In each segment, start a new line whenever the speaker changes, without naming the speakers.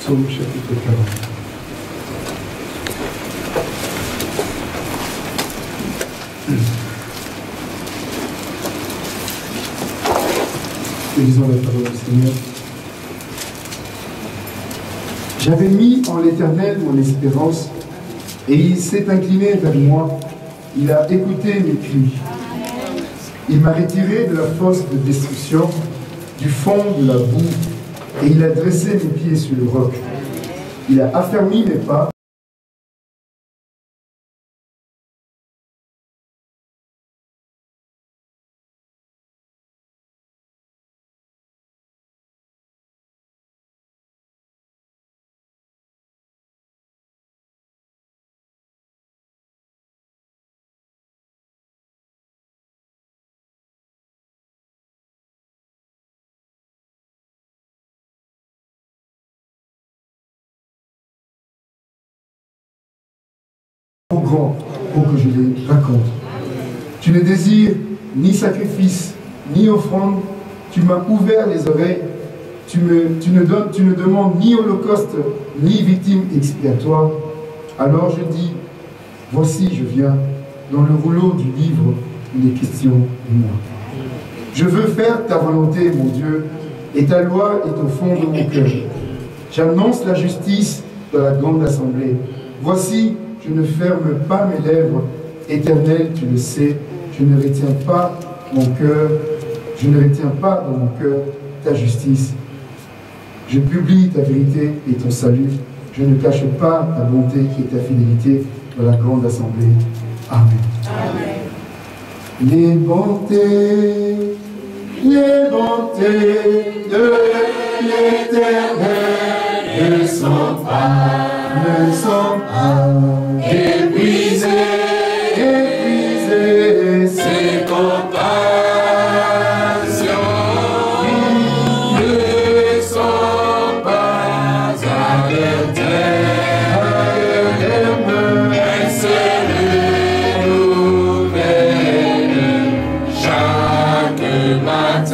Psaume chapitre 40. Lisons la parole du Seigneur. J'avais mis en l'Éternel mon espérance, et il s'est incliné vers moi. Il a écouté mes cris. Il m'a retiré de la fosse de destruction, du fond de la boue, et il a dressé mes pieds sur le roc. Il a affermi mes pas. Trop grand pour que je les raconte. Tu ne désires ni sacrifice, ni offrande. Tu m'as ouvert les oreilles. Tu ne demandes ni holocauste, ni victime expiatoire. Alors je dis, voici je viens. Dans le rouleau du livre, il est question de moi. Je veux faire ta volonté, mon Dieu, et ta loi est au fond de mon cœur. J'annonce la justice dans la grande assemblée. Voici, je ne ferme pas mes lèvres. Éternel, tu le sais, je ne retiens pas mon cœur, je ne retiens pas dans mon cœur ta justice. Je publie ta vérité et ton salut. Je ne cache pas ta bonté et ta fidélité dans la grande assemblée. Amen. Amen. Les bontés de l'Éternel ne sont pas épuisées, ses compassions ne sont pas à leur terme, elles se renouvellent chaque matin.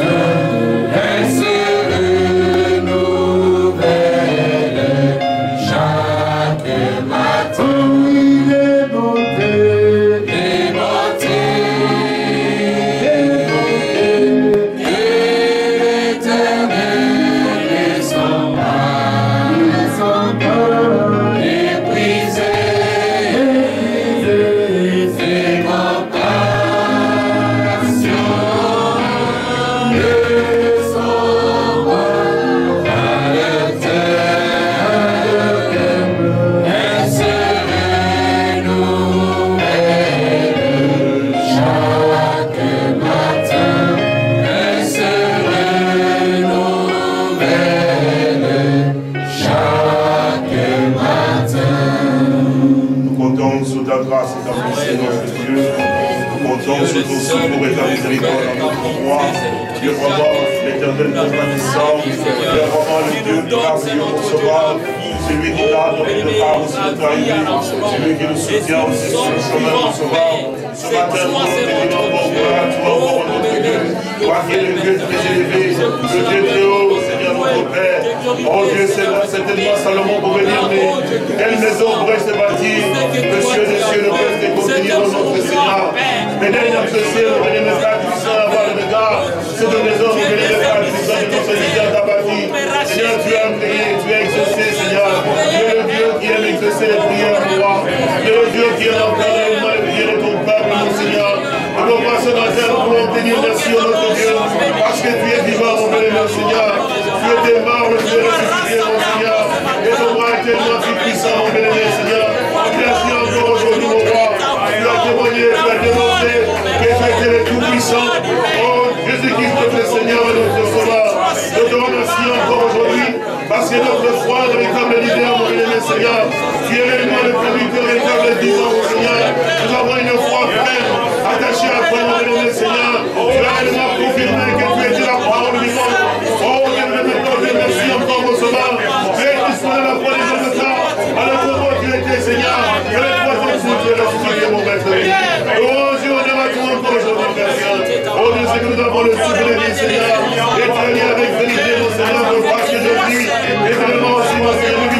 Dieu vraiment l'éternel compatissant, Dieu vraiment le Dieu de grâce et de recevoir, celui qui l'a donné de part aussi de trahir, celui qui nous soutient aussi sur le chemin de recevoir. Ce matin, nous nous bon gloire à toi, mon notre Dieu. Toi qui es le Dieu très élevé, le Dieu très haut, Seigneur notre Père. Oh Dieu, certainement Salomon pourrait dire, mais quelle maison pourrait-je te bâtir? Le ciel des cieux ne peuvent te contenir notre Seigneur. Mais d'ailleurs, ce ciel, on venait le faire puissant à voir le regard. Cette maison, on venait le faire puissant de notre Seigneur t'a bâti. Seigneur, tu as prié, tu as exaucé, Seigneur. Tu es le Dieu qui aime exaucer les prières de roi. Tu es le Dieu qui aime encore les prières de ton peuple, mon Seigneur. Et nous passons dans la terre, nous voulons tenir merci à notre Dieu. Parce que tu es vivant, mon bénévole Seigneur. Tu es mort, tu es ressuscité, mon Seigneur. Et ton roi est tellement puissant, mon bénévole Seigneur. Tu as dit encore aujourd'hui, mon roi. Tu as témoigné, tu as démontré que tu étais le tout-puissant. Oh, Jésus-Christ, notre Seigneur et notre Sauveur. Nous te remercions encore aujourd'hui parce que notre foi, le véritable leader, mon bénévole Seigneur, qui est réellement le producteur, le véritable vivant, mon Seigneur. Nous avons une foi ferme, attachée à toi, mon bénévole Seigneur. Tu as réellement confirmé que tu étais la parole vivante. Oh, Dieu, nous te merci encore, mon Sauveur. Et tu sois la foi des hommes de temps, à la fois tu étais, Seigneur. Et la troisième fois, tu es ressuscité, mon maître. Oh, Dieu, on aime à toi encore aujourd'hui, Père Saint. Oh, Dieu, c'est que nous avons le souffle de Seigneur. Et tu es lié avec vérité, mon Seigneur, parce que je dis, et vraiment aussi, mon Seigneur,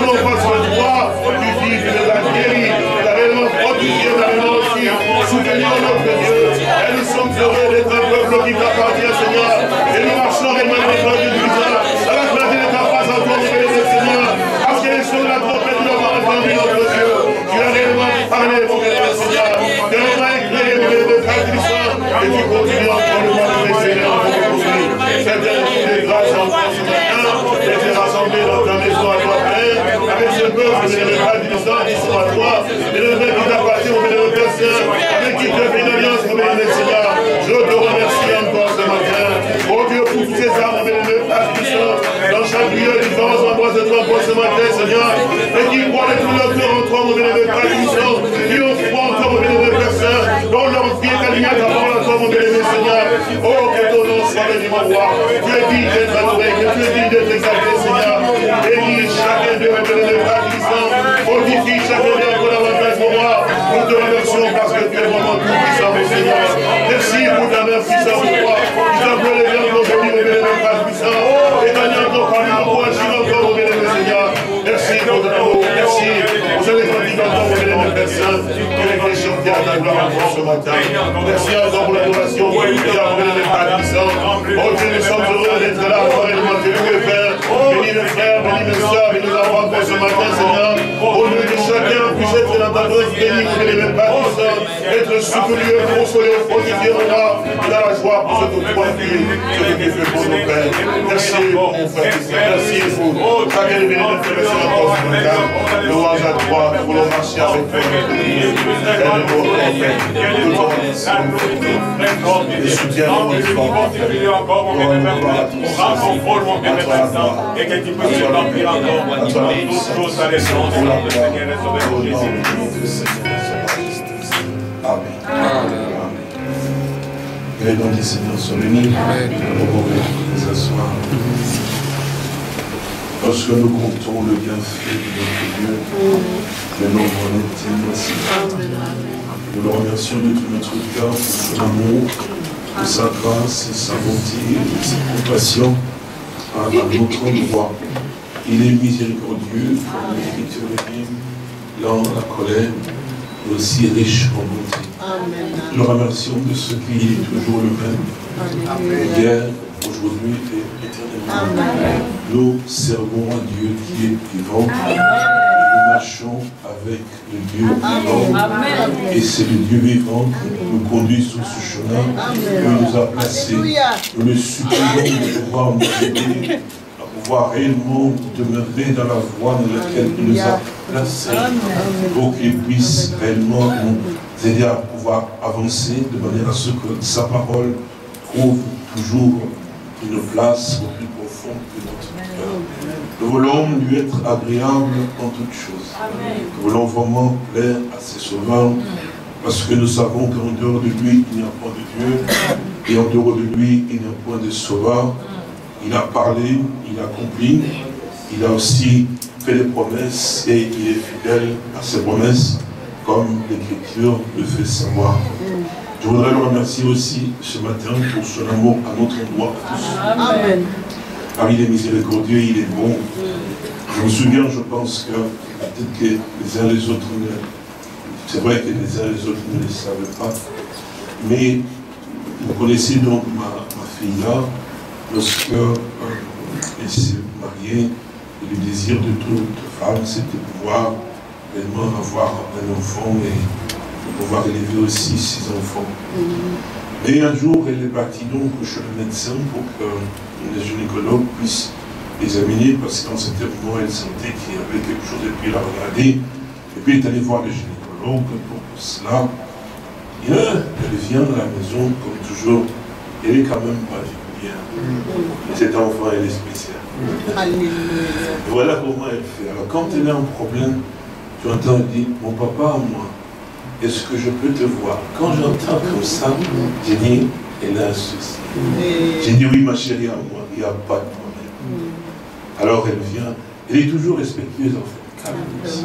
tes âmes, bien-aimé, Père puissant, dans chaque lieu, différents endroits de toi, pour ce matin, Seigneur, et qui croient de tout leur cœur en toi, mon bien-aimé, Père puissant, qui ont foi en toi, mon bien-aimé, Père Saint, dont leur vie est alignée à ta parole en toi, mon bien-aimé, Seigneur. Oh, que ton nom soit béni, mon roi. Tu es digne d'être adoré, que tu es digne d'être exalté, Seigneur. Bénis chacun d'eux, mon bien-aimé, Père puissant, fortifie chacun d'eux encore davantage pour moi. Nous te remercions parce que tu es vraiment tout puissant, mon Seigneur. Merci pour ta main puissante, mon roi. Tu t'as appelé bien aujourd'hui, mon bien-aimé, Père puissant. Et t'as mis encore parmi nous pour agir encore, mon bien-aimé, Seigneur. Merci pour ton amour, merci pour ce définitif encore, mon bien-aimé, Père Saint. Que les clés chanter à ta gloire encore ce matin. Merci encore pour l'adoration, pour le cœur, mon bien-aimé, Père puissant. Oh Dieu, nous sommes heureux d'être là, encore et de te louer, Père. Bénis mes frères, bénis mes soeurs, bénis nos enfants encore ce matin, Seigneur. Au lieu que chacun puisse être dans ta grâce bénie, mon bien-aimé, Père puissant. Être soutenu, consolé, fortifié, dans la joie pour ce que tu as fait, ce que tu fais pour nos pères. Merci pour mon frère Christian, merci pour chacun des bénéfices de ce encore ce matin. Louange à toi, nous voulons marcher avec toi. Aide-nous, Père, et soutiens-nous, mon
et que tu puisses remplir encore toutes choses à l'essence de notre Seigneur et Sauveur Jésus.
Amen. Que les dons du Seigneur soient bénis. Nous pouvons nous asseoir. Lorsque nous comptons le bienfait de notre Dieu, le nombre en est merci. Nous le remercions de tout notre cœur pour son amour, pour sa grâce, sa bonté, sa compassion à notre endroit. Il est miséricordieux, comme l'Écriture le dit, lent à la colère, mais aussi riche en bonté. Nous le remercions de ce qu'il est toujours le même, hier, aujourd'hui et éternellement. Nous servons un Dieu qui est vivant. Nous marchons avec le Dieu vivant. Et c'est le Dieu vivant qui nous conduit sur ce chemin qu'il nous a placé. Nous le supplions de pouvoir nous aider à pouvoir réellement demeurer dans la voie dans laquelle il nous a placés, pour qu'il puisse réellement nous aider à pouvoir avancer de manière à ce que sa parole trouve toujours une place au plus profond de notre cœur. Nous voulons lui être agréable en toutes choses. Nous voulons vraiment plaire à ses sauveurs, parce que nous savons qu'en dehors de lui, il n'y a point de Dieu, et en dehors de lui, il n'y a point de sauveur. Il a parlé, il a accompli, il a aussi fait des promesses, et il est fidèle à ses promesses, comme l'Écriture le fait savoir. Je voudrais le remercier aussi ce matin pour son amour à notre endroit, à tous.
Amen.
Car il est miséricordieux, il est bon. Je me souviens, je pense que peut-être que les uns les autres, c'est vrai que les uns les autres ne le savaient pas, mais vous connaissez donc ma fille là, lorsque elle s'est mariée, et le désir de toute femme, c'était de pouvoir réellement avoir un enfant et pouvoir élever aussi ses enfants. Et un jour, elle est partie donc chez le médecin pour que les gynécologues puissent l'examiner, parce qu'en cet moment, elle sentait qu'il y avait quelque chose, et puis elle a regardé, et puis elle est allée voir le gynécologue pour cela. Et là, elle vient à la maison, comme toujours, elle est quand même particulière. Et cet enfant, elle est spéciale. Et voilà comment elle fait. Alors quand elle a un problème, tu entends, elle dit, mon papa, moi, est-ce que je peux te voir? Quand j'entends comme ça, j'ai dit, elle a un souci. J'ai dit, oui, ma chérie, à moi, il n'y a pas de problème. Alors elle vient, elle est toujours respectueuse, en fait.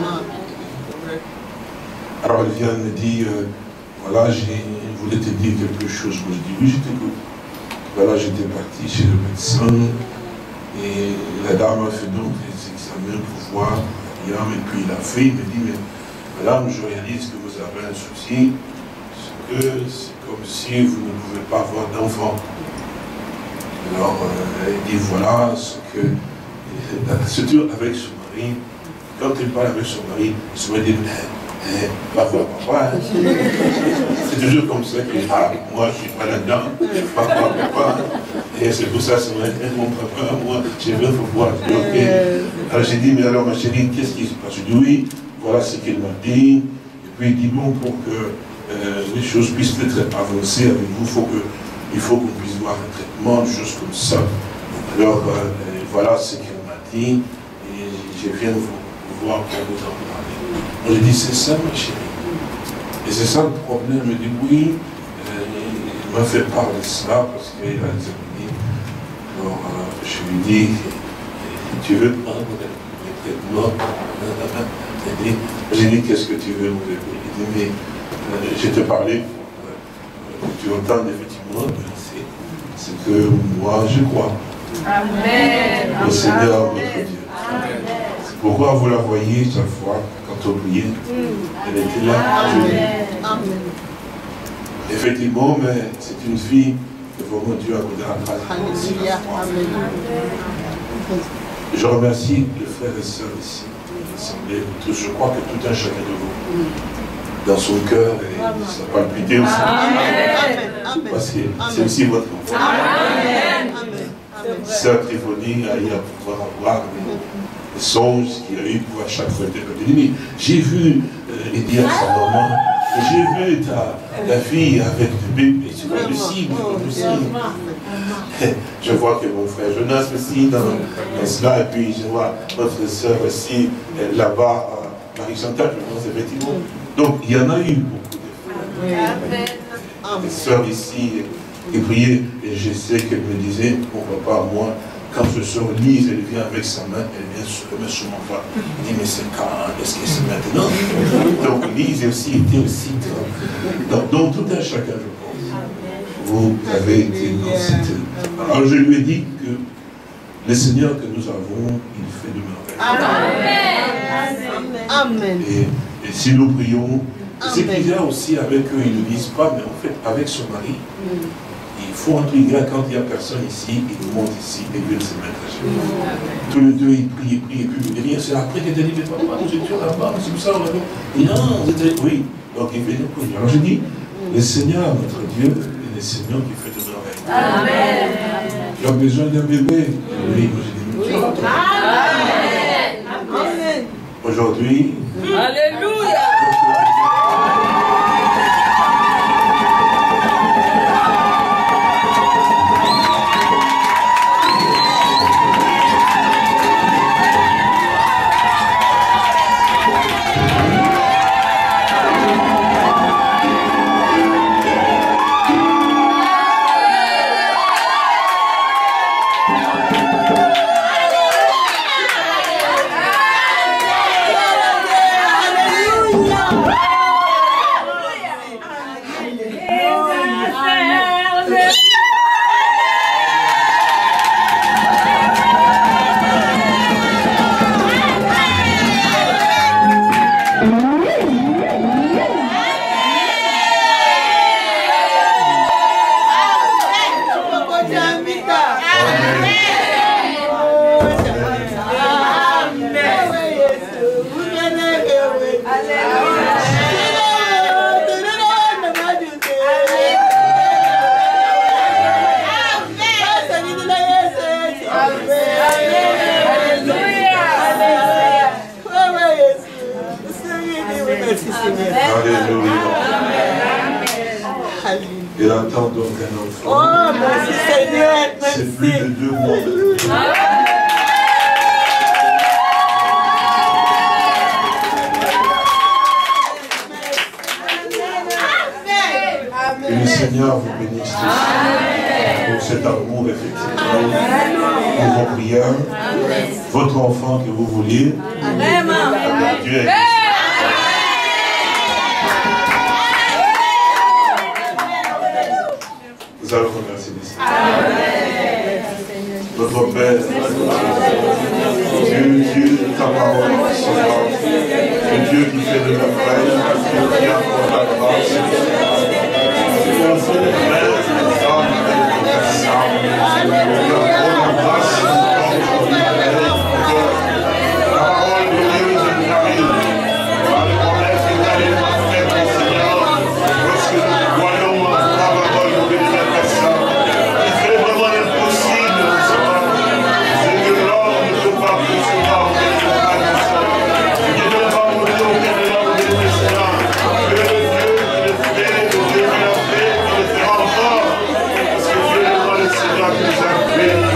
Alors elle vient, elle me dit, voilà, je voulais te dire quelque chose. Moi, je dis, oui, je t'écoute. Voilà, j'étais parti chez le médecin, et la dame a fait donc les examens pour voir, et puis il a fait, il me dit, mais madame, je réalise que vous avez un souci, c'est comme si vous ne pouvez pas avoir d'enfant. Alors, elle dit, voilà, ce que, surtout avec son mari, quand il parle avec son mari, il se dit, va voir papa. C'est toujours comme ça que moi, je ne suis pas là-dedans, je ne suis pas papa. Et c'est pour ça que mon papa, moi, je veux voir. Okay. Alors j'ai dit, mais alors ma chérie, qu'est-ce qui se passe? Je dis, oui, voilà ce qu'il m'a dit. Et puis il dit, bon, pour que les choses puissent être avancées avec vous, il faut qu'on puisse voir un traitement, des choses comme ça.
Alors, voilà ce qu'elle m'a dit, et je viens vous voir pour vous en parler. Moi, je dis, c'est ça, ma chérie. Et c'est ça le problème. Je dis, oui, il m'a fait part de cela, parce qu'il a examiné. Alors, je lui dis, tu veux prendre les traitements? J'ai dit, qu'est-ce que tu veux, mon bébé? Il dit, mais je te parlais, tu entends effectivement, c'est que moi, je crois.
Amen.
Au Seigneur, notre Dieu. C'est pourquoi vous la voyez chaque fois, quand on priait, elle était là.
Amen.
Effectivement, mais c'est une fille que vraiment Dieu a donné la grâce.
Alléluia. Amen.
Je remercie les frères et sœurs ici, l'Assemblée, je crois que tout un chacun de vous, dans son cœur, et ça palpitait aussi.
Amen.
Parce que c'est aussi votre enfant.
Amen.
Sœur Tryphonie a eu à pouvoir avoir des songes qu'il a eu pour à chaque fois interpréter. Mais j'ai vu et dire à sa maman, j'ai vu ta fille avec le bébé, c'est pas possible, c'est pas possible. Je vois que mon frère Jonas aussi dans cela, et puis je vois notre sœur aussi là-bas, Marie-Chantal, je pense effectivement. Donc il y en a eu beaucoup de frères. Des sœurs ici, et priaient, et je sais qu'elle me disait, mon papa, moi, quand je sors Lise, elle vient avec sa main, elle vient se remettre sur mon bras. Elle dit, mais c'est quand, est-ce que c'est maintenant? Donc Lise aussi était aussi donc tout un chacun, je pense. Vous avez été dans cette... Alors je lui ai dit que le Seigneur que nous avons, il fait de merveilles.
Amen.
Et si nous prions, c'est qu'il y a aussi avec eux, ils ne le disent pas, mais en fait, avec son mari, il faut un truc quand il n'y a personne ici, il nous monte ici et Dieu se met à genoux. Tous les deux, ils prient, et puis il dit, c'est après qu'il t'a dit, mais papa, nous étions là-bas, c'est comme ça, on a dit, non, oui. Donc il fait une prière. Alors je dis, le Seigneur, notre Dieu, est le Seigneur qui fait de merveilles. Amen. Tu as besoin d'un bébé? Oui, moi j'ai dit,
Amen.
aujourd'hui,
Alléluia.
Elle attend donc un enfant.
Oh, merci Seigneur.
C'est plus de 2 mois. Que le Seigneur vous bénisse pour cet amour, effectivement, pour vos prières, votre enfant que vous vouliez. Dieu est Nous allons remercier le Seigneur. Notre Père, Dieu de ta parole, le Dieu qui fait de la paix, Dieu qui accorde la grâce.
Because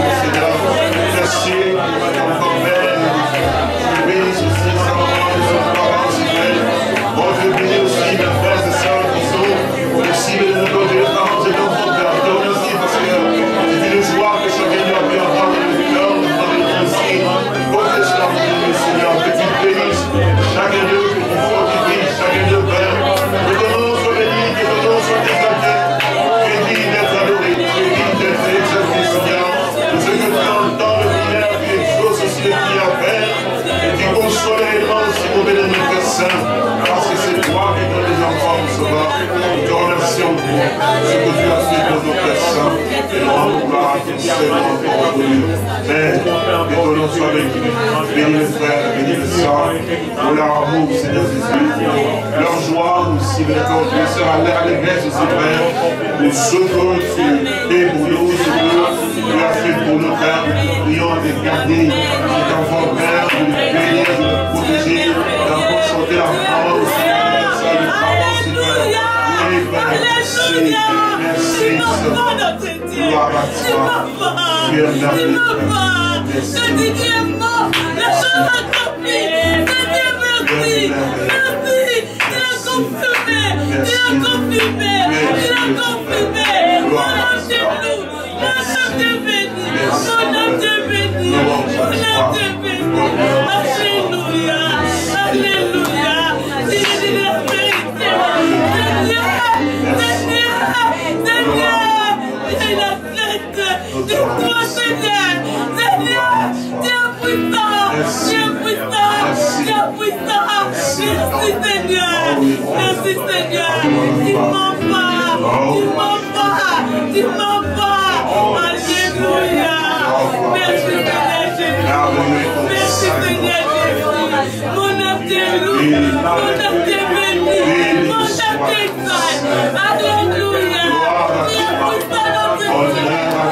Père, que ton nom soit béni. Bénis les frères, bénis les sœurs, pour leur amour, Seigneur Jésus. Leur joie aussi, maintenant, les sœurs, à l'église aussi, Père. Pour ce que tu es pour nous, ce que tu as fait pour nous, Père. Prions de garder cet enfant, Père, de le bénir, de le protéger, d'encore chanter la parole aussi. Alléluia! Alléluia! Tu m'as pas dans tes dieux. Tu m'as pas. Tu m'as pas. Je dis Dieu est mort. Le temps a accompli. Seigneur, merci. Merci. Tu l'as confirmé. Tu l'as confirmé. Tu l'as confirmé. Mon âme te loue. Mon âme te bénit. Mon âme te bénit. Mon âme te bénit. Alléluia. Alléluia. Tu dis la vérité. Dis-toi, Seigneur, Seigneur, tu es puissant, tu es puissant, tu es puissant. Merci, Seigneur, merci, Seigneur. Tu m'en pas, tu m'en pas, tu m'en pas. Alléluia. Merci, Seigneur Jésus. Merci, Seigneur Jésus. Mon âme te loue, mon âme te bénit, mon âme t'exalte. Alléluia. Tu es puissant dans ce Dieu.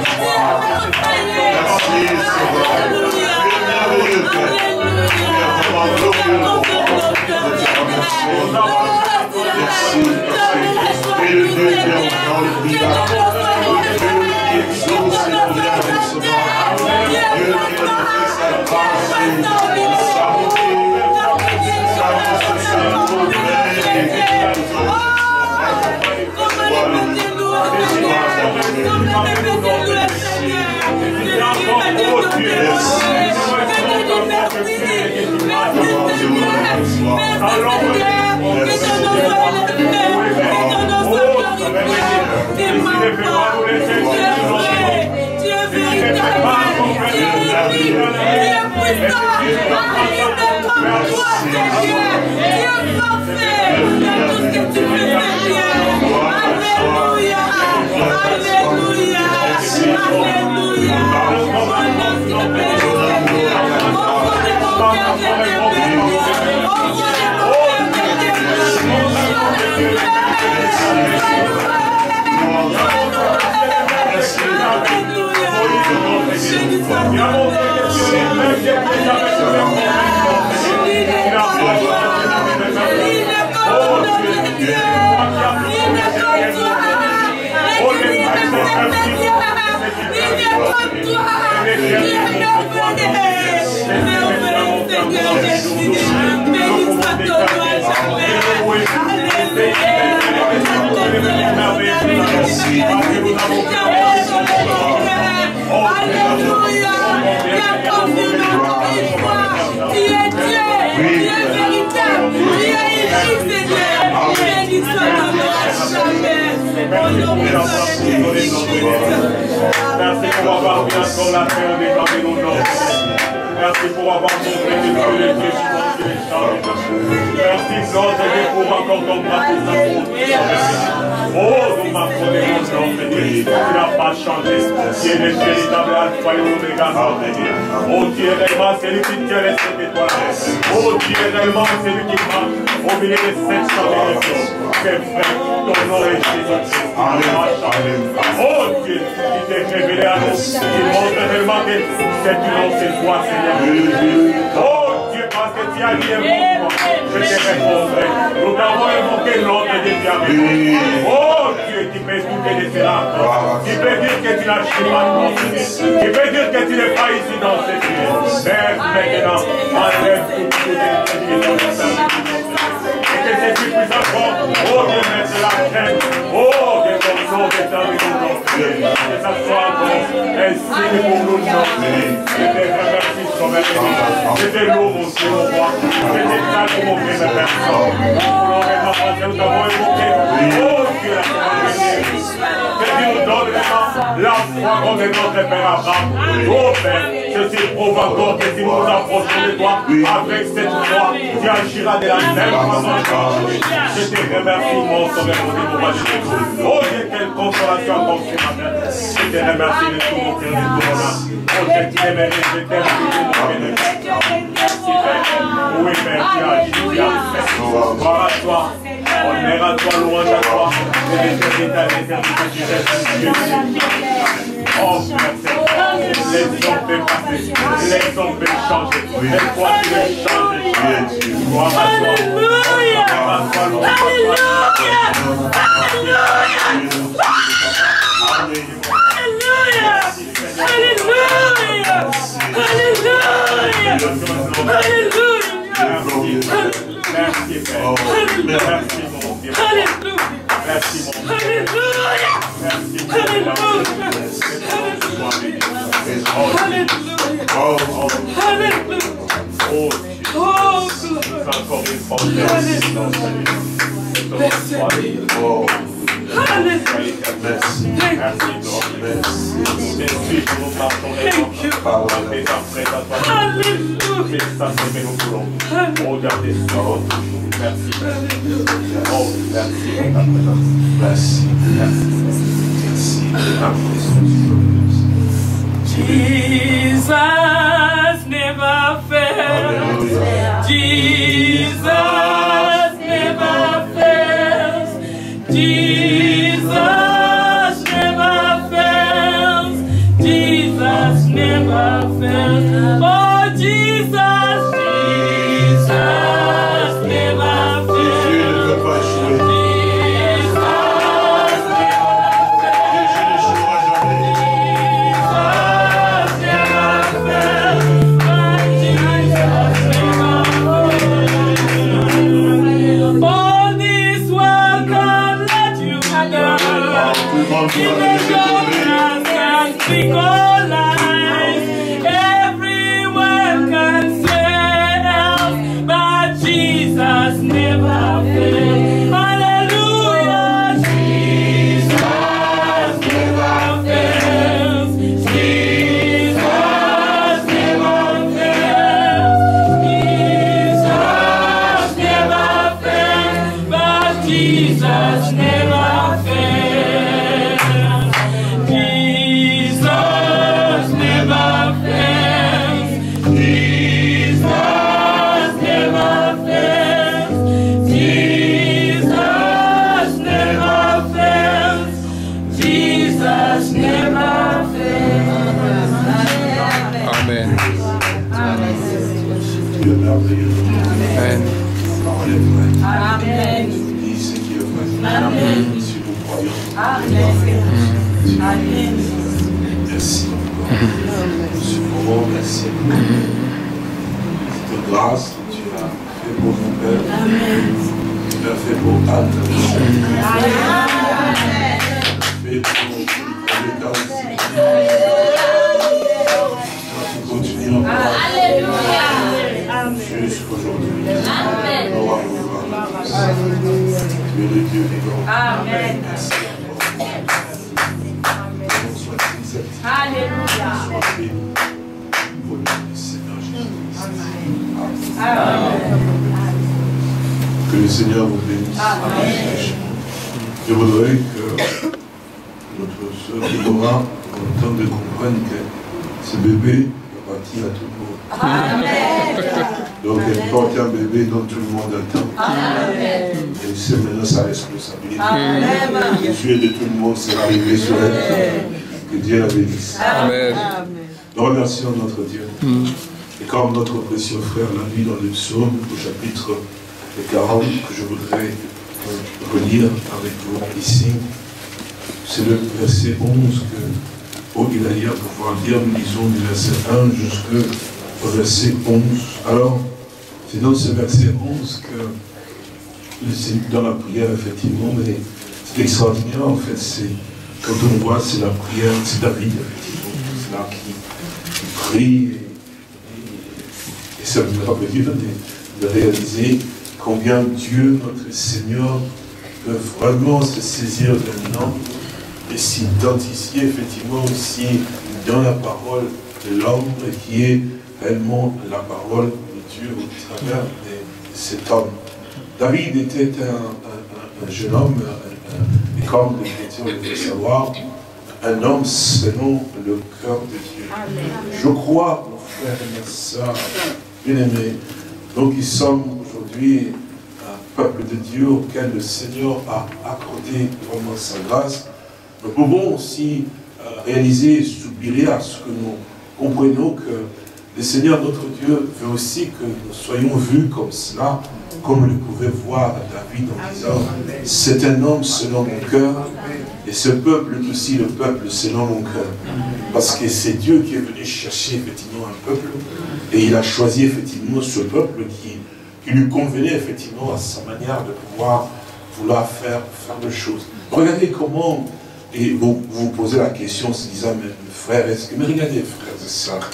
Merci pour avoir mis encore la paix au départ de nos noms. Merci pour avoir montré que tu es Dieu qui merci notre Dieu pour encore ton bras pour oh, nous m'apprenons mon nom, tu n'as pas changé. Tu es le véritable alpha et l'oméga, oh, tu es réellement celui qui tient les 7 étoiles. Oh, tu es réellement celui qui marche au milieu des 7 générations. C'est vrai, ton nom est Jésus-Christ. Oh, Dieu, qui t'est révélé à nous, qui montre réellement que c'est une nom, c'est toi, Seigneur. Oh, Dieu, parce que tu as dit un mot, je te répondrai. Nous t'avons évoqué l'ordre de Dieu. Oh, Dieu, qui peut tout aider cela. Qui peut dire que tu n'as pas de qui peut dire que tu n'es pas ici dans ce lieu. Père, maintenant, enlève tout et que c'est plus puissant. Oh, Dieu, mettre la chaîne. Oh, que ton nom est dans le nom. Que ça soit bon. Ainsi pour nous. Je te remercie, Sauveur. Je te loue, mon Dieu, mon roi. Je t'exalte, mon Dieu, mes personnes. Nous voulons maintenant, nous t'avons évoqué. Oh, Dieu, la que Dieu nous donne la foi comme notre Père Abraham. Oh, Père. Je t'éprouve encore que si nous nous approchons de toi avec cette foi, tu agiras de la même façon. Je te remercie, mon sauveur, mon roi de Dieu. Oh Dieu, quelle consolation encore ce matin. Je te remercie de tout mon cœur, de tout mon âme. Oh, je t'aimerai, je t'aime, oui, Père, tu as agi, tu as fait. Gloire à toi, honneur à toi, louange à toi. Et l'éternité à l'éternité, tu restes Dieu. Oh, Père, les hommes peuvent passer, les hommes peuvent changer. Mais toi, tu les changes. Gloire à toi.
Alléluia.
Merci, Père. Merci, mon Dieu. Merci, mon Dieu. Encore une fois, merci, mon Seigneur. Merci. Merci, Lord. Merci pour nos marchons et tes interprétations. C'est ça que nous voulons. Regardez ça. Merci. Oh, merci pour ta présence. Merci. Merci.
Jesus never fails. Jesus never fails. Jesus never fails. Jesus never fails. Oh Jesus, Jesus never fails.
Dieu ne veut pas échouer.
Everyone can say else, but Jesus never fails. Hallelujah, Jesus never fails. Jesus never fails. Jesus never fails, but Jesus never fails.
Amen. Dis ce qui est vrai. Si nous croyons. Amen. Merci encore. Monsieur Moreau, merci. C'est de grâce que tu as fait pour mon Père. Tu l'as fait pour Anne. Tu l'as fait pour l'État aussi. Tu continues encore. Jusqu'aujourd'hui. Amen. Tu es le Dieu vivant. Amen. Merci. Alléluia. Au nom du Seigneur Jésus. Amen. Que le Seigneur vous bénisse. Amen. Je voudrais que notre soeur Déborah entende et comprenne que ce bébé appartient à tout le monde. Amen. Donc elle porte un bébé dont tout le monde attend. Amen. Et c'est maintenant sa responsabilité. Amen. Les yeux de tout le monde sera arrivé sur elle. Que Dieu la bénisse. Amen. Nous remercions notre Dieu. Et comme notre précieux frère l'a dit dans le psaume au chapitre 40, que je voudrais relire avec vous ici, c'est le verset 11 que il a dit à pouvoir dire, nous lisons du verset 1 jusqu'au verset 11. Alors, c'est dans ce verset 11 que, c'est dans la prière, effectivement, mais c'est extraordinaire, en fait, c'est, quand on voit, c'est la prière, c'est David, effectivement, c'est là qui prie, et ça me rappelle de réaliser combien Dieu, notre Seigneur, peut vraiment se saisir d'un nom et s'identifier effectivement aussi dans la parole de l'homme qui est réellement la parole de Dieu au travers de cet homme. David était un jeune homme, et comme l'Écriture le fait savoir, un homme selon le cœur de Dieu. Je crois, mon frère et ma soeur, bien-aimés, nous qui sommes aujourd'hui un peuple de Dieu auquel le Seigneur a accordé vraiment sa grâce, nous pouvons aussi réaliser, soupir à ce que nous comprenons que le Seigneur notre Dieu veut aussi que nous soyons vus comme cela, comme le pouvait voir David en disant, c'est un homme selon mon cœur, et ce peuple est aussi le peuple selon mon cœur. Parce que c'est Dieu qui est venu chercher effectivement un peuple, et il a choisi effectivement ce peuple qui lui convenait effectivement à sa manière de vouloir faire des choses. Regardez comment, et vous vous posez la question en se disant, mais frère, mais regardez frères et sœurs,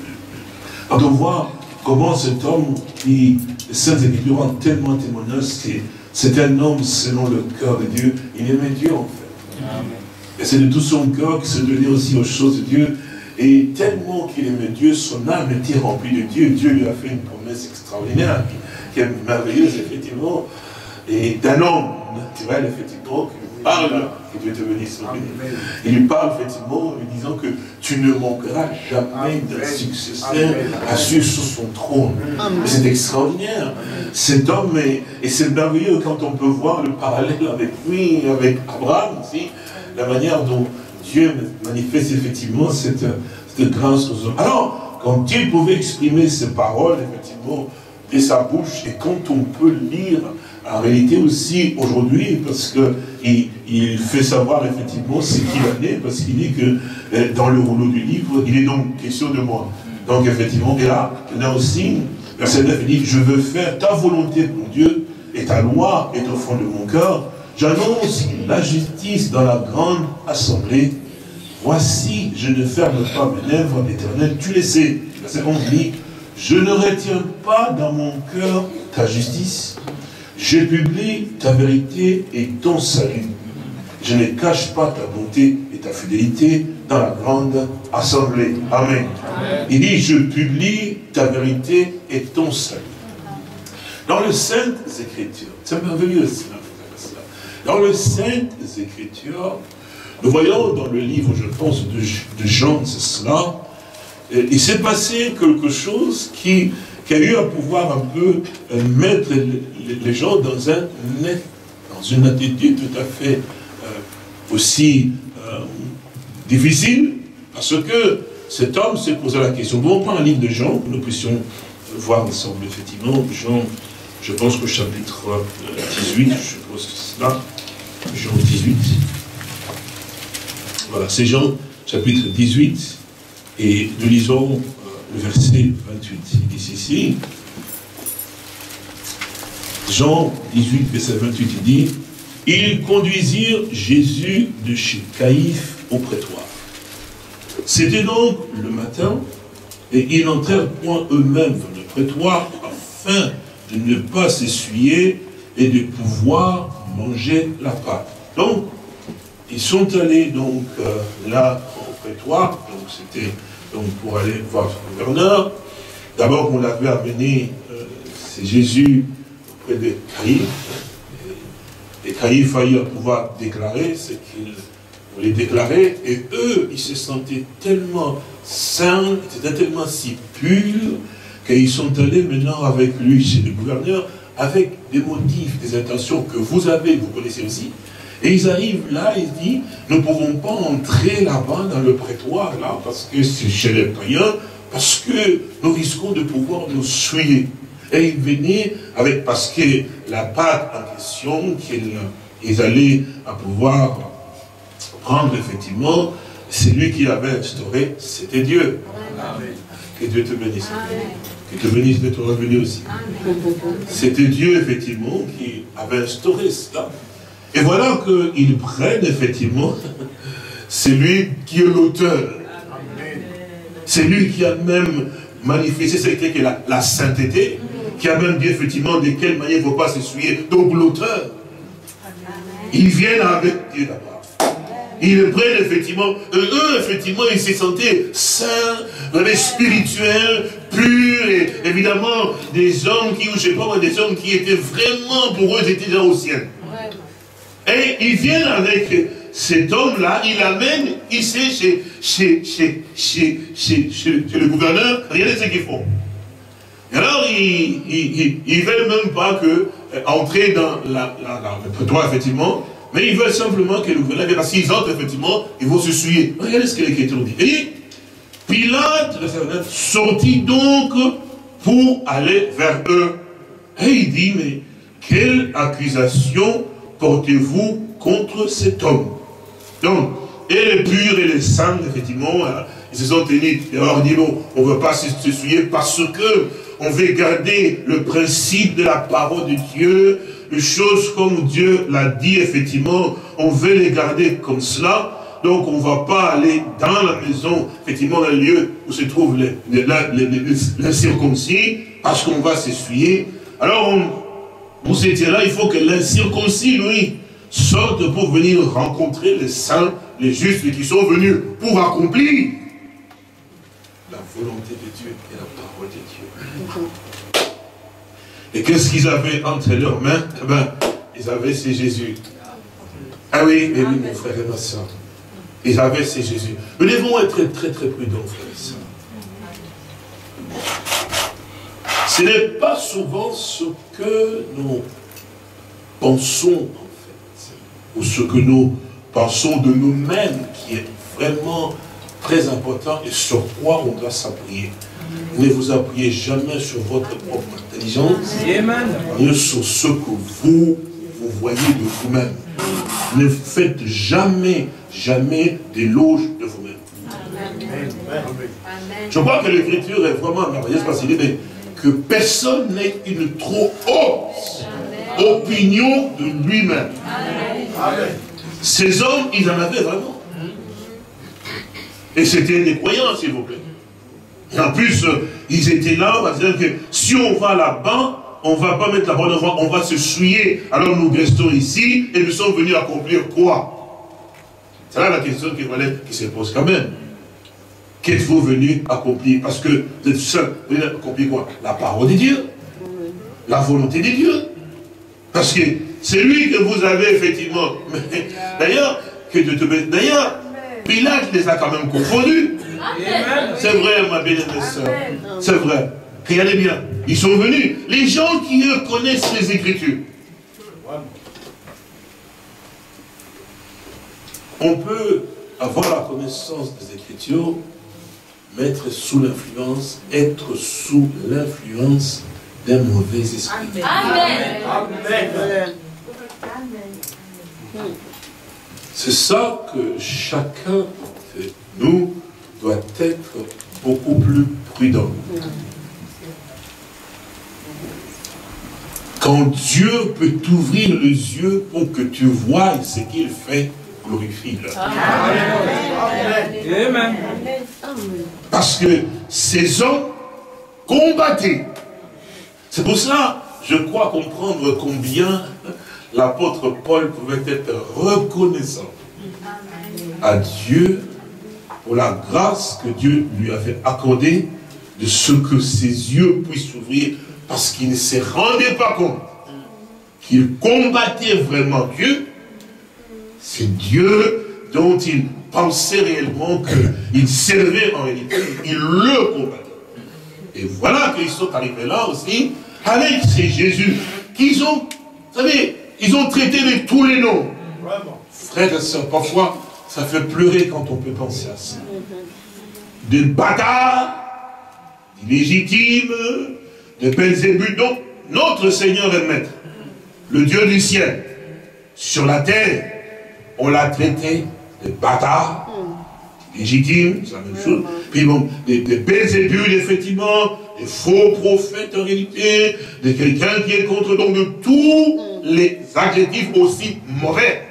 quand on voit comment cet homme qui, les Saintes Écritures ont tellement témoignage, c'est un homme selon le cœur de Dieu, il aimait Dieu en fait. Amen. Et c'est de tout son cœur qu'il se donnait aussi aux choses de Dieu. Et tellement qu'il aimait Dieu, son âme était remplie de Dieu. Dieu lui a fait une promesse extraordinaire, qui est merveilleuse effectivement, et d'un homme naturel effectivement, qui lui parle, que Dieu te bénisse. Il lui parle effectivement en lui disant que tu ne manqueras jamais d'un successeur assis sur son trône. C'est extraordinaire. Cet homme, et c'est merveilleux quand on peut voir le parallèle avec lui, avec Abraham aussi, la manière dont Dieu manifeste effectivement cette grâce aux hommes. Alors, quand il pouvait exprimer ces paroles, effectivement, de sa bouche, et quand on peut lire, en réalité aussi, aujourd'hui, parce qu'il fait savoir effectivement ce qu'il en est, parce qu'il dit que dans le rouleau du livre, il est donc question de moi. Donc, effectivement, et là, il y en a aussi, verset 9, il dit, je veux faire ta volonté, mon Dieu, et ta loi est au fond de mon cœur. J'annonce la justice dans la grande assemblée. Voici, je ne ferme pas mes lèvres, Éternel, tu le sais. Verset 11 dit, je ne retiens pas dans mon cœur ta justice. Je publie ta vérité et ton salut. Je ne cache pas ta bonté et ta fidélité dans la grande assemblée. Amen. Amen. Il dit, je publie ta vérité et ton salut. Dans les Saintes Écritures, c'est merveilleux cela. Dans les Saintes Écritures, nous voyons dans le livre, je pense, de Jean, c'est cela, il s'est passé quelque chose qui a eu à pouvoir un peu mettre les gens dans une attitude tout à fait aussi difficile, parce que cet homme s'est posé la question. Bon, on prend un livre de Jean, que nous puissions voir ensemble, effectivement, Jean, je pense qu'au chapitre 18, je pense que c'est là, Jean 18. Voilà, c'est Jean, chapitre 18, et nous lisons le verset 28. Il dit ici, Jean 18, verset 28, il dit, ils conduisirent Jésus de chez Caïphe au prétoire. C'était donc le matin, et ils n'entrèrent point eux-mêmes dans le prétoire, afin de ne pas s'essuyer et de pouvoir manger la pâte. Donc, ils sont allés donc là au prétoire, donc c'était donc pour aller voir le gouverneur. D'abord, on l'avait amené, c'est Jésus auprès de Caïphe, et Caïphe a eu à pouvoir déclarer ce qu'il voulait déclarer, et eux, ils se sentaient tellement saints, ils étaient tellement si purs, qu'ils sont allés maintenant avec lui chez le gouverneur, avec des motifs, des intentions que vous avez, vous connaissez aussi. Et ils arrivent là, ils disent, nous ne pouvons pas entrer là-bas dans le prétoire, là, parce que c'est chez les païens, parce que nous risquons de pouvoir nous souiller. Et ils venaient avec, parce que la pâte en question qu'ils allaient à pouvoir prendre, effectivement, c'est lui qui l'avait instauré, c'était Dieu. Amen. Que Dieu te bénisse. Amen. Que te bénisse de ton revenu aussi. C'était Dieu, effectivement, qui avait instauré cela. Et voilà qu'ils prennent, effectivement, c'est lui qui est l'auteur. C'est lui qui a même manifesté, c'est que la sainteté, qui a même dit, effectivement, de quelle manière il ne faut pas s'essuyer. Donc l'auteur, ils viennent avec Dieu d'abord. Ils prennent effectivement, eux effectivement, ils se sentaient saints, spirituels, purs, et évidemment, des hommes qui, ou je sais pas moi, des hommes qui étaient vraiment, pour eux, ils étaient déjà au ciel. Ouais. Et ils viennent avec cet homme-là, ils l'amènent ici chez le gouverneur, regardez ce qu'ils font. Et alors, ils veulent même pas que entrer dans le prétoire, effectivement, mais ils veulent simplement que le gouverneur, parce qu'ils entrent, effectivement, ils vont se souiller. Regardez ce que l'Écriture dit. Et Pilate, sortit donc pour aller vers eux. Et il dit, mais quelle accusation portez-vous contre cet homme? Donc, et les purs et les saints, effectivement, ils se sont tenus. Et alors, ils disent, non, on ne veut pas se souiller parce que on veut garder le principe de la parole de Dieu, les choses comme Dieu l'a dit, effectivement, on veut les garder comme cela. Donc, on ne va pas aller dans la maison, effectivement, dans le lieu où se trouvent les circoncis, parce qu'on va s'essuyer. Alors, pour ces là, il faut que l'incirconcis, lui, sorte pour venir rencontrer les saints, les justes qui sont venus pour accomplir la volonté de Dieu et la parole de Dieu. Et qu'est-ce qu'ils avaient entre leurs mains? Eh bien, ils avaient c'est Jésus. Ah oui, mais oui, mon frère et ma soeur. Ils avaient c'est Jésus. Nous devons être très très prudents, frères et sœurs. Ce n'est pas souvent ce que nous pensons, en fait, ou ce que nous pensons de nous-mêmes qui est vraiment très important et sur quoi on doit s'appuyer. Ne vous appuyez jamais sur votre propre intelligence, ni sur ce que vous voyez de vous-même. Ne faites jamais d'éloge de vous-même. Je crois que l'Écriture est vraiment merveilleuse parce qu'il dit que personne n'ait une trop haute opinion de lui-même. Ces hommes, ils en avaient vraiment. Et c'était des croyants, s'il vous plaît. Et en plus, ils étaient là, on va dire que si on va là-bas, on ne va pas mettre la bonne voie, on va se souiller. Alors nous restons ici et nous sommes venus accomplir quoi? C'est là la question qui se pose quand même. Qu'êtes-vous venu accomplir? Parce que vous êtes seul, vous venez accomplir quoi? La parole de Dieu. La volonté de Dieu. Parce que c'est lui que vous avez effectivement. D'ailleurs, Pilate les a quand même confondus. C'est vrai, ma bien-aimée sœur. C'est vrai. Regardez bien. Ils sont venus. Les gens qui, eux, connaissent les Écritures. On peut avoir la connaissance des Écritures, mais être sous l'influence d'un mauvais esprit. Amen. Amen. C'est ça que chacun de nous doit être beaucoup plus prudent. Quand Dieu peut t'ouvrir les yeux pour que tu voies ce qu'il fait, glorifie-le. Amen. Parce que ces hommes combattaient. C'est pour ça, je crois comprendre combien l'apôtre Paul pouvait être reconnaissant à Dieu pour la grâce que Dieu lui avait accordée de ce que ses yeux puissent s'ouvrir parce qu'il ne se rendait pas compte qu'il combattait vraiment Dieu. C'est Dieu dont il pensait réellement qu'il servait en réalité, il le combattait. Et voilà qu'ils sont arrivés là aussi avec ces Jésus qu'ils ont, vous savez, ils ont traité de tous les noms. Frères et sœurs, parfois, ça fait pleurer quand on peut penser à ça. De bâtards, d'illégitimes, de Belzébuth. Donc, notre Seigneur et Maître, le Dieu du ciel, sur la terre, on l'a traité de bâtards, légitimes, c'est la même chose. Puis bon, des Belzébuth, effectivement, des faux prophètes en réalité, de quelqu'un qui est contre, donc de tous les adjectifs aussi mauvais.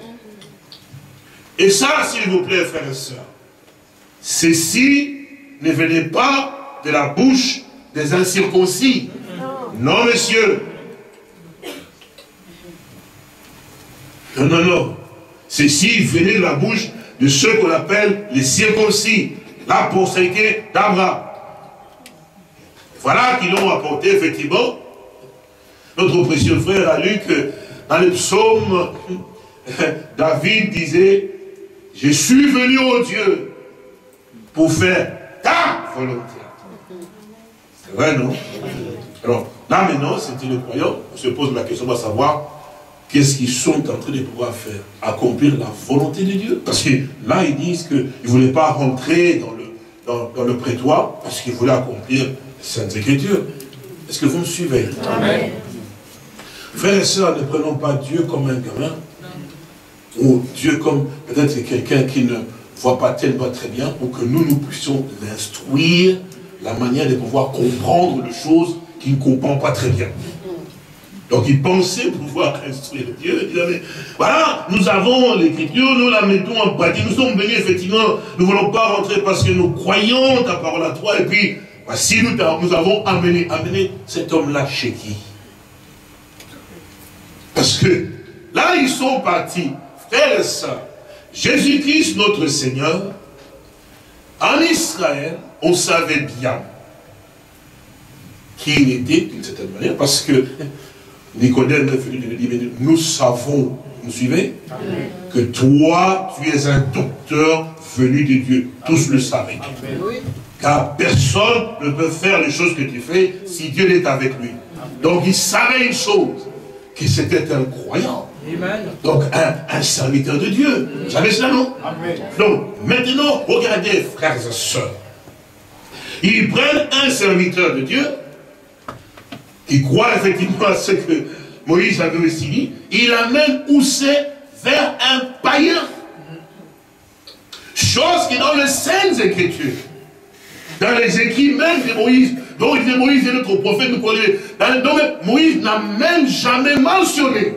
Et ça, s'il vous plaît, frères et sœurs, ceci ne venait pas de la bouche des incirconcis. Non, monsieur. Non. Ceci venait de la bouche de ceux qu'on appelle les circoncis, la postérité d'Abraham. Voilà qui l'ont apporté, effectivement. Notre précieux frère a lu que dans le psaume, David disait, je suis venu au Dieu pour faire ta volonté. C'est vrai, non? Alors, là maintenant, c'était le croyant. On se pose la question de savoir qu'est-ce qu'ils sont en train de pouvoir faire? Accomplir la volonté de Dieu. Parce que là, ils disent qu'ils ne voulaient pas rentrer dans le prétoire parce qu'ils voulaient accomplir les Saintes Écritures. Est-ce que vous me suivez? Amen. Frères et sœurs, ne prenons pas Dieu comme un gamin, ou Dieu comme peut-être quelqu'un qui ne voit pas tellement très bien, pour que nous puissions l'instruire, la manière de pouvoir comprendre les choses qu'il ne comprend pas très bien. Donc il pensait pouvoir instruire Dieu. Il disait, voilà, nous avons l'écriture, nous la mettons en pratique, nous sommes venus effectivement, nous ne voulons pas rentrer parce que nous croyons ta parole à toi, et puis voici nous avons amené cet homme-là chez qui? Parce que là ils sont partis, frères et sœurs, Jésus-Christ notre Seigneur, en Israël, on savait bien qui il était d'une certaine manière, parce que Nicodème est venu de dire, nous savons, vous suivez? Amen. Que toi, tu es un docteur venu de Dieu. Tous le savaient. Car personne ne peut faire les choses que tu fais si Dieu est avec lui. Donc il savait une chose, que c'était un croyant. Amen. Donc un serviteur de Dieu. Vous savez cela, non? Amen. Donc maintenant, regardez, frères et sœurs. Ils prennent un serviteur de Dieu, qui croit effectivement à ce que Moïse avait aussi dit, il l'amène où c'est? Vers un païen. Chose qui est dans les Saintes Écritures, dans les écrits même de Moïse, dont il dit Moïse est notre prophète, nous connaissons. Donc Moïse n'a même jamais mentionné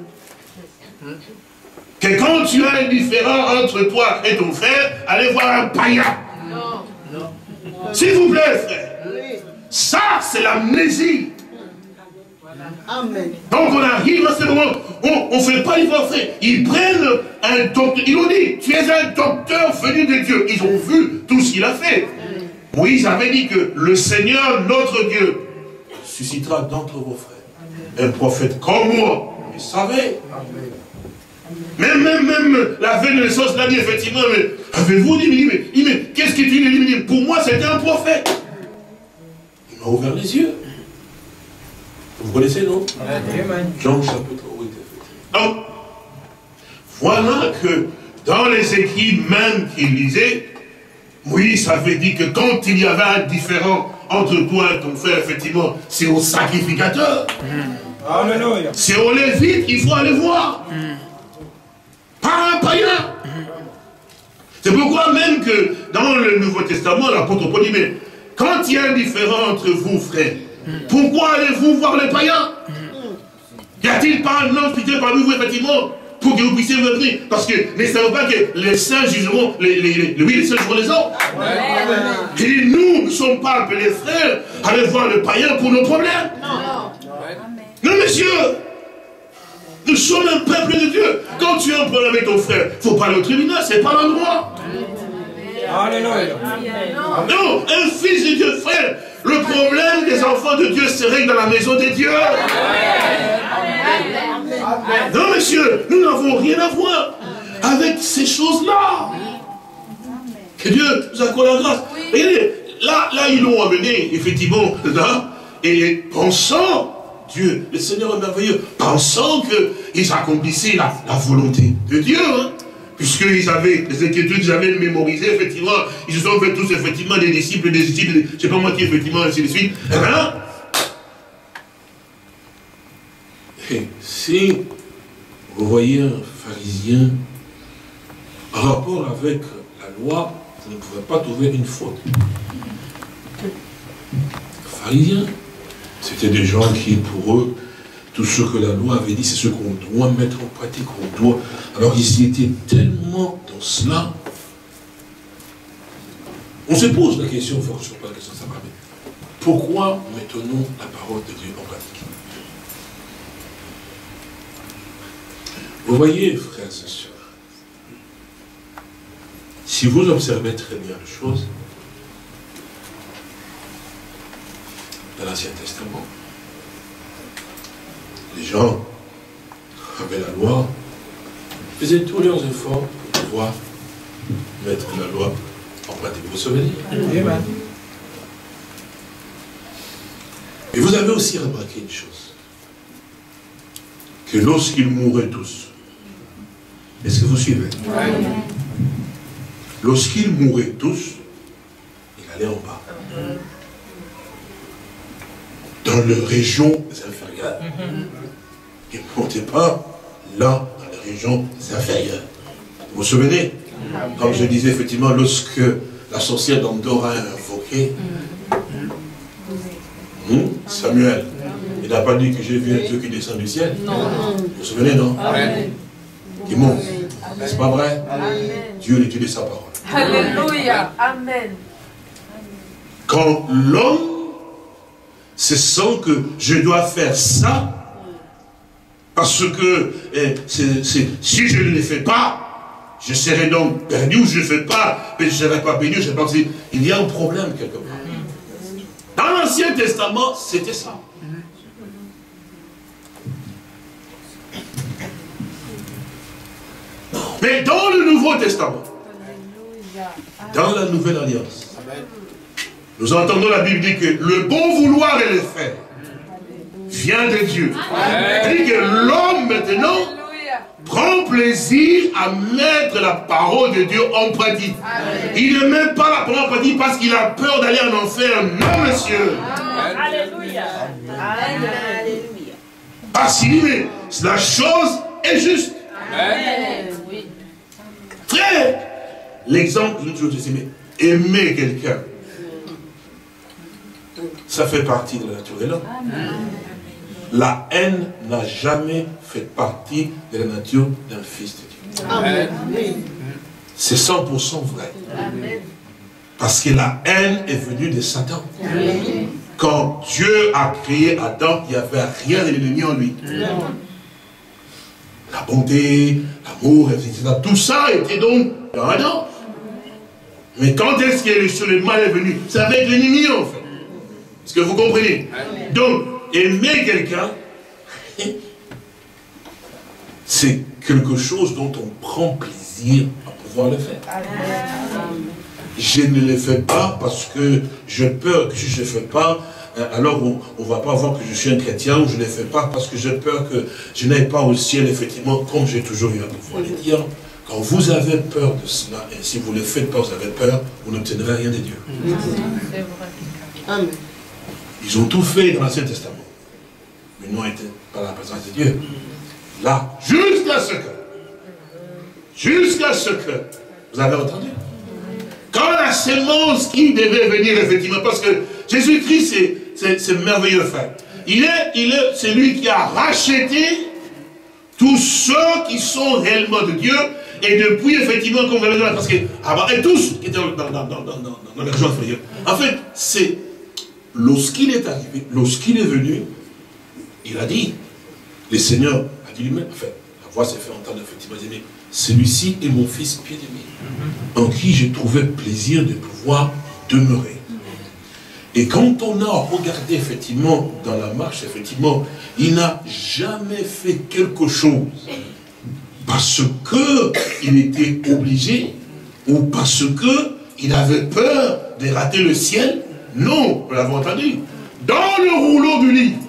que quand tu as un différend entre toi et ton frère, allez voir un païen. S'il vous plaît, frère. Ça, c'est l'amnésie. Amen. Donc on arrive à ce moment, on ne fait pas l'effort, frère. Ils prennent un docteur, ils ont dit, tu es un docteur venu de Dieu. Ils ont vu tout ce qu'il a fait. Moïse avait dit que le Seigneur, notre Dieu, suscitera d'entre vos frères un prophète comme moi. Vous savez. Même la veille de naissance l'a dit effectivement, mais avez-vous dit, mais qu'est-ce que tu dis? Pour moi, c'était un prophète. Il m'a ouvert les yeux. Vous connaissez, non? Jean chapitre 8. Donc, voilà que dans les écrits même qu'il lisait, Moïse avait dit que quand il y avait un différend entre toi et ton frère, effectivement, c'est au sacrificateur. C'est au Lévite qu'il faut aller voir. Pas un païen. C'est pourquoi même que dans le Nouveau Testament, l'apôtre Paul dit, mais quand il y a un différend entre vous, frères, pourquoi allez-vous voir les païens? Y a-t-il pas un homme spirituel parmi vous, effectivement, pour que vous puissiez venir? Parce que ne savez pas que les saints jugeront les saints jugeront les autres. Et nous ne sommes pas appelés frères à aller voir le païen pour nos problèmes. Non, monsieur. Nous sommes un peuple de Dieu. Quand tu as un problème avec ton frère, il ne faut pas aller au tribunal, c'est pas l'endroit. Non, un fils de Dieu, frère. Le problème des enfants de Dieu se règle dans la maison de Dieu. Non, monsieur, nous n'avons rien à voir avec ces choses-là. Que Dieu nous accorde la grâce. Regardez, là, ils l'ont amené, effectivement, là, et pensant, Dieu, le Seigneur est merveilleux, pensant qu'ils accomplissaient la volonté de Dieu, hein. Puisqu'ils avaient les Écritures, ils avaient mémorisé, effectivement, ils se sont fait tous, effectivement, des disciples, je ne sais pas moi qui, effectivement, ainsi de suite. Et bien, si vous voyez un pharisien, en rapport avec la loi, vous ne pouvez pas trouver une faute. Pharisiens, c'était des gens qui, pour eux, tout ce que la loi avait dit, c'est ce qu'on doit mettre en pratique, on doit. Alors ils étaient tellement dans cela. On se pose la question, il faut que je ne pose pas la question, ça va bien. Pourquoi mettons-nous la parole de Dieu en pratique? Vous voyez, frères et sœurs, si vous observez très bien les choses, dans l'Ancien Testament, les gens avaient la loi, faisaient tous leurs efforts pour pouvoir mettre la loi en pratique. Vous vous souvenez? Et vous avez aussi remarqué une chose, que lorsqu'ils mouraient tous, est-ce que vous suivez? Lorsqu'ils mouraient tous, il allait en bas. Dans les régions inférieures. Il ne montait pas là, dans les régions inférieures. Vous vous souvenez? Comme je disais, effectivement, lorsque la sorcière d'Andorra a invoqué Samuel, il n'a pas dit que j'ai vu un Dieu qui descend du ciel. Vous vous souvenez, non? Qui monte. N'est-ce pas vrai? Dieu est le Dieu de sa parole.
Alléluia. Amen.
Quand l'homme se sent que je dois faire ça, parce que si je ne le fais pas, je serai donc perdu, ou je ne le fais pas, mais je ne serai pas béni, je ne sais pas si il y a un problème quelque part. Dans l'Ancien Testament, c'était ça. Mais dans le Nouveau Testament, dans la Nouvelle Alliance, nous entendons la Bible dire que le bon vouloir et le faire vient de Dieu. C'est-à-dire que l'homme maintenant prend plaisir à mettre la parole de Dieu en pratique. Il ne met pas la parole en pratique parce qu'il a peur d'aller en enfer. Non, monsieur.
Alléluia. Alléluia.
Parce qu'il dit, mais la chose est juste. Frère, l'exemple, je toujours dis, mais aimer quelqu'un, ça fait partie de la nature de l'homme. La haine n'a jamais fait partie de la nature d'un fils de Dieu. Amen. C'est 100% vrai. Amen. Parce que la haine est venue de Satan. Amen. Quand Dieu a créé Adam, il n'y avait rien de l'ennemi en lui. Amen. La bonté, l'amour, etc. Tout ça était donc dans Adam. Mais quand est-ce que le mal est venu? C'est avec l'ennemi en fait. Est-ce que vous comprenez? Amen. Donc, aimer quelqu'un, c'est quelque chose dont on prend plaisir à pouvoir le faire. Amen. Je ne le fais pas parce que j'ai peur que si je ne le fais pas, alors on ne va pas voir que je suis un chrétien, ou je ne le fais pas parce que j'ai peur que je n'aille pas au ciel, effectivement, comme j'ai toujours eu à pouvoir le dire. Quand vous avez peur de cela, et si vous ne le faites pas, vous avez peur, vous n'obtiendrez rien de Dieu. Amen. Ils ont tout fait dans l'Ancien Testament, mais n'ont été par la présence de Dieu. Là, jusqu'à ce que, vous avez entendu? Quand la sémence qui devait venir, effectivement, parce que Jésus-Christ, c'est merveilleux fait. C'est lui qui a racheté tous ceux qui sont réellement de Dieu, et depuis, effectivement, comme vous l'avez dit, parce que, et tous qui étaient dans la région inférieure. En fait, c'est lorsqu'il est arrivé, lorsqu'il est venu, il a dit, le Seigneur a dit lui-même, enfin, la voix s'est fait entendre, effectivement, il dit, celui-ci est mon fils bien-aimé, en qui j'ai trouvé plaisir de pouvoir demeurer. Et quand on a regardé, effectivement, dans la marche, effectivement, il n'a jamais fait quelque chose parce qu'il était obligé, ou parce qu'il avait peur de rater le ciel. Non, vous l'avez entendu. Dans le rouleau du livre,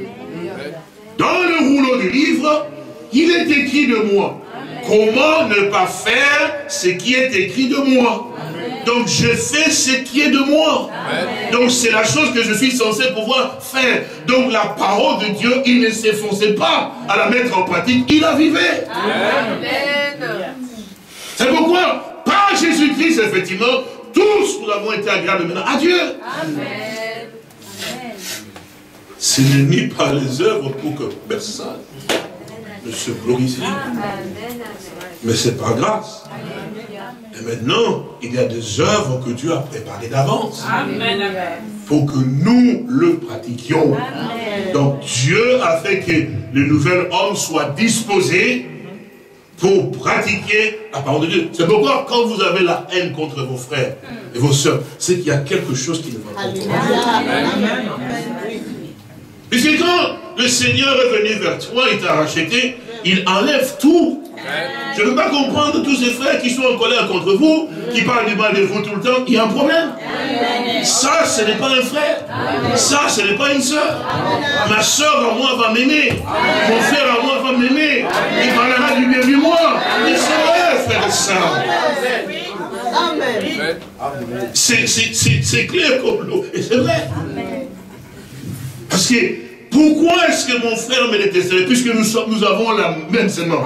il est écrit de moi. Comment ne pas faire ce qui est écrit de moi? Donc je fais ce qui est de moi. Donc c'est la chose que je suis censé pouvoir faire. Donc la parole de Dieu, il ne s'efforçait pas à la mettre en pratique, il la vivait. C'est pourquoi, par Jésus-Christ, effectivement, tous nous avons été agréables maintenant à Dieu. Amen. Ce n'est ni par les œuvres pour que personne ne se glorifie. Mais c'est par grâce. Et maintenant, il y a des œuvres que Dieu a préparées d'avance. Pour que nous le pratiquions. Amen. Donc Dieu a fait que le nouvel homme soit disposé pour pratiquer la parole de Dieu. C'est pourquoi quand vous avez la haine contre vos frères et vos sœurs, c'est qu'il y a quelque chose qui ne va pas. Puisque quand le Seigneur est venu vers toi, il t'a racheté, il enlève tout. Je ne peux pas comprendre tous ces frères qui sont en colère contre vous, qui parlent du mal de vous tout le temps, il y a un problème. Ça, ce n'est pas un frère. Ça, ce n'est pas une sœur. Ma sœur en moi va m'aimer. Mon frère en moi va m'aimer. Il parlera du bien de moi. Il serait frère et sœur. C'est clair comme l'eau. Et c'est vrai. Parce que pourquoi est-ce que mon frère me détesterait? Puisque nous avons la même semence.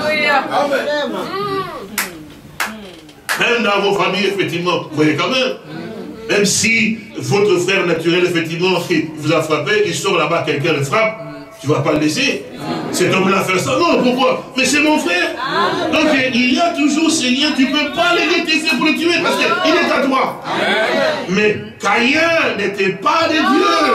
Même dans vos familles, effectivement, vous voyez quand même. Même si votre frère naturel, effectivement, vous a frappé, il sort là-bas, quelqu'un le frappe, tu ne vas pas le laisser. Cet homme-là fait ça. Non, pourquoi? Mais c'est mon frère. Donc il y a toujours ces liens, tu ne peux pas les détester pour le tuer, parce qu'il est à toi. Mais Caïn n'était pas de Dieu.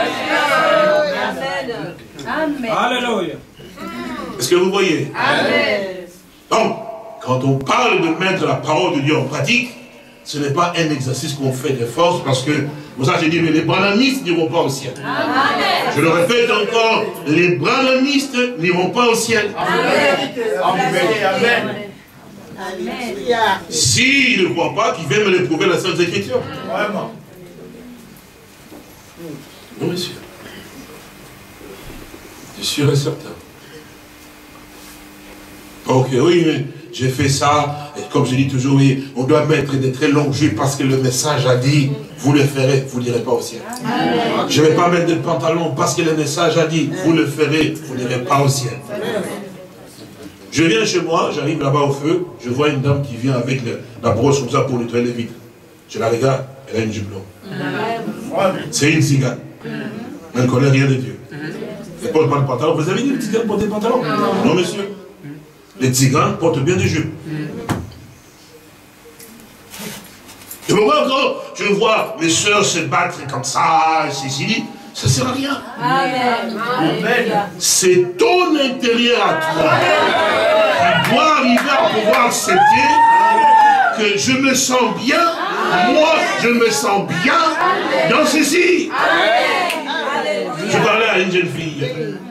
Amen.
Alléluia.
Est-ce que vous voyez?
Amen.
Donc, quand on parle de mettre la parole de Dieu en pratique, ce n'est pas un exercice qu'on fait de force, parce que, pour ça j'ai dit, mais les branhamistes n'iront pas au ciel. Amen. Je le répète encore, les branhamistes n'iront pas au ciel.
Amen. Amen.
S'ils ne croient pas, qu'ils viennent me le prouver la Sainte Écriture.
Vraiment.
Non, monsieur. Je suis sûr et certain. Ok, oui, mais j'ai fait ça, et comme je dis toujours, oui, on doit mettre des très longues jupes parce que le message a dit, vous le ferez, vous n'irez pas au ciel. Amen. Je ne vais pas mettre de pantalon parce que le message a dit, vous le ferez, vous n'irez pas au ciel. Je viens chez moi, j'arrive là-bas au feu, je vois une dame qui vient avec la brosse comme ça pour nettoyer les vitres. Je la regarde, elle a une jupe longue. C'est une cigane. Elle ne connaît rien de Dieu. Elle ne porte pas de pantalon. Vous avez dit que les tziganes portent des pantalons? Non, monsieur. Les tziganes portent bien des jupes. Et pourquoi quand je vois mes soeurs se battre comme ça, Cécilie, ça ne sert à rien. Amen. C'est ton intérieur à toi. Tu dois arriver à pouvoir accepter que je me sens bien, moi je me sens bien dans ceci. Je parlais à une jeune fille.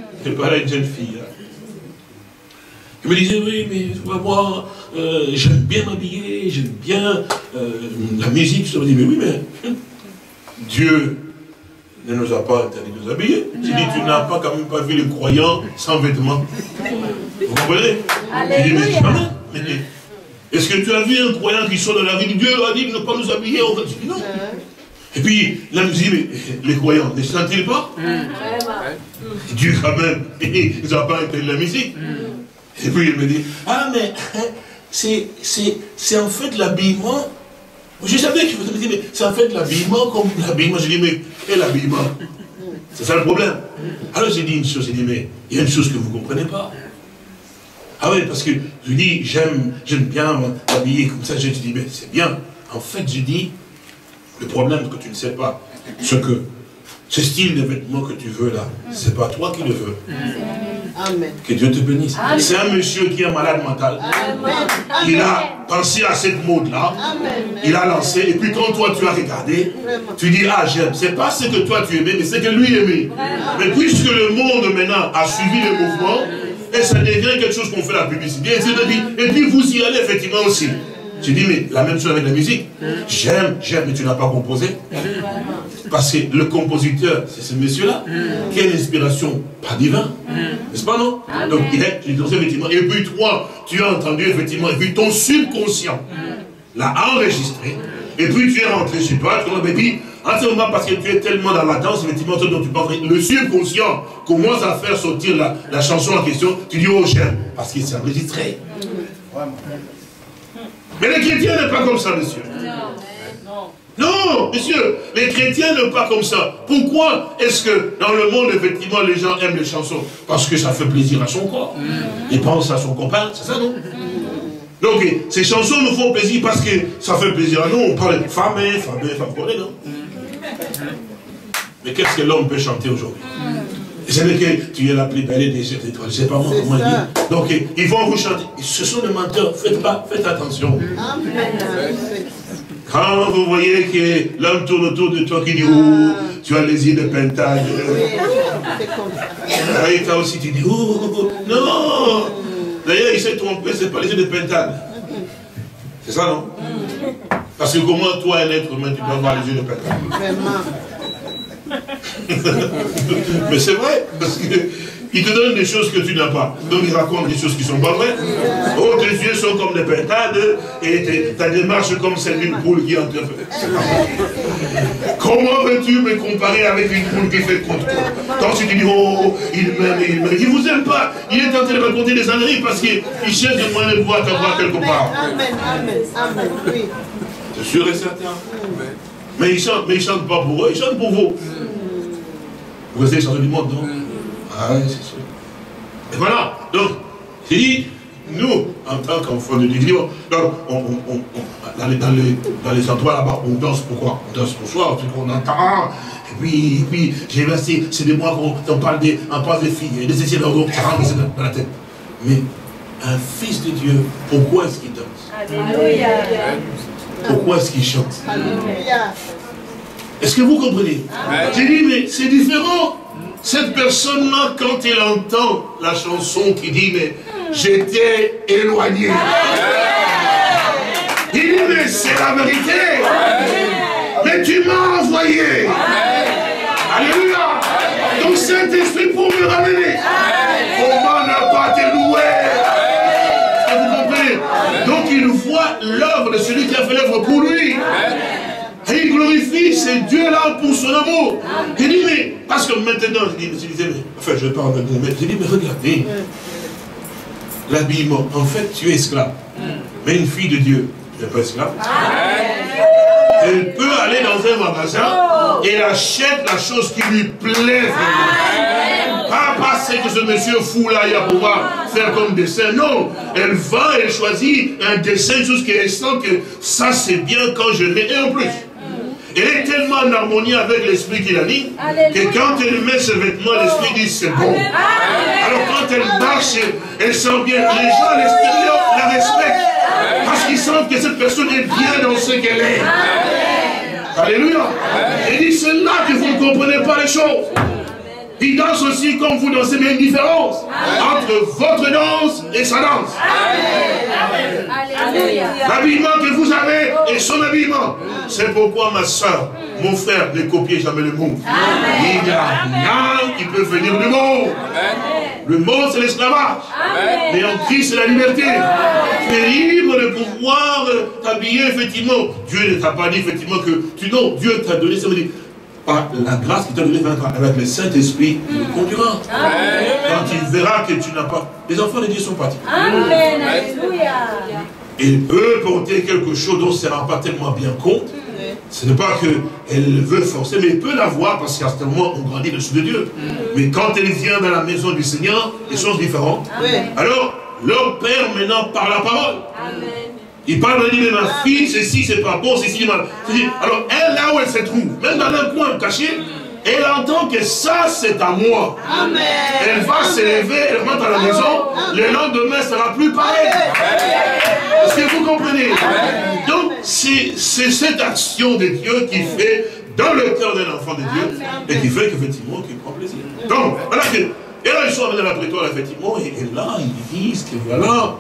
Elle me disait, oui, mais moi, j'aime bien m'habiller, j'aime bien la musique. Je me dis, mais oui, mais Dieu ne nous a pas interdit de nous habiller. Je dis, tu n'as pas quand même pas vu les croyants sans vêtements. Vous comprenez? Je dis, mais jamais. Est-ce que tu as vu un croyant qui sort de la vie? Dieu a dit de ne pas nous habiller. Je dis, non. Et puis, là, je me dis, mais les croyants, ne sentent-ils pas? Dieu, quand même, il n'a pas interdit la musique. Et puis, il me dit, ah, mais c'est en fait l'habillement. Je savais qu'il me dire, mais c'est en fait l'habillement comme l'habillement. Je dis, mais quel habillement? C'est ça le problème. Alors j'ai dit une chose, j'ai dit, mais il y a une chose que vous ne comprenez pas. Ah oui, parce que je dis, j'aime bien m'habiller comme ça. Je dis, mais c'est bien. En fait, je dis, le problème que tu ne sais pas, c'est que ce style de vêtements que tu veux là, c'est pas toi qui le veux. Amen. Que Dieu te bénisse. C'est un monsieur qui est malade mental. Amen. Il a pensé à cette mode-là. Il a lancé. Et puis quand toi tu as regardé, tu dis, ah j'aime. C'est pas ce que toi tu aimais, mais c'est que lui aimait. Mais puisque le monde maintenant a suivi le mouvement, et ça devient quelque chose qu'on fait la publicité, et puis vous y allez effectivement aussi. Tu dis, mais la même chose avec la musique. J'aime, mais tu n'as pas composé. Parce que le compositeur, c'est ce monsieur-là, qui a une inspiration pas divine. N'est-ce pas, non? Donc, il est effectivement. Et puis, toi, tu as entendu, effectivement, et puis ton subconscient l'a enregistré. Et puis, tu es rentré chez toi, et puis, en ce moment, parce que tu es tellement dans la danse, effectivement, dont tu parles, le subconscient commence à faire sortir la chanson en question. Tu dis, oh, j'aime, parce qu'il s'est enregistré. Mais les chrétiens n'est pas comme ça, monsieur. Non, monsieur, les chrétiens n'est pas comme ça. Pourquoi est-ce que dans le monde, effectivement, les gens aiment les chansons? Parce que ça fait plaisir à son corps. Il pense à son copain, c'est ça, non? Donc, ces chansons nous font plaisir parce que ça fait plaisir à nous. On parle de femme, vous connaissez, non? Mais qu'est-ce que l'homme peut chanter aujourd'hui? C'est que tu es la plus belle des chefs d'étoiles. Je ne sais pas moi comment dire. Donc, ils vont vous chanter. Ce sont des menteurs. Faites attention. Quand vous voyez que l'homme tourne autour de toi qui dit, oh, tu as les yeux de pentade. Et toi aussi tu dis, oh, non. D'ailleurs, il s'est trompé, c'est pas les yeux de pentade. C'est ça, non? Parce que comment toi, un être humain, tu peux avoir les yeux de pentade? Mais c'est vrai, parce qu'il te donne des choses que tu n'as pas. Donc il raconte des choses qui ne sont pas vraies. Oh, tes yeux sont comme des pentades et ta démarche comme celle d'une poule qui entre. Comment veux-tu me comparer avec une poule qui fait contre toi? Quand tu te dis, oh, il m'aime, il ne vous aime pas. Il est en train de raconter des âneries parce qu'il cherche de moyens de pouvoir t'avoir quelque part.
Amen, amen, amen, oui.
C'est sûr et certain. Mais ils ne chantent pas pour eux, ils chantent pour vous. Vous essayez de changer du monde, non? Ah oui, c'est sûr. Et voilà. Donc, j'ai dit, nous, en tant qu'enfants de Dieu, dans les endroits là-bas, on danse pourquoi? On danse pour soi, parce qu'on entend. Et puis j'ai versé, c'est de moi qu'on parle des filles, des essais d'ordre, ça rentre dans la tête. Mais un fils de Dieu, pourquoi est-ce qu'il danse?
Alléluia.
Pourquoi est-ce qu'il chante?
Alléluia.
Est-ce que vous comprenez? J'ai dit, mais c'est différent. Cette personne-là, quand elle entend la chanson qui dit, mais j'étais éloigné. Il dit, mais c'est la vérité. Mais tu m'as envoyé. Alléluia. Donc Saint-Esprit pour me ramener. Comment ne pas te louer? Est-ce que vous comprenez? Donc il voit l'œuvre de celui qui a fait l'œuvre pour lui. Et il glorifie ce Dieu-là pour son amour. Il dit, mais, parce que maintenant, je disais, mais, enfin, je ne vais pas en donner, mais je dis, mais regardez, l'habillement, en fait, tu es esclave. Mais une fille de Dieu, tu n'es pas esclave. Elle peut aller dans un magasin et elle achète la chose qui lui plaît. Pas parce que ce monsieur fou là, il va pouvoir faire comme dessin. Non, elle va, elle choisit un dessin juste qu'elle sent que ça c'est bien quand je mets. Et en plus, elle est tellement en harmonie avec l'esprit qu'il a mis que quand elle met ce vêtement, l'esprit dit c'est bon. Alors quand elle marche, elle sent bien. Les gens à l'extérieur la respectent parce qu'ils sentent que cette personne est bien dans ce qu'elle est. Alléluia. Il dit c'est là que vous ne comprenez pas les choses. Il danse aussi comme vous dansez, mais une différence entre votre danse et sa danse. L'habillement que vous avez et son habillement. C'est pourquoi ma soeur, mon frère, ne copiez jamais le monde. Il n'y a rien qui peut venir du monde. Le monde, c'est l'esclavage. Mais en Christ, c'est la liberté. Tu es libre de pouvoir t'habiller, effectivement. Dieu ne t'a pas dit, effectivement, que tu non, Dieu t'a donné, ça veut dire, par la grâce qu'il t'a donnée avec le Saint-Esprit, il le conduira. Quand il verra que tu n'as pas. Les enfants de Dieu sont partis.
Amen. Alléluia.
Il peut porter quelque chose dont elle ne se rend pas tellement bien compte. Ce n'est pas qu'elle veut forcer, mais elle peut l'avoir parce qu'à ce moment, on grandit dessous de Dieu. Mais quand elle vient dans la maison du Seigneur, les choses différentes. Alors, leur Père maintenant par la parole.
Amen.
Il parle, il dit, mais ma fille, ceci, c'est pas bon, ceci, mal. Alors, elle, là où elle se trouve, même dans un coin caché, elle entend que ça, c'est à moi. Amen. Elle va se lever, elle rentre à la maison, le lendemain, ça ne sera plus pareil. Est-ce que vous comprenez? Donc, c'est cette action de Dieu qui fait dans le cœur d'un enfant de Dieu et qui fait qu'effectivement, qu'il prend plaisir. Donc, voilà que, et là, ils sont amenés à la prétoire, effectivement, et là, ils disent que voilà,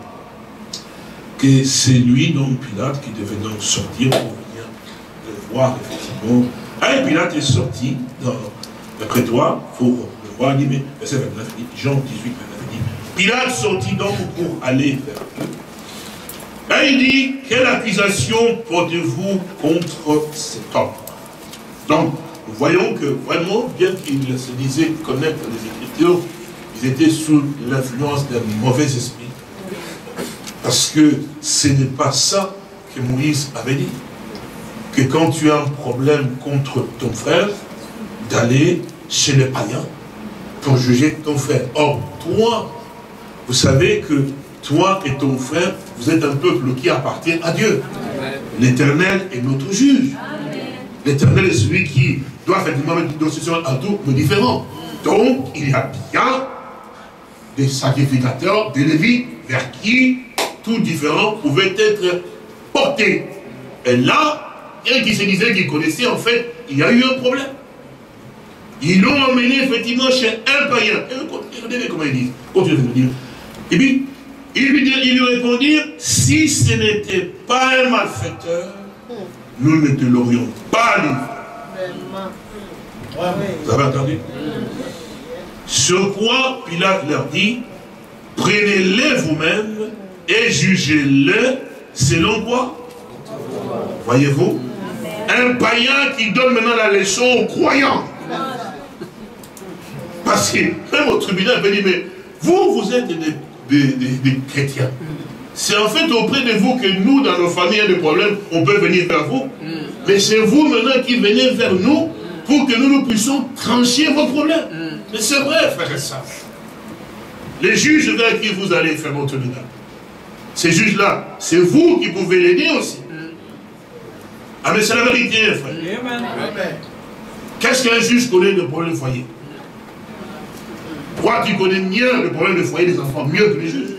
que c'est lui, donc Pilate, qui devait donc sortir pour venir le voir, effectivement. Et Pilate est sorti dans le prétoire pour le voir, il dit, mais verset 29, Jean 18, 29, il dit, Pilate sortit donc pour aller vers eux. Et il dit, quelle accusation portez-vous contre cet homme? Donc, nous voyons que vraiment, bien qu'il se disait connaître les Écritures, ils étaient sous l'influence d'un mauvais esprit. Parce que ce n'est pas ça que Moïse avait dit. Que quand tu as un problème contre ton frère, d'aller chez les païens pour juger ton frère. Or, toi, vous savez que toi et ton frère, vous êtes un peuple qui appartient à Dieu. L'Éternel est notre juge. L'Éternel est celui qui doit effectivement mettre une décision à tout, mais différent. Donc, il y a bien des sacrificateurs, des Lévites, vers qui tout différent pouvait être porté. Et là, il y en a qui se disaient qu'ils connaissaient, en fait, il y a eu un problème. Ils l'ont emmené effectivement chez un païen. Et regardez comment ils disent. Continuez de dire. Et puis, ils lui répondirent, si ce n'était pas un malfaiteur, nous ne te l'aurions pas livré. Vous avez entendu? Sur quoi Pilate leur dit, prenez-les vous-même et jugez-les selon quoi? Voyez-vous? Un païen qui donne maintenant la leçon aux croyants. Parce que même au tribunal, il peut dire, mais vous êtes des chrétiens. C'est en fait auprès de vous que nous, dans nos familles, il y a des problèmes, on peut venir vers vous. Mais c'est vous maintenant qui venez vers nous pour que nous puissions trancher vos problèmes. Mais c'est vrai, frère et sœurs. Les juges vers qui vous allez faire votre tribunal, ces juges-là, c'est vous qui pouvez l'aider aussi. Ah mais c'est la vérité, frère. Qu'est-ce qu'un juge connaît de problème de foyer? Toi, tu connais mieux le problème de foyer des enfants, mieux que les juges.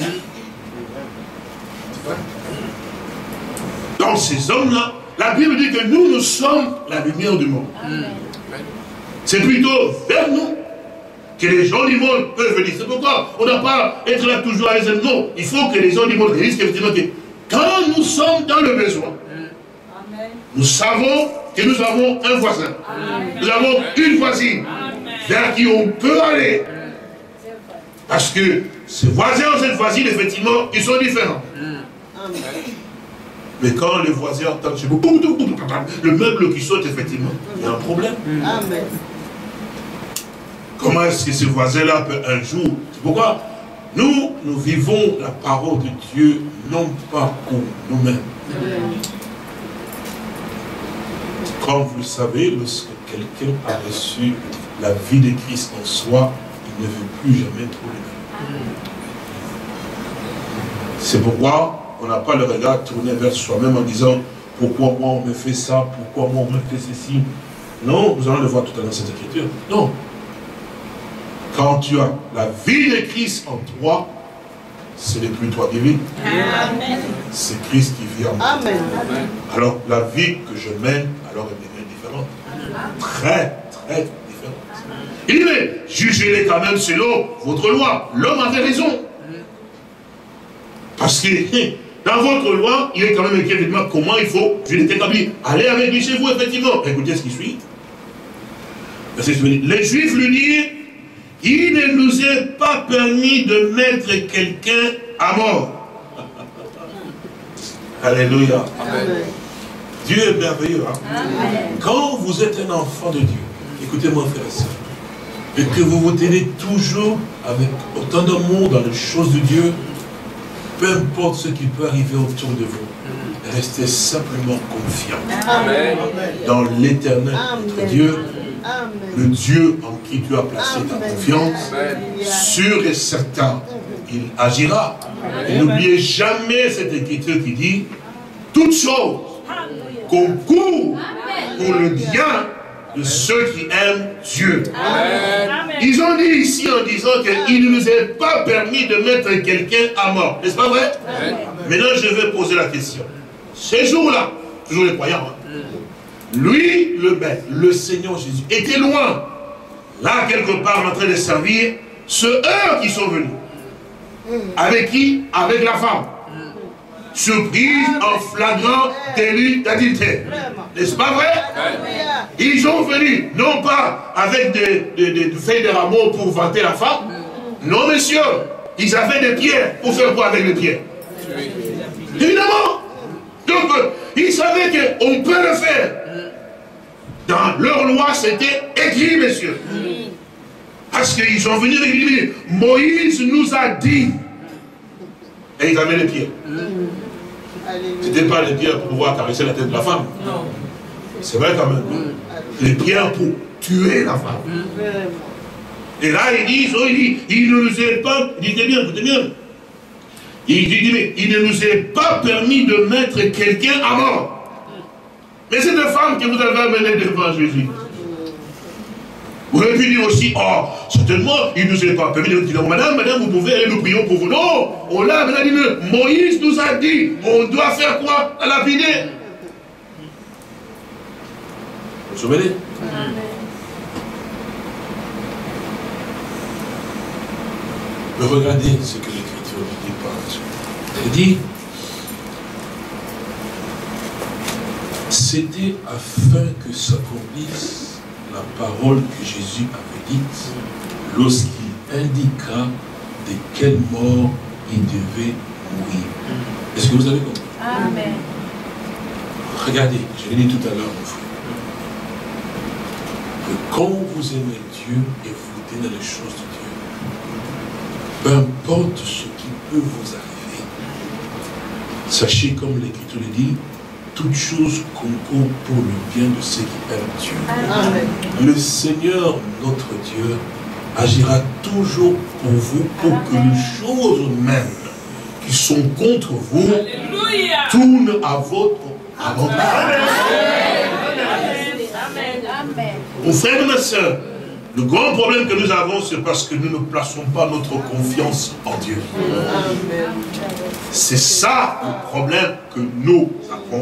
Donc ces hommes-là, la Bible dit que nous sommes la lumière du monde. C'est plutôt vers nous que les gens du monde peuvent venir. C'est pourquoi on n'a pas être là toujours à les aimer. Non, il faut que les gens du monde réalisent qu'effectivement, quand nous sommes dans le besoin, nous savons que nous avons un voisin. Nous avons une voisine vers qui on peut aller. Parce que ces voisins et cette voisine, effectivement, ils sont différents. Mais quand les voisins entendent le meuble qui saute, effectivement, il y a un problème. Comment est-ce que ce voisin-là peut un jour... C'est pourquoi nous vivons la parole de Dieu, non pas pour nous-mêmes. Comme vous le savez, lorsque quelqu'un a reçu la vie de Christ en soi, il ne veut plus jamais trouver le même. C'est pourquoi on n'a pas le regard tourné vers soi-même en disant pourquoi moi on me fait ça, pourquoi moi on me fait ceci. Non, nous allons le voir tout à l'heure dans cette écriture. Non. Quand tu as la vie de Christ en toi, ce n'est plus toi qui vis. C'est Christ qui vit en moi. Alors la vie que je mène, alors elle devient différente. Très, très différente. Il dit, mais jugez-les quand même selon votre loi. L'homme avait raison. Parce que dans votre loi, il est quand même écrit effectivement comment il faut juger l'établi. Allez avec lui chez vous, effectivement. Écoutez ce qui suit. Les Juifs lui dirent, il ne nous est pas permis de mettre quelqu'un à mort. Alléluia. Amen. Dieu est merveilleux. Hein? Quand vous êtes un enfant de Dieu, écoutez-moi, frère et sœur, et que vous vous tenez toujours avec autant d'amour dans les choses de Dieu, peu importe ce qui peut arriver autour de vous, restez simplement confiants dans l'éternel Dieu. Le Dieu en qui tu as placé ta confiance, sûr et certain, il agira. Et n'oubliez jamais cette écriture qui dit toutes choses concourent pour le bien de ceux qui aiment Dieu. Ils ont dit ici en disant qu'il ne nous est pas permis de mettre quelqu'un à mort. N'est-ce pas vrai? Maintenant je vais poser la question. Ces jours-là, toujours les croyants, lui, le maître, le Seigneur Jésus, était loin, là quelque part en train de servir ceux eux qui sont venus. Avec qui? Avec la femme. Surprise en flagrant délit d'adultère. N'est-ce pas vrai? Ils sont venus, non pas avec des feuilles de rameaux pour vanter la femme. Non, monsieur. Ils avaient des pierres. Pour faire quoi avec les pierres? Évidemment. Donc, ils savaient qu'on peut le faire. Dans leur loi, c'était écrit, messieurs. Parce qu'ils sont venus avec lui. Moïse nous a dit. Et ils avaient les pierres. Ce n'était pas les pierres pour pouvoir caresser la tête de la femme. C'est vrai quand même. Les pierres pour tuer la femme. Et là, ils disent, il ne nous est pas, écoutez bien, il dit, mais il ne nous est pas permis de mettre quelqu'un à mort. Mais c'est une femme que vous avez amenée devant Jésus. Vous auriez pu dire aussi, oh, certainement, il ne nous est pas permis de dire, madame, vous pouvez aller, nous prions pour vous. Non, on l'a, maintenant dit, Moïse nous a dit, on doit faire quoi? À lapider. Vous vous souvenez? Mais regardez ce que l'Écriture dit par là-dessus. Elle dit, c'était afin que s'accomplisse la parole que Jésus avait dite lorsqu'il indiqua de quelle mort il devait mourir. Est-ce que vous avez compris?
Amen.
Regardez, je l'ai dit tout à l'heure, mon frère, que quand vous aimez Dieu et vous tenez les choses de Dieu, peu importe ce qui peut vous arriver, sachez comme l'Écriture le dit, toute chose concourt pour le bien de ceux qui aiment Dieu.
Amen.
Le Seigneur, notre Dieu, agira toujours pour vous pour que les choses mêmes qui sont contre vous tournent à votre avantage. Mon frère et ma soeur, le grand problème que nous avons, c'est parce que nous ne plaçons pas notre confiance en Dieu. C'est ça le problème que nous avons.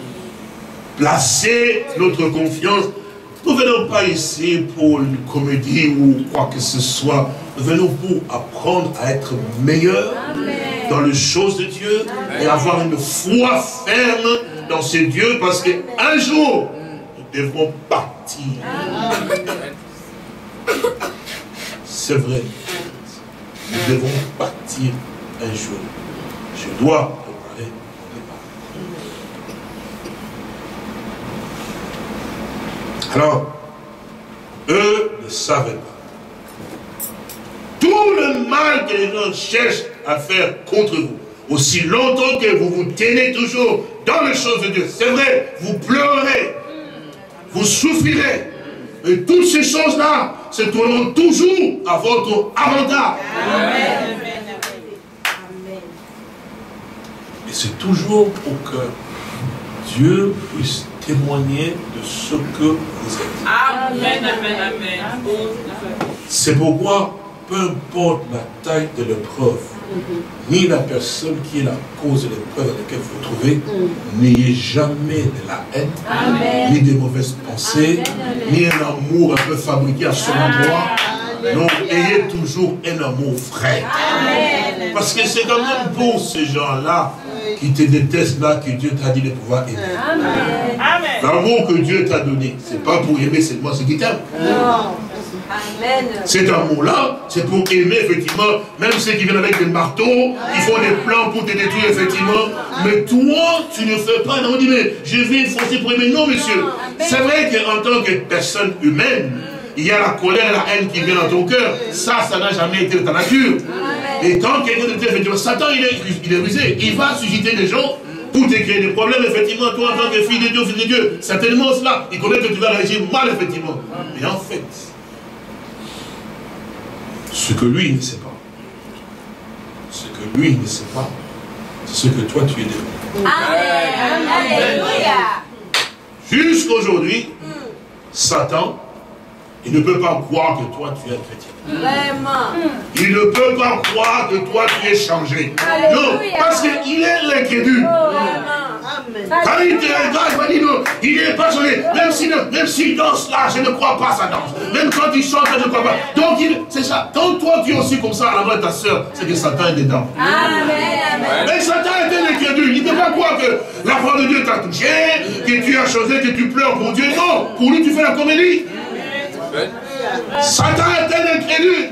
Placer notre confiance. Nous ne venons pas ici pour une comédie ou quoi que ce soit. Nous venons pour apprendre à être meilleurs dans les choses de Dieu et avoir une foi ferme dans ces dieux parce qu'un jour, nous devrons partir. C'est vrai. Nous devons partir un jour. Je dois préparer mon départ. Alors, eux ne savaient pas. Tout le mal que les gens cherchent à faire contre vous, aussi longtemps que vous vous tenez toujours dans les choses de Dieu, c'est vrai, vous pleurerez, vous souffrirez, mais toutes ces choses-là se tourneront toujours à votre avantage. Amen. Et c'est toujours pour que Dieu puisse témoigner de ce que vous êtes.
Amen, amen, amen.
C'est pourquoi, peu importe la taille de l'épreuve, ni la personne qui est la cause de l'épreuve dans laquelle vous vous trouvez, n'ayez jamais de la haine, ni de mauvaises pensées, ni un amour un peu fabriqué à son endroit. Non, ayez toujours un amour vrai. Parce que c'est quand même pour ces gens-là qui te détestent là que Dieu t'a dit de pouvoir aimer. L'amour que Dieu t'a donné, c'est pas pour aimer seulement ceux qui t'aiment. Cet amour-là, c'est pour aimer effectivement, même ceux qui viennent avec des marteaux, qui font des plans pour te détruire effectivement. Mais toi, tu ne fais pas. On dit, mais je vais forcer pour aimer. Non, monsieur. C'est vrai qu'en tant que personne humaine, il y a la colère et la haine qui vient dans ton cœur. Ça n'a jamais été de ta nature. Et quand quelqu'un de effectivement, Satan, il est rusé. Il va susciter des gens pour te créer des problèmes, effectivement, toi, en tant que fille de Dieu, fils de Dieu. Certainement, cela, il connaît que tu vas réagir mal, effectivement. Mais en fait, ce que lui ne sait pas, c'est ce que toi, tu es devenu.
Alléluia.
Jusqu'aujourd'hui, Satan, il ne peut pas croire que toi, tu es chrétien.
Vraiment.
Il ne peut pas croire que toi, tu es changé.
Alléluia.
Non, parce qu'il est l'incrédule. Quand il te regarde, il va dire non, il n'est pas changé. Même s'il danse là, je ne crois pas à sa danse. Même quand il chante, je ne crois pas. Donc, c'est ça. Quand toi, tu es aussi comme ça à la main de ta soeur, c'est que Satan est dedans.
Amen.
Mais Satan était l'incrédule. Il ne peut pas croire que la parole de Dieu t'a touché, que tu as changé, que tu pleures pour Dieu. Non, pour lui, tu fais la comédie. Satan est un incrédule.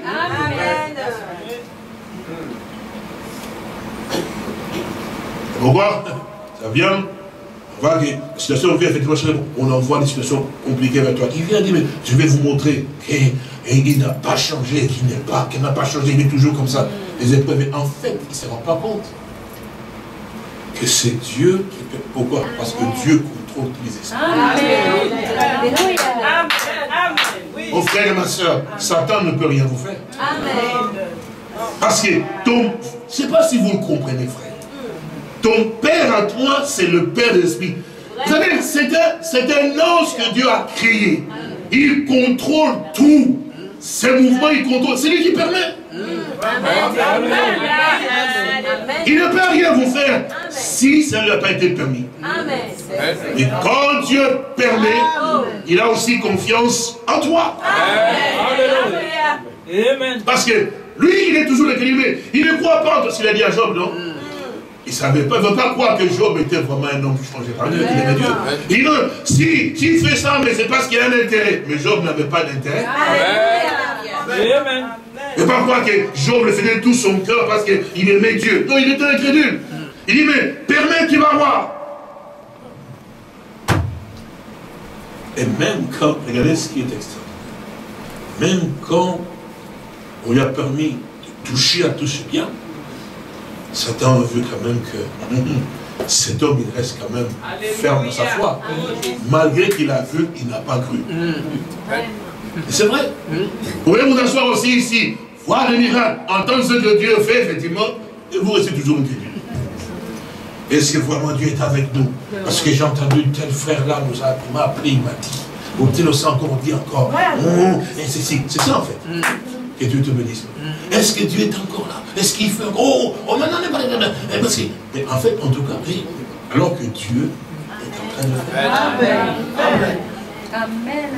Pourquoi? Ça vient, on voit que la situation vient effectivement, on envoie des situations compliquées vers toi. Il vient dire, mais je vais vous montrer qu'il n'a pas changé, qu'il n'a pas changé, il est toujours comme ça. Les épreuves, mais en fait, il ne se rend pas compte que c'est Dieu qui fait. Pourquoi? Parce que Dieu contrôle tous les esprits. Mon frère et ma soeur, Satan ne peut rien vous faire. Parce que je ne sais pas si vous le comprenez, frère. Ton père à toi, c'est le père de l'esprit. Vous savez, c'est un ange que Dieu a créé. Il contrôle tout. Ses mouvements, il contrôle. C'est lui qui permet. Il ne peut rien vous faire si ça ne lui a pas été permis. Et quand Dieu permet, il a aussi confiance en toi. Parce que lui, il est toujours l'équilibré. Il ne croit pas en ce qu'il a dit à Job, non? Il ne savait pas, il ne veut pas croire que Job était vraiment un homme changé par Dieu, qu'il aimait Dieu. Il dit, s'il fait ça, mais c'est parce qu'il a un intérêt. Mais Job n'avait pas d'intérêt. Il ne veut pas croire que Job le faisait de tout son cœur parce qu'il aimait Dieu. Non, il était incrédule. Il dit, mais permets qu'il va voir. Et même quand, regardez ce qui est extraordinaire, même quand on lui a permis de toucher à tout ce bien, Satan a vu quand même que cet homme, il reste quand même ferme dans sa foi. Malgré qu'il a vu, il n'a pas cru. C'est vrai. Vous pouvez vous asseoir aussi ici, voir le miracle, entendre ce que Dieu fait, effectivement, et vous restez toujours incrédule. Est-ce que vraiment Dieu est avec nous? Parce que j'ai entendu tel frère là m'a appelé, il m'a dit, ou tel aussi encore dit encore, c'est ça en fait. Que Dieu te bénisse. Est-ce que Dieu est encore là? Est-ce qu'il fait encore? Oh non, parce que, mais en fait, en tout cas, alors que Dieu est en train de faire.
Amen.
Amen.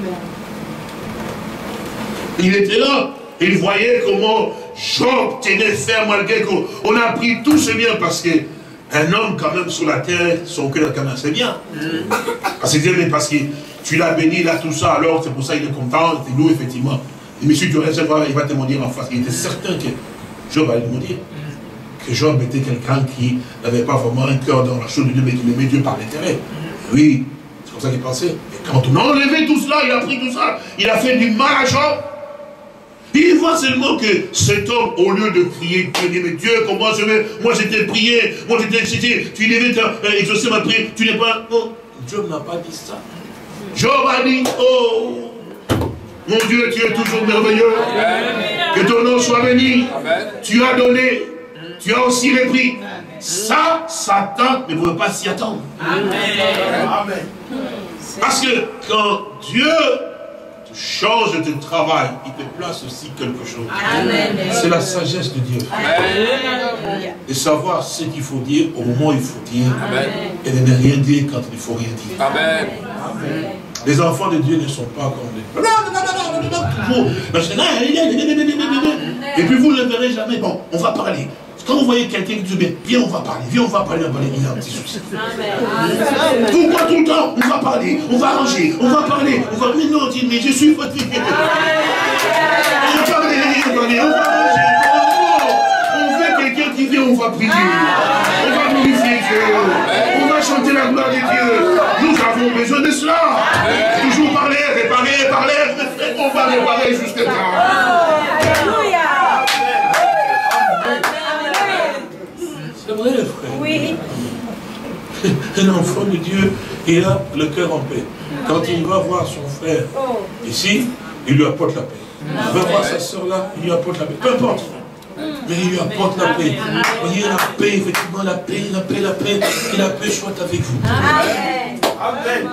Il était là, il voyait comment Job tenait ferme malgré qu'on a pris tout ce bien parce que un homme quand même sur la terre, son cœur quand même c'est bien. Parce que tu l'as béni, là tout ça, alors c'est pour ça qu'il est content, c'est nous effectivement. Et monsieur Durel, il va te dire en face, il était certain que Job allait me dire que Job était quelqu'un qui n'avait pas vraiment un cœur dans la chose de Dieu, mais qui aimait Dieu par l'intérêt. Oui, c'est comme ça qu'il pensait. Et quand on a enlevé tout cela, il a pris tout ça, il a fait du mal à Job. Il voit seulement que cet homme, au lieu de crier, Dieu dit, mais Dieu, comment je vais, moi j'étais prié, moi j'étais, tu devais exaucer ma prière, tu n'es pas... Non, Job n'a pas dit ça. Job a dit, oh, mon Dieu, tu es toujours merveilleux. Que ton nom soit béni. Tu as donné, tu as aussi repris. Ça, Satan ne pouvait pas s'y attendre. Amen. Parce que quand Dieu te change de ton travail, il te place aussi quelque chose. C'est la sagesse de Dieu. Et savoir ce qu'il faut dire au moment où il faut dire. Et de ne rien dire quand il ne faut rien dire. Amen. Les enfants de Dieu ne sont pas comme des... Toujours. Et puis vous ne le verrez jamais. Bon, on va parler. Quand vous voyez quelqu'un qui dit, viens, on va parler, viens, on va parler, il y a un petit souci. Pourquoi tout le temps? On va parler, on va ranger, on va parler, on va... Mais non, mais je suis fatigué. On va parler, on va ranger. On veut quelqu'un qui vient, on va prier. On va glorifier Dieu. On va chanter la gloire de Dieu. Nous avons besoin de cela. Toujours parler, réparer. On va réparer jusqu'à temps.
Alléluia.
C'est vrai, frère.
Oui.
Un enfant de Dieu, il a le cœur en paix. Quand il va voir son frère ici, il lui apporte la paix. Il va voir sa soeur là, il lui apporte la paix. Peu importe. Mais il lui apporte la paix. Vous voyez, la paix, effectivement, la paix. Que la paix soit avec vous.
Amen.
Amen.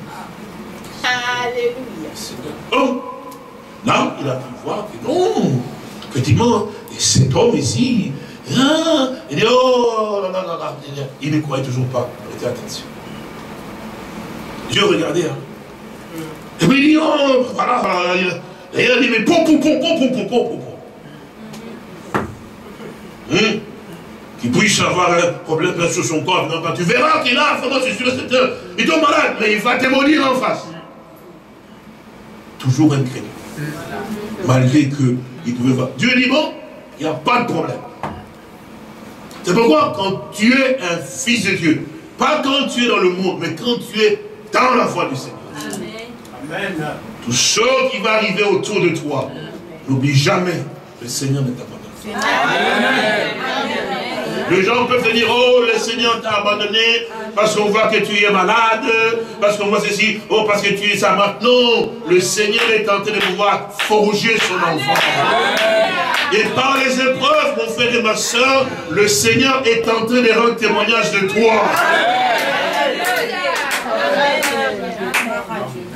Alléluia.
Oh, là, il a pu voir que non, effectivement, et cet homme ici, hein, il dit, oh, là, il ne croyait toujours pas. Prêtez attention. Dieu regardait, hein. Et puis il dit, oh, voilà, et il a dit, mais pom. Qu'il puisse avoir un problème sur son corps, non, tu verras qu'il a, vraiment, c'est sûr, il tombe malade, mais il va te maudire en face. Toujours incrédule. Malgré qu'il pouvait voir. Dieu dit, bon, il n'y a pas de problème. C'est pourquoi quand tu es un fils de Dieu, pas quand tu es dans le monde, mais quand tu es dans la foi du Seigneur.
Amen.
Tout ce qui va arriver autour de toi, n'oublie jamais, le Seigneur ne t'abandonne pas.
Amen.
Les gens peuvent te dire, oh, le Seigneur t'a abandonné parce qu'on voit que tu es malade, parce qu'on voit ceci, oh, parce que tu es ça. Non, le Seigneur est en train de pouvoir forger son enfant. Et par les épreuves, mon frère et ma soeur, le Seigneur est en train de rendre témoignage de toi.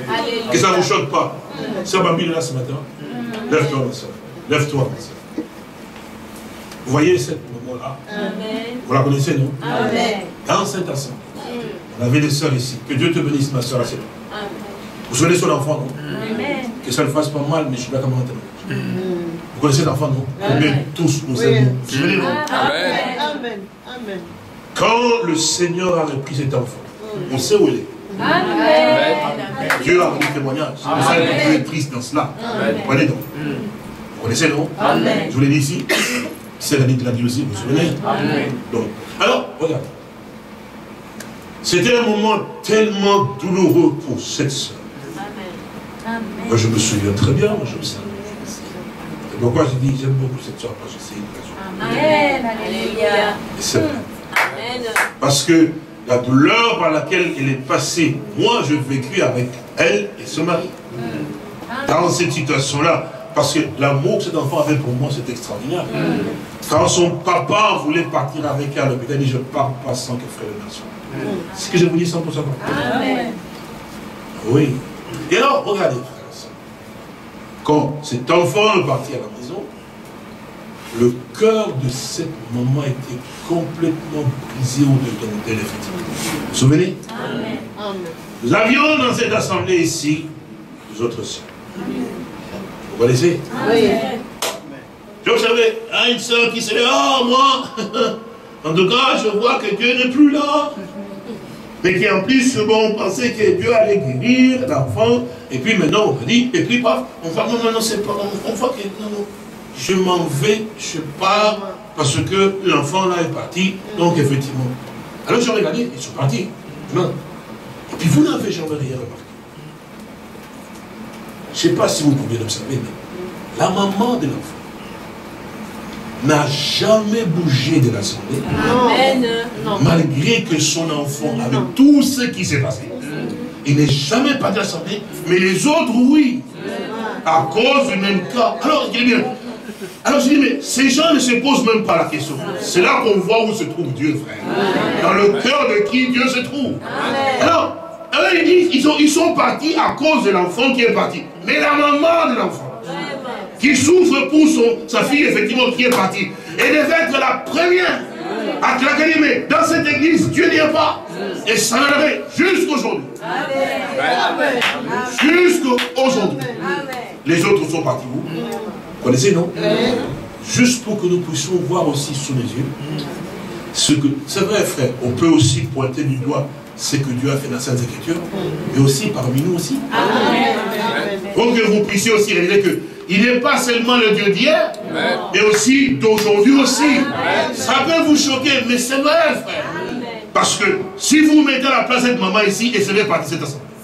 Que ça ne vous choque pas. Sœur Bambi est là ce matin. Lève-toi, ma soeur. Lève-toi, ma soeur. Vous voyez cette moment-là? Vous la connaissez, non?
Amen.
Dans cette assemblée, on avait des sœurs ici. Que Dieu te bénisse, ma soeur. Vous souvenez son enfant, non?
Amen.
Que ça ne fasse pas mal, mais je suis là comme un témoin. Vous connaissez l'enfant, non? Combien tous nous aimons. Vous souvenez, non?
Amen. Amen.
Quand le Seigneur a repris cet enfant, on sait où il est.
Amen.
Dieu a rendu témoignage. C'est pour ça que Dieu est triste dans cela. Vous comprenez donc? Vous connaissez, non?
Amen.
Je vous l'ai dit ici. C'est la dit aussi, vous vous souvenez? Donc, alors, regarde. C'était un moment tellement douloureux pour cette soeur. Moi, je me souviens très bien, moi, je me souviens. C'est pourquoi je dis j'aime beaucoup cette soeur, parce que c'est une raison.
Amen. Alléluia.
Et c'est vrai. Parce que la douleur par laquelle elle est passée, moi, je vécu avec elle et son mari. Dans cette situation-là, parce que l'amour que cet enfant avait pour moi, c'est extraordinaire. Quand son papa voulait partir avec elle à l'hôpital, il dit, je ne pars pas sans que frère le nation. C'est ce que je vous dis 100%.
Amen.
Oui. Et alors, regardez, frères et sœurs. Quand cet enfant est parti à la maison, le cœur de cette maman était complètement brisé au-dedans d'elle, effectivement. Vous vous souvenez?
Amen.
Nous avions dans cette assemblée ici des autres sœurs. Vous connaissez?
Oui.
J'observais une sœur qui se dit, oh moi, en tout cas, je vois que Dieu n'est plus là. Mais qui en plus, bon, on pensait que Dieu allait guérir l'enfant. Et puis maintenant, on dit, et puis paf, on va, non, c'est pas, on voit que, non, je m'en vais, je pars, parce que l'enfant là est parti. Donc effectivement. Alors j'ai regardé, ils sont partis. Non. Et puis vous n'avez jamais rien remarqué. Je ne sais pas si vous pouvez l'observer, mais la maman de l'enfant n'a jamais bougé de l'assemblée, malgré que son enfant, avec tout ce qui s'est passé, il n'est jamais pas de l'assemblée, mais les autres, oui, à cause du même cas. Alors, je dis, mais ces gens ne se posent même pas la question. C'est là qu'on voit où se trouve Dieu, frère. Dans le cœur de qui Dieu se trouve. Alors, ils disent, ils sont partis à cause de l'enfant qui est parti. Mais la maman de l'enfant, qui souffre pour sa fille, effectivement, qui est partie, elle devait être la première à claquer, mais dans cette église, Dieu n'y est pas. Et ça en avait jusqu'aujourd'hui. Jusqu'aujourd'hui. Les autres sont partis où? Vous connaissez, non? Juste pour que nous puissions voir aussi sous les yeux ce que, c'est vrai, frère, on peut aussi pointer du doigt ce que Dieu a fait dans cette écriture, mais aussi parmi nous aussi. Pour que vous puissiez aussi réaliser que il n'est pas seulement le Dieu d'hier, mais aussi d'aujourd'hui aussi. Ça peut vous choquer, mais c'est vrai, frère. Parce que si vous vous mettez à la place de cette maman ici, et c'est parti cette assemblée.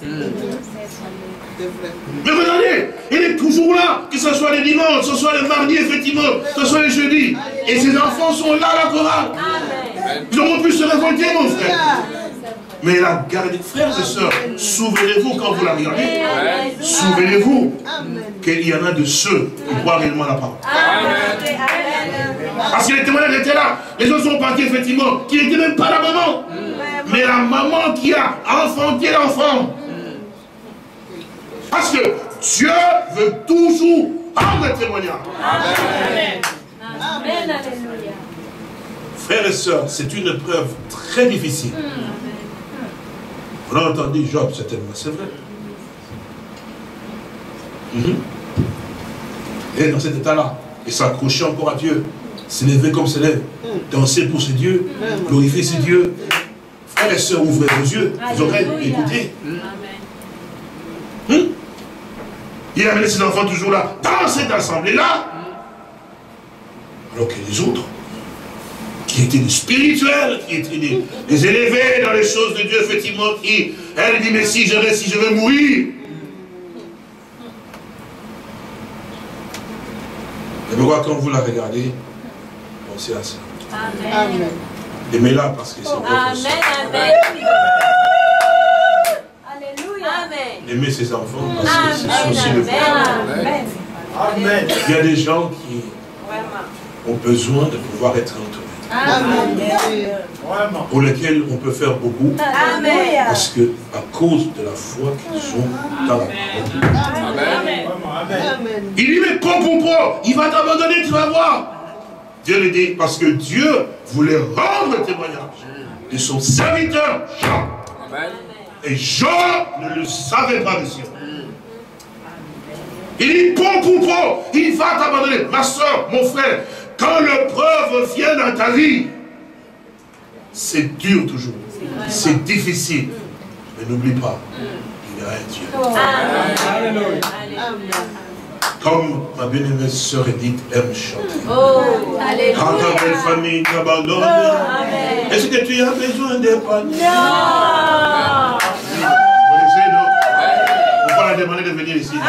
Mais regardez, il est toujours là, que ce soit les dimanches, que ce soit les mardis, effectivement, que ce soit les jeudis. Et ses enfants sont là à la chorale. Ils auront pu se révolter, mon frère. Mais la garde, frères et sœurs, souvenez-vous quand vous la regardez, souvenez-vous qu'il y en a de ceux qui croient réellement la parole. Parce que les témoignages étaient là, les autres sont partis effectivement, qui n'étaient même pas la maman, mais la maman qui a enfanté l'enfant. Parce que Dieu veut toujours rendre témoignage.
Amen. Amen. Alléluia.
Frères et sœurs, c'est une épreuve très difficile. On a entendu Job, certainement, c'est vrai. Et dans cet état-là, il s'accrochait encore à Dieu, s'élever comme s'élève, danser pour ses dieux, glorifier ses dieux. Frères et sœurs, ouvrez vos yeux, vos oreilles, écoutez. Il a amené ses enfants toujours là, dans cette assemblée-là, alors que les autres, qui étaient des spirituels, qui étaient des élevés dans les choses de Dieu, effectivement, qui, elle dit, mais si je vais mourir. Et pourquoi quand vous la regardez, pensez à ça.
Amen.
Aimez-la parce que c'est votre
Amen.
soeur.
Amen. Alléluia. Amen.
Aimez ses enfants parce que c'est aussi le frère.
Amen.
Il y a des gens qui ont besoin de pouvoir être entourés. pour lesquels on peut faire beaucoup,
Amen.
parce que à cause de la foi qu'ils ont dans la parole. Il dit, mais pas, il va t'abandonner, tu vas voir. Dieu lui dit, parce que Dieu voulait rendre témoignage de son serviteur Jean. Et Jean ne le savait pas, monsieur. Il dit, pas, il va t'abandonner. Ma soeur, mon frère, quand l'épreuve vient dans ta vie, c'est dur toujours. C'est difficile. Mais n'oublie pas, il y a un Dieu.
Amen.
Comme ma bien-aimée sœur Edith aime chanter.
Oh,
Quand ta belle famille t'abandonne, est-ce que tu as besoin d'épargne?
non.
Vous connaissez, non? On va la demander de venir ici.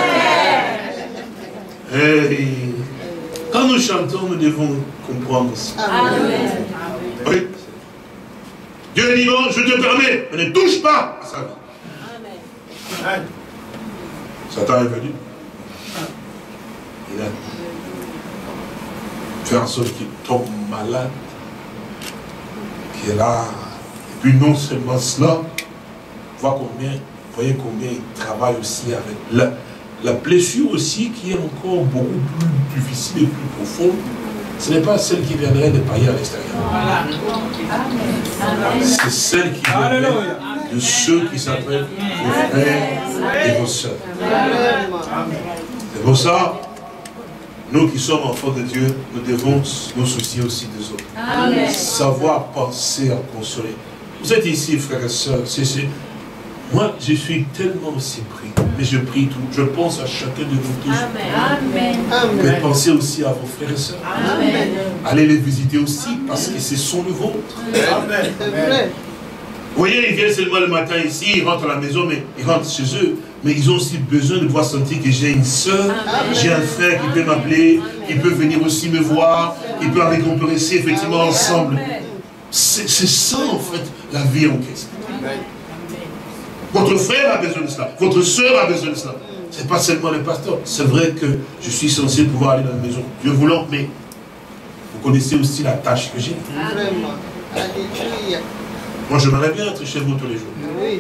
Hey. Quand nous chantons, nous devons comprendre ça.
Amen.
Oui. Dieu dit non, je te permets, mais ne touche pas à sa vie.
Amen.
Satan est venu. Il a fait en sorte qu'il tombe malade, qui est là. Et puis non seulement cela, voyez combien il travaille aussi avec la blessure aussi qui est encore beaucoup plus difficile et plus profonde. Ce n'est pas celle qui viendrait de pailler à l'extérieur. C'est celle qui viendrait de ceux qui s'appellent vos frères et vos sœurs. C'est pour ça, nous qui sommes enfants de Dieu, nous devons nous soucier aussi des autres.
Amen.
Savoir penser à consoler. Vous êtes ici, frères et sœurs. Moi, je suis tellement aussi pris. Mais je prie tout. Je pense à chacun de vous tous.
Amen.
Mais pensez aussi à vos frères et sœurs.
Amen.
Allez les visiter aussi parce que ce sont le vôtre.
Amen.
Vous voyez, ils viennent seulement le matin ici, ils rentrent à la maison, mais ils rentrent chez eux. Mais ils ont aussi besoin de pouvoir sentir que j'ai une sœur, j'ai un frère qui peut m'appeler, qui peut venir aussi me voir, qui peut avec on peut rester effectivement ensemble. C'est ça en fait la vie en question. Votre frère a besoin de cela, votre soeur a besoin de cela. Ce n'est pas seulement le pasteur. C'est vrai que je suis censé pouvoir aller dans la maison, Dieu voulant, mais vous connaissez aussi la tâche que j'ai. Moi, j'aimerais bien être chez vous tous les jours.
Oui.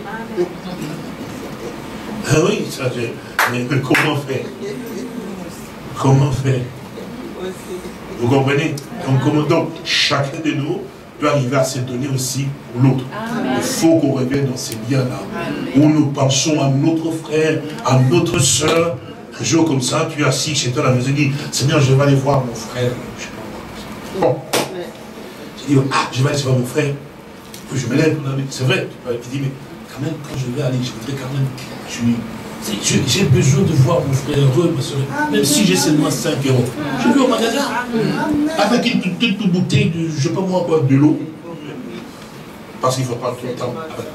Ah oui, ça j'ai. Mais comment faire? Comment faire? Vous comprenez? Donc, chacun de nous peut arriver à se donner aussi pour l'autre. Il faut qu'on revienne dans ces liens-là, où nous pensons à notre frère, à notre soeur. Un jour comme ça, tu es assis chez toi à la maison et dis, Seigneur, je vais aller voir mon frère. Bon. Tu dis, ah, je vais aller voir mon frère. Puis je me lève, c'est vrai. Tu dis, mais quand même, quand je vais aller, je voudrais quand même j'ai besoin de voir mon frère heureux, ma soeur. Même si j'ai seulement 5 €. Je vais au magasin avec une petite bouteille de, je ne sais pas moi quoi, de l'eau. Parce qu'il ne faut pas tout le temps.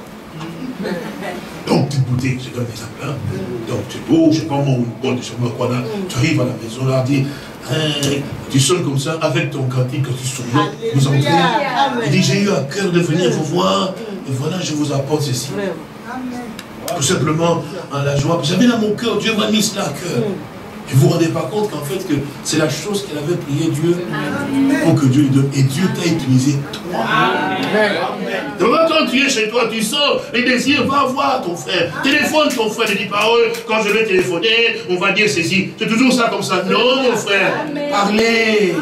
Donc, petite bouteille, je donne des exemples. Donc, tu es beau, je ne sais pas moi, une bonne, je sais pas quoi là. Tu arrives à la maison là, tu sonnes comme ça, avec ton cantique, quand tu souviens, vous entrez. Il dit, j'ai eu à cœur de venir vous voir, et voilà, je vous apporte ceci. Tout simplement, en la joie. J'avais dans mon cœur, Dieu m'a mis cela à cœur. Et vous ne vous rendez pas compte qu'en fait, que c'est la chose qu'il avait prié Dieu pour que Dieu lui donne. Et Dieu t'a utilisé toi. Donc quand tu es chez toi, tu sors, les désirs, va voir ton frère. Téléphone ton frère, ne dis pas, oh, quand je vais téléphoner, on va dire ceci. C'est toujours ça comme ça. Non, mon frère. Parlez.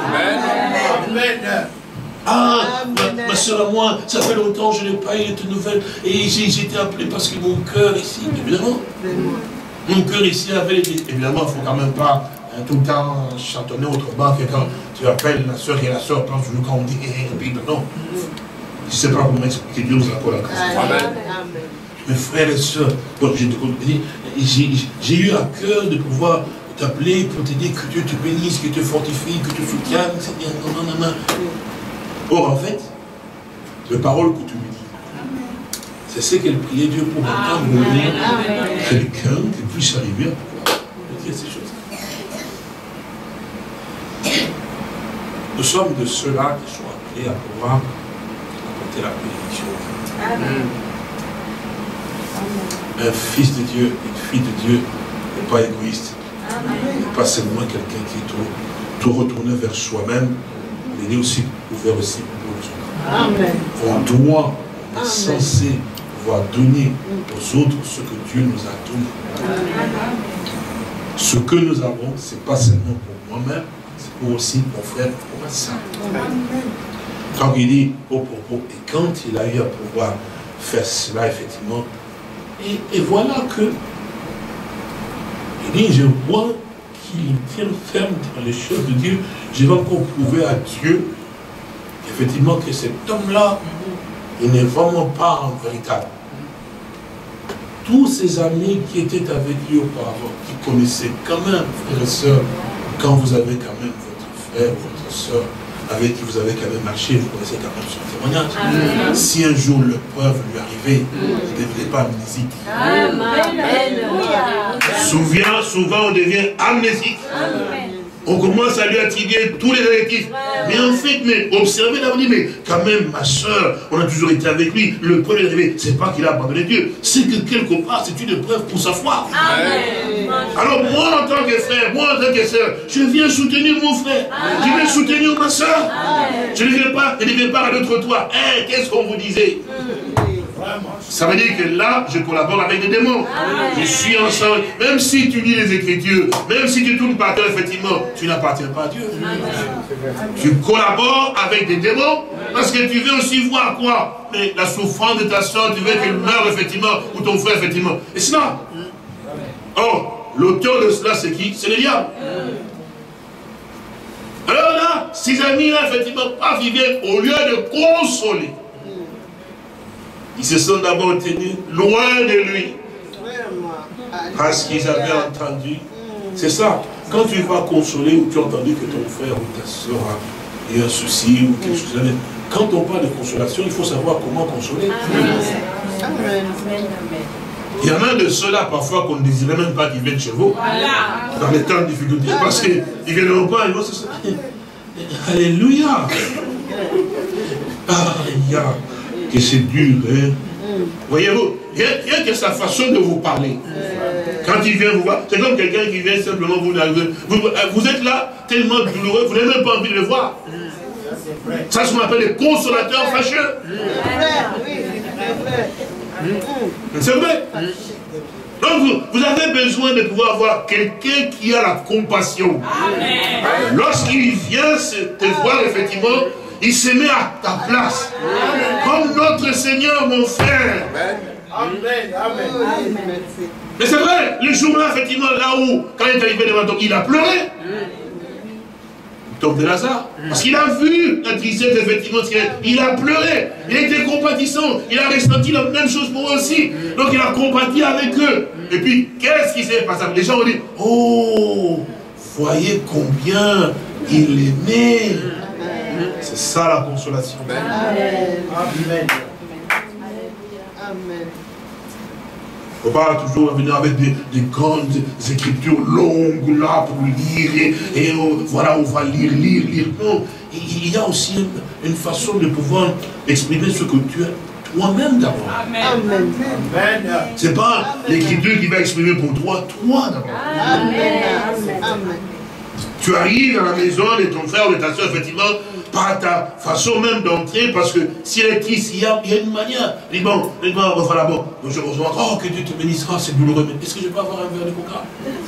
Ah, ma soeur à moi, ça fait longtemps que je n'ai pas eu de nouvelles. Et j'ai été appelé parce que mon cœur ici, évidemment. Mon cœur ici avait été. Évidemment, il ne faut quand même pas tout le temps chantonner autrement que quand tu appelles la soeur et la soeur pense toujours quand on dit Bible. Non. Je ne sais pas comment expliquer, Dieu nous accorde la grâce. Mes frères et sœurs, j'ai eu à cœur de pouvoir t'appeler pour te dire que Dieu te bénisse, que te fortifie, que te soutienne, etc. Or, en fait, les paroles que tu lui dis, c'est ce qu'elle priait Dieu pour entendre quelqu'un qui puisse arriver à pouvoir dire ces choses. Nous sommes de ceux-là qui sont appelés à pouvoir apporter la bénédiction. Un fils de Dieu, une fille de Dieu n'est pas égoïste. N'est pas seulement quelqu'un qui est tout retourné vers soi-même. il est aussi ouvert aussi pour nous.
Amen.
On doit, on est censé pouvoir donner aux autres ce que Dieu nous a donné. Ce que nous avons, ce n'est pas seulement pour moi-même, c'est pour aussi mon frère, pour ma soeur. Quand il dit au propos, et quand il a eu à pouvoir faire cela, effectivement, et voilà que, il dit, je vois qu'il tient ferme dans les choses de Dieu, je vais encore prouver à Dieu, effectivement, que cet homme-là, il n'est vraiment pas un véritable. Tous ses amis qui étaient avec lui auparavant, qui connaissaient quand même, frères et sœurs, quand vous avez quand même votre frère, votre soeur, avec qui vous avez quand même marché, vous connaissez quand même son témoignage. Amen. Si un jour l'épreuve lui arrivait, vous ne devenez pas amnésique. Souvent on devient amnésique. Amen. On commence à lui attribuer tous les négatifs. Mais en fait, observez l'avenir, mais quand même, ma soeur, on a toujours été avec lui. Le premier arrivé, c'est pas qu'il a abandonné Dieu, c'est que quelque part, c'est une épreuve pour sa foi. Amen. Alors moi, en tant que frère, moi, en tant que soeur, je viens soutenir mon frère. Amen. Je viens soutenir ma soeur. Amen. Je ne viens pas à l'autre toit. Hey, qu'est-ce qu'on vous disait? Ça veut dire que là, je collabore avec des démons. Amen. Je suis ensemble. Même si tu lis les Écritures, même si tu tournes par terre, effectivement, tu n'appartiens pas à Dieu. Amen. Tu collabores avec des démons parce que tu veux aussi voir quoi? Mais la souffrance de ta soeur, tu veux qu'elle meure, effectivement, ou ton frère, effectivement. Et cela. Or, l'auteur de cela, c'est qui? C'est le diable. Alors là, ces amis-là, effectivement, paf, ils viennent au lieu de consoler. Ils se sont d'abord tenus loin de lui. Parce qu'ils avaient entendu. C'est ça. Quand tu vas consoler ou tu as entendu que ton frère ou ta soeur a eu un souci ou quelque chose. Quand on parle de consolation, il faut savoir comment consoler. Amen. Il y en a de ceux-là parfois qu'on ne désirait même pas qu'ils viennent chez vous. Dans les temps de difficulté. Parce qu'ils ne viendront pas. Ils vont se... Alléluia. Alléluia. Que c'est dur, hein? Voyez-vous, rien que sa façon de vous parler. Quand il vient vous voir, c'est comme quelqu'un qui vient simplement vous arriver. Vous êtes là, tellement douloureux, vous n'avez même pas envie de le voir. Ça, c'est ce qu'on appelle les consolateurs fâcheux. C'est vrai. Donc, vous avez besoin de pouvoir voir quelqu'un qui a la compassion. Lorsqu'il vient te voir, effectivement, il se met à ta place. Comme notre Seigneur, mon frère. Amen. Amen. Mais c'est vrai, le jour-là, effectivement, là où, quand il est arrivé devant toi, il a pleuré. Tom de Lazare. Parce qu'il a vu la tristesse, effectivement, il a pleuré. Il était compatissant. Il a ressenti la même chose pour eux aussi. Donc il a compati avec eux. Et puis, qu'est-ce qui s'est passé? Les gens ont dit, oh, voyez combien il aimait. C'est ça la consolation. Amen. Amen. Amen. Il ne faut pas toujours venir avec des grandes écritures longues là pour lire et voilà, on va lire. Non, il y a aussi une façon de pouvoir exprimer ce que tu es toi-même d'abord. Amen. Amen. Ce n'est pas l'écriture qui va exprimer pour toi d'abord. Amen. Amen. Tu arrives à la maison de ton frère ou de ta soeur, effectivement, par ta façon même d'entrer, parce que si elle est triste, il y a une manière. Il dit bon, voilà, bon, oh, que Dieu te bénisse, oh, c'est douloureux, mais est-ce que je peux avoir un verre de coca?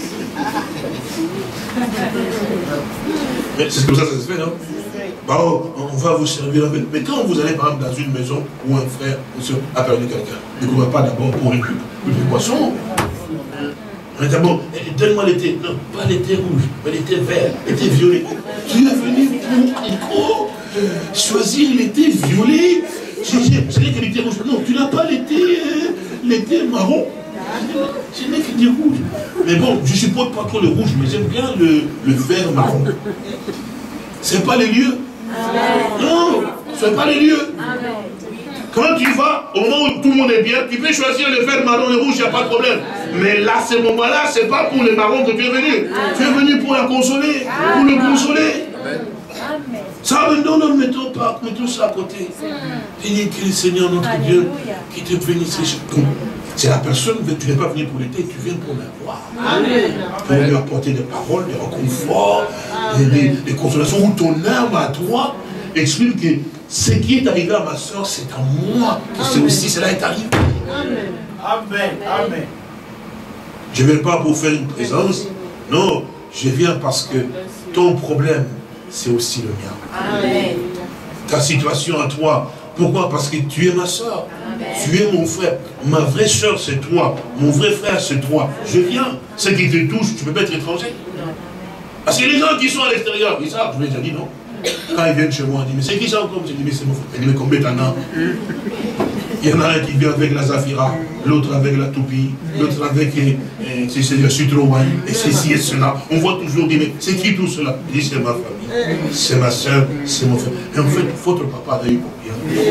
C'est comme ça que ça se fait, non? Bon, on va vous servir. Mais quand vous allez, par exemple, dans une maison où un frère, une soeur a perdu quelqu'un, ne courez pas d'abord pour récupérer du poisson. D'abord, donne-moi l'été. Non, pas l'été rouge, mais l'été vert, l'été violet. Tu es venu pour choisir l'été violet. Je n'ai que l'été rouge. Non, tu n'as pas l'été marron. Je n'ai que du rouge. Mais bon, je ne supporte pas trop le rouge, mais j'aime bien le vert marron. Ce n'est pas les lieux. Non, ce n'est pas les lieux. Quand tu vas, au moment où tout le monde est bien, tu peux choisir le vert, marron, le rouge, il n'y a pas de problème. Mais là, ce moment-là, ce n'est pas pour le marron que tu es venu. Tu es venu pour la consoler, pour le consoler. Ça, non, mettons ça à côté. Il dit que le Seigneur, notre Dieu, qui te bénisse. C'est la personne, tu n'es pas venu pour l'été, tu viens pour la voir. Pour lui apporter des paroles, des réconforts, des consolations, où ton âme à toi exprime que ce qui est arrivé à ma soeur, c'est à moi, que c'est aussi, cela est arrivé.
Amen.
Amen. Amen.
Je ne viens pas pour faire une présence, non, je viens parce que ton problème, c'est aussi le mien.
Amen.
Ta situation à toi, pourquoi? Parce que tu es ma soeur, tu es mon frère, ma vraie soeur c'est toi, mon vrai frère c'est toi. Je viens, ce qui te touche, tu ne peux pas être étranger. Parce que les gens qui sont à l'extérieur, ils savent, je vous l'ai déjà dit, non? Quand ils viennent chez moi, ils disent, mais c'est qui ça encore? Je dis, mais c'est mon frère. Ils disent, mais combien t'en as? Il y en a un qui vient avec la Zafira, l'autre avec la Toupie, l'autre avec le Citroën, et ceci et cela. On voit toujours dire, mais c'est qui tout cela? Il dit, c'est ma famille, c'est ma soeur, c'est mon frère. Et en fait, votre papa a eu combien?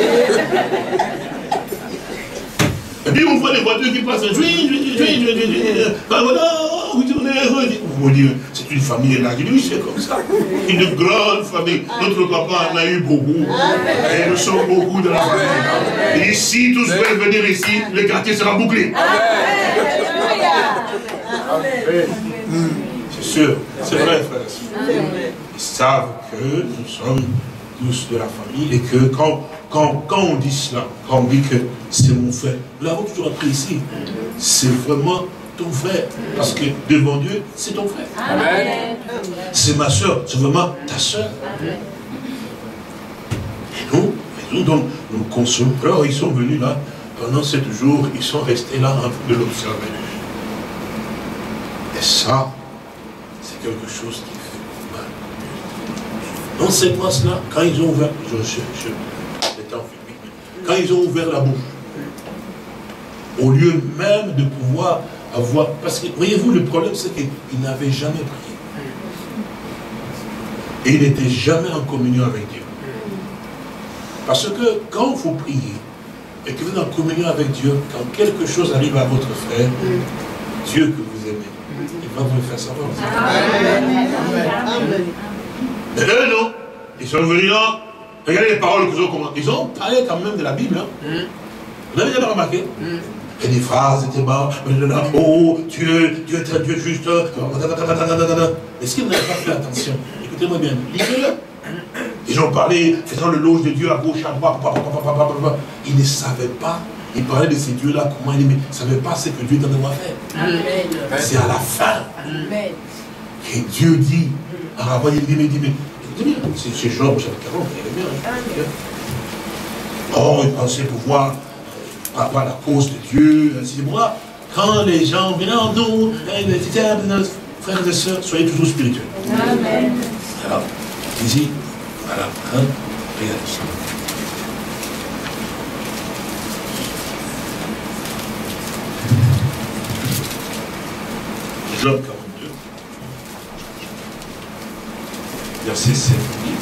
Et puis on voit les voitures qui passent, vous me dites, c'est une famille élargie. Oui, c'est comme ça. Une grande famille. Notre papa en a eu beaucoup. Et nous sommes beaucoup de la famille. Et si tous veulent venir ici, le quartier sera bouclé. C'est sûr, c'est vrai, frère. Ils savent que nous sommes tous de la famille et que quand on dit cela, quand on dit que c'est mon frère, nous l'avons toujours appris ici, c'est vraiment ton frère, parce que devant Dieu, c'est ton frère. Amen. C'est ma soeur, c'est vraiment ta soeur. Et nous, donc, nous consolons. Alors, ils sont venus là, pendant 7 jours, ils sont restés là un peu de l'observer. Et ça, c'est quelque chose qui fait mal. Dans cette masse-là, quand ils ont ouvert, quand ils ont ouvert la bouche, au lieu même de pouvoir avoir, parce que, voyez-vous, le problème c'est qu'ils n'avaient jamais prié. Et ils n'étaient jamais en communion avec Dieu. Parce que quand il faut prier, et que vous êtes en communion avec Dieu, quand quelque chose arrive à votre frère, Dieu que vous aimez, il va vous le faire savoir. Amen. Mais eux, non. Ils sont venus là, regardez les paroles qu'ils ont commencé. Ils ont parlé quand même de la Bible. Hein. Vous avez jamais remarqué? Et des phrases, des débats, oh, Dieu est un Dieu juste. Est-ce que vous n'avez pas fait attention? Écoutez-moi bien, lisez-le. Ils ont parlé, faisant le loge de Dieu à gauche, à droite, ils ne savaient pas. Ils parlaient de ces dieux-là, comment ils ne savaient pas ce que Dieu est en train de faire. C'est à la fin que Dieu dit, à Rabbi, il dit, mais écoutez bien, c'est Job, chapitre 40, il est bien. Oh, ils pensaient pouvoir avoir la cause de Dieu, ainsi de moi. Quand les gens viennent en nous, frères et sœurs, soyez toujours spirituels. Amen. Alors, ici, voilà, hein, regardez ça. Job 42, verset 7.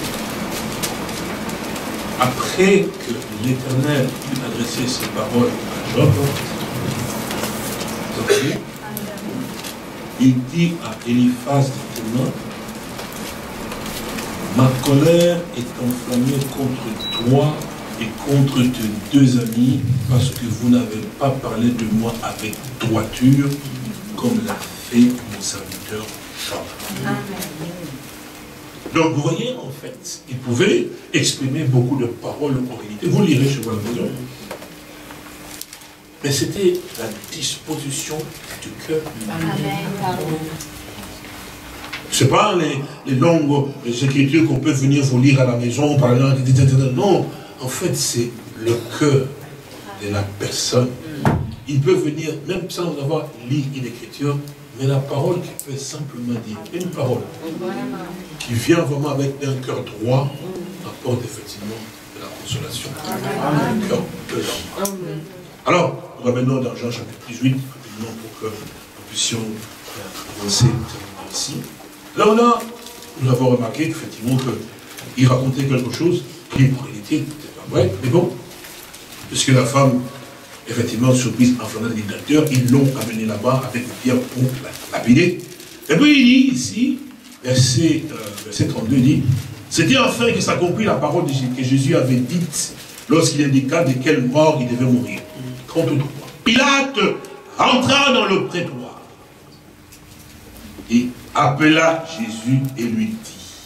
Après que l'Éternel eut adressé ses paroles à Job, il dit à Eliphaz de Théman, ma colère est enflammée contre toi et contre tes 2 amis, parce que vous n'avez pas parlé de moi avec droiture, comme l'a fait mon serviteur Job. Amen. Donc vous voyez, en fait, il pouvait exprimer beaucoup de paroles en réalité. Vous lirez chez vous à la maison. Mais c'était la disposition du cœur. Ce n'est pas les longues écritures qu'on peut venir vous lire à la maison, par là, non. En fait, c'est le cœur de la personne. Il peut venir, même sans avoir lu une écriture, mais la parole qui peut simplement dire, une parole qui vient vraiment avec un cœur droit, apporte effectivement de la consolation. Un cœur de l'homme. Alors, revenons dans Jean chapitre 18, rapidement pour que nous puissions avancer ici. Là, nous avons remarqué effectivement qu'il racontait quelque chose qui, en réalité, n'était pas vrai, mais bon, puisque la femme, effectivement, surprise enflammée des dictateurs, ils l'ont amené là-bas avec une pierre pour la lapider. Et puis il dit ici, verset 32, il dit, c'était enfin que s'accomplit la parole que Jésus avait dite lorsqu'il indiqua de quelle mort il devait mourir. 33. Pilate rentra dans le prétoire et appela Jésus et lui dit,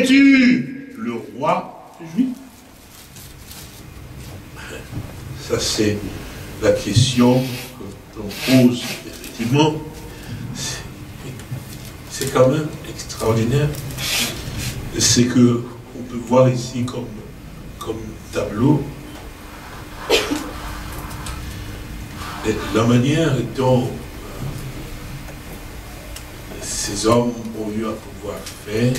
es-tu le roi juif? Ça, c'est la question que l'on pose, effectivement. C'est quand même extraordinaire. C'est que on peut voir ici comme tableau et la manière dont ces hommes ont eu à pouvoir faire,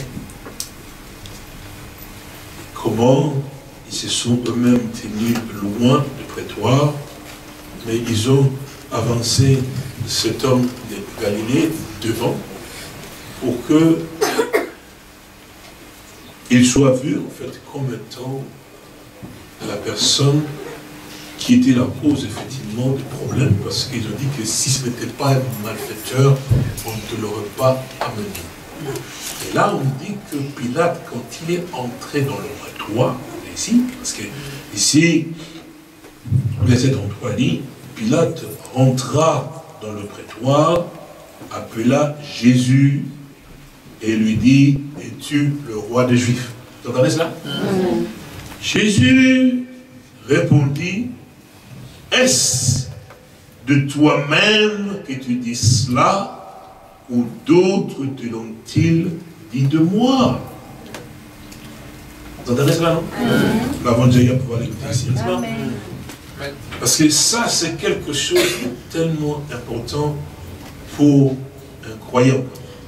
comment ils se sont eux-mêmes tenus loin du prétoire, mais ils ont avancé cet homme de Galilée devant pour que il soit vu en fait comme étant la personne qui était la cause effectivement du problème, parce qu'ils ont dit que si ce n'était pas un malfaiteur, on ne l'aurait pas amené. Et là on dit que Pilate, quand il est entré dans le prétoire, ici, parce que ici, verset 33 dit, Pilate rentra dans le prétoire, appela Jésus et lui dit, es-tu le roi des Juifs? Vous entendez cela? Jésus répondit, est-ce de toi-même que tu dis cela, ou d'autres te l'ont-ils dit de moi? Vous entendez cela, non? Nous l'avons déjà pouvoir l'écouter ici, n'est-ce pas? Parce que ça, c'est quelque chose de tellement important pour un croyant.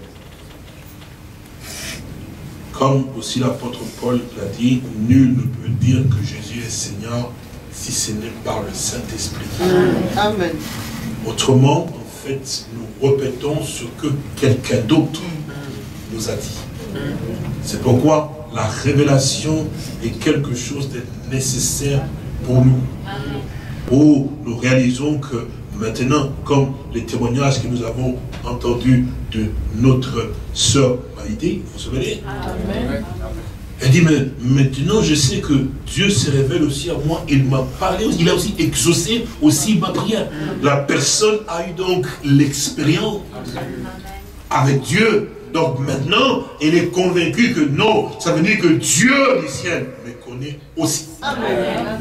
Comme aussi l'apôtre Paul l'a dit, nul ne peut dire que Jésus est Seigneur si ce n'est par le Saint-Esprit.
Amen.
Autrement, en fait, nous répétons ce que quelqu'un d'autre nous a dit. C'est pourquoi la révélation est quelque chose de nécessaire pour nous. Où nous réalisons que maintenant, comme les témoignages que nous avons entendus de notre sœur Maïdé, vous vous souvenez? Elle dit, mais maintenant je sais que Dieu se révèle aussi à moi, il m'a parlé, il a aussi exaucé aussi ma prière. La personne a eu donc l'expérience avec Dieu. Donc maintenant, elle est convaincue que non, ça veut dire que Dieu du ciel me connaît aussi.
Amen.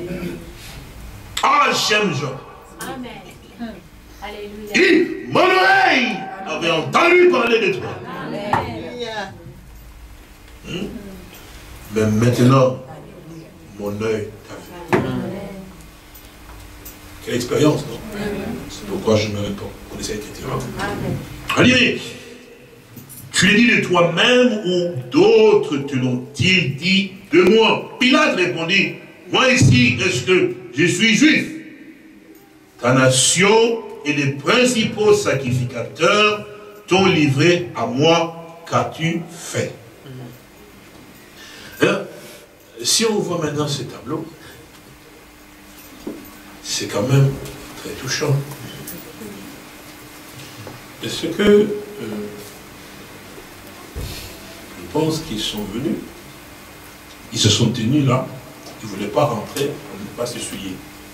Ah, j'aime Jean.
Amen. Alléluia.
Et mon oreille avait entendu parler de toi. Mais maintenant, mon œil t'a vu. Quelle expérience, non? C'est pourquoi je me réponds. Vous connaissez l'écriture. Allez, tu l'as dit de toi-même ou d'autres te l'ont-ils dit de moi? Pilate répondit, moi ici, est-ce que je suis juif? Ta nation et les principaux sacrificateurs t'ont livré à moi, qu'as-tu fait? Alors, si on voit maintenant ce tableau, c'est quand même très touchant. Est-ce que je pense qu'ils sont venus, ils se sont tenus là, ils ne voulaient pas rentrer pour ne pas s'essuyer.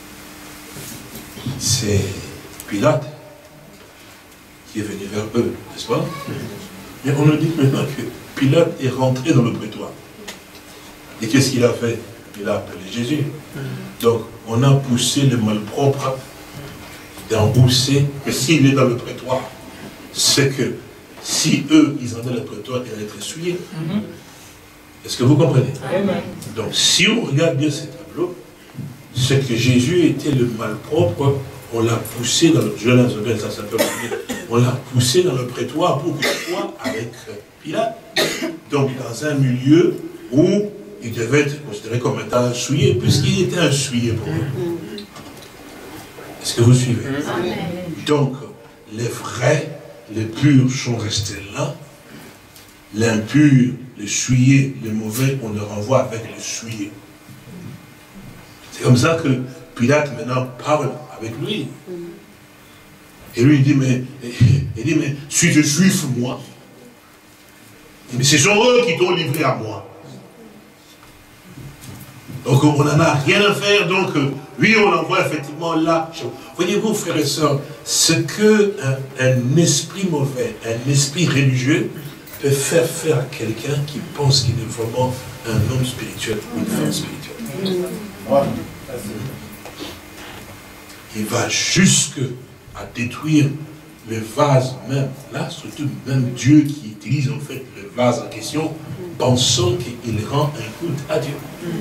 C'est Pilate qui est venu vers eux, n'est-ce pas? Mais on nous dit maintenant que Pilate est rentré dans le prétoire. Et qu'est-ce qu'il a fait? Il a appelé Jésus. Donc, on a poussé le malpropre d'embousser que s'il est dans le prétoire, c'est que si eux, ils entraient dans le prétoire, ils allaient être essuyés. Est-ce que vous comprenez? Donc, si on regarde bien ce tableau, c'est que Jésus était le malpropre, on l'a poussé dans le... on l'a poussé dans le prétoire pour qu'il soit avec Pilate. Donc, dans un milieu où il devait être considéré comme étant souillé, puisqu'il était un souillé pour eux. Est-ce que vous suivez? Donc, les vrais, les purs sont restés là. L'impur, les souillés, les mauvais, on les renvoie avec les souillés. C'est comme ça que Pilate maintenant parle avec lui. Et lui il dit, mais suis-je juif, moi? Mais ce sont eux qui t'ont livré à moi. Donc on n'en a rien à faire, donc oui, on l'envoie effectivement là. Voyez-vous, frères et sœurs, ce qu'un esprit mauvais, un esprit religieux peut faire faire à quelqu'un qui pense qu'il est vraiment un homme spirituel ou une femme spirituelle. Il va jusqu'à détruire le vase même. Là, surtout même Dieu qui utilise en fait le vase en question, pensant qu'il rend un culte à Dieu.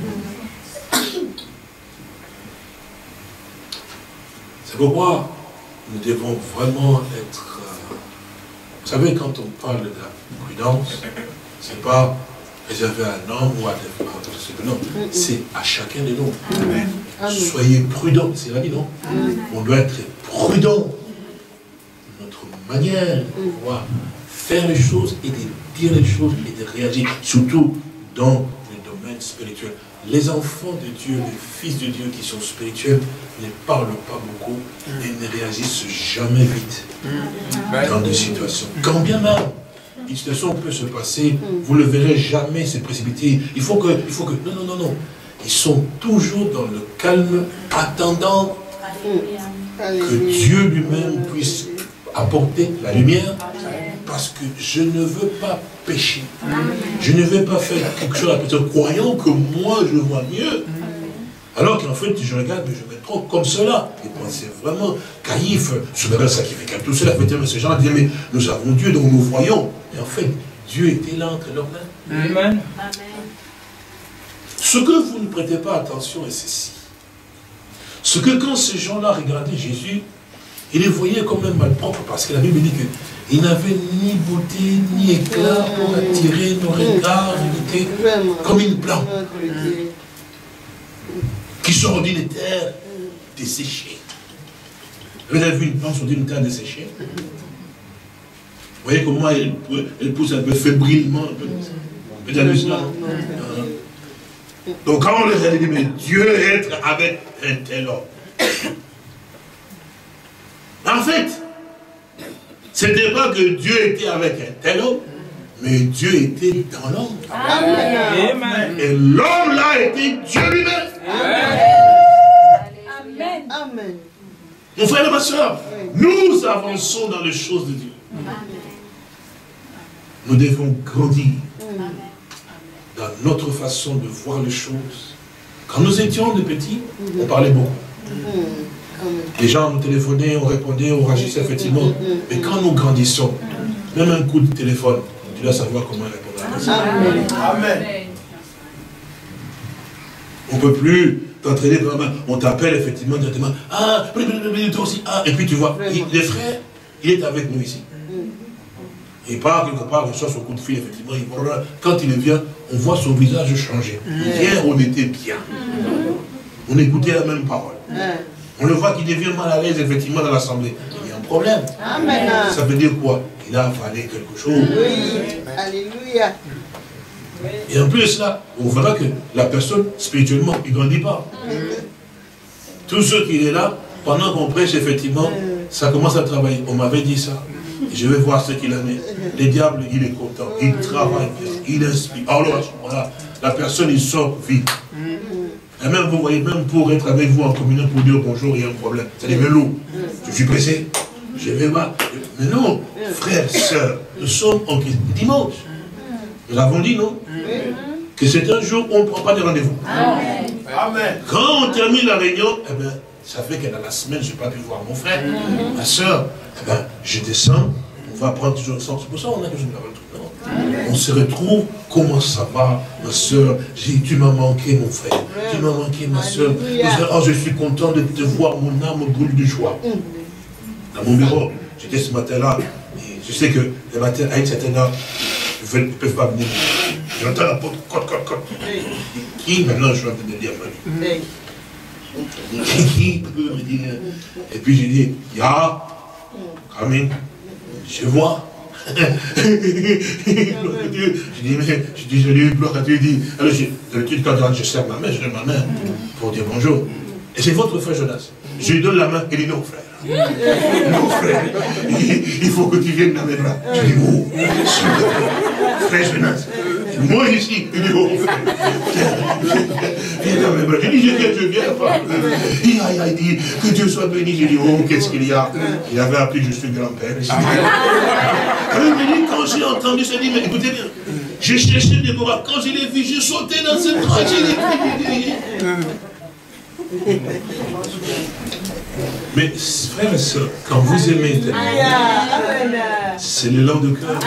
C'est pourquoi nous devons vraiment être... vous savez, quand on parle de la prudence, ce n'est pas réservé à un homme ou à des femmes. Non, c'est à chacun de nous. Amen. Soyez prudents, c'est là dit, non? On doit être prudent. Notre manière de pouvoir faire les choses et de dire les choses et de réagir, surtout dans le domaine spirituel. Les enfants de Dieu, les fils de Dieu qui sont spirituels, ne parlent pas beaucoup et ne réagissent jamais vite dans des situations. Quand bien même une situation peut se passer, vous ne le verrez jamais se précipiter. Il faut que, non. Ils sont toujours dans le calme, attendant que Dieu lui-même puisse apporter la lumière, parce que je ne veux pas pécher. Je ne veux pas faire quelque chose à personne, croyant que moi je vois mieux. Alors qu'en fait, je regarde, mais je me trompe comme cela. Et pensez vraiment, Caïphe, souverain sacrificateur, tout cela, mais ces gens disaient, mais nous avons Dieu, donc nous voyons. Et en fait, Dieu était là entre leurs mains. Amen. Ce que vous ne prêtez pas attention est ceci. Ce que quand ces gens-là regardaient Jésus, ils les voyaient comme un malpropre, parce que la Bible dit qu'il n'avait ni beauté, ni éclat pour attirer nos regards, il était comme une plante qui sort d'une terre desséchée. Vous avez vu une plante sur une terre desséchée? Vous voyez comment elle pousse un peu fébrilement, un peu. Vous avez vu cela? Donc quand on les a dit, mais Dieu est avec un tel homme. En fait, ce n'était pas que Dieu était avec un tel homme, mais Dieu était dans l'homme. Et l'homme là était Dieu lui-même.
Amen. Amen.
Mon frère et ma soeur, nous avançons dans les choses de Dieu. Nous devons grandir dans notre façon de voir les choses. Quand nous étions de petits, on parlait beaucoup. Les gens nous téléphonaient, on répondait, on réagissait effectivement. Mais quand nous grandissons, même un coup de téléphone, tu dois savoir comment répondre à la personne. Amen. On ne peut plus t'entraîner, on t'appelle effectivement directement. Ah, toi aussi. Ah, et puis tu vois, les frères, il est avec nous ici. Il part quelque part, il reçoit son coup de fil, effectivement. Quand il vient, on voit son visage changer. Hier, on était bien. On écoutait la même parole. On le voit qu'il devient mal à l'aise, effectivement, dans l'assemblée. Il y a un problème. Amen. Ça veut dire quoi? Il a avalé quelque chose.
Oui. Alléluia.
Et en plus de cela, on verra que la personne, spirituellement, il ne grandit pas. Tout ce qui est là, pendant qu'on prêche, effectivement, ça commence à travailler. On m'avait dit ça. Et je vais voir ce qu'il en est. Le diable, il est content. Il travaille bien. Il inspire. Alors, voilà, la personne, il sort vite. Et même, vous voyez, même pour être avec vous en communion, pour dire bonjour, il y a un problème. Ça devient lourd. Je suis pressé. Je vais voir. Mais non, frères, sœurs, nous sommes en dimanche. Nous avons dit, non? Que c'est un jour où on ne prend pas de rendez-vous. Amen. Quand on termine la réunion, eh bien, ça fait que dans la semaine, je n'ai pas pu voir mon frère, ma soeur. Eh bien, je descends, on va prendre toujours ensemble. C'est pour ça qu'on a toujours un truc. On se retrouve, comment ça va, ma soeur? Tu m'as manqué, mon frère. Tu m'as manqué, ma soeur. Oh, je suis content de te voir, mon âme brûle de joie. Dans mon bureau, j'étais ce matin-là, et je sais que le matin, à une certaine heure, ils ne peuvent pas venir. J'entends la porte, cote. Qui maintenant je suis en train de dire qui peut me dire? Et puis j'ai dit, ya, Camille, je vois. Je dis, je lui bloque à Dieu, il dit, alors d'habitude quand je serre ma main, je donne ma main pour dire bonjour. Et c'est votre frère Jonas. Je lui donne la main, il dit non frère. Non frère, il faut que tu viennes dans mes bras. Je dis, oh, frère Jonas. Moi, ici, il dit, oh, je dis, je viens pas. Il dit, que Dieu soit béni. J'ai dit, oh, qu'est-ce qu'il y a? Il avait appris, je suis grand-père. Alors, il me dit, quand j'ai entendu ça, il dit, mais écoutez bien, j'ai cherché Déborah. Quand je l'ai vu, j'ai sauté dans ses bras. Mais, frères et sœurs, quand vous aimez, c'est l'élan de cœur.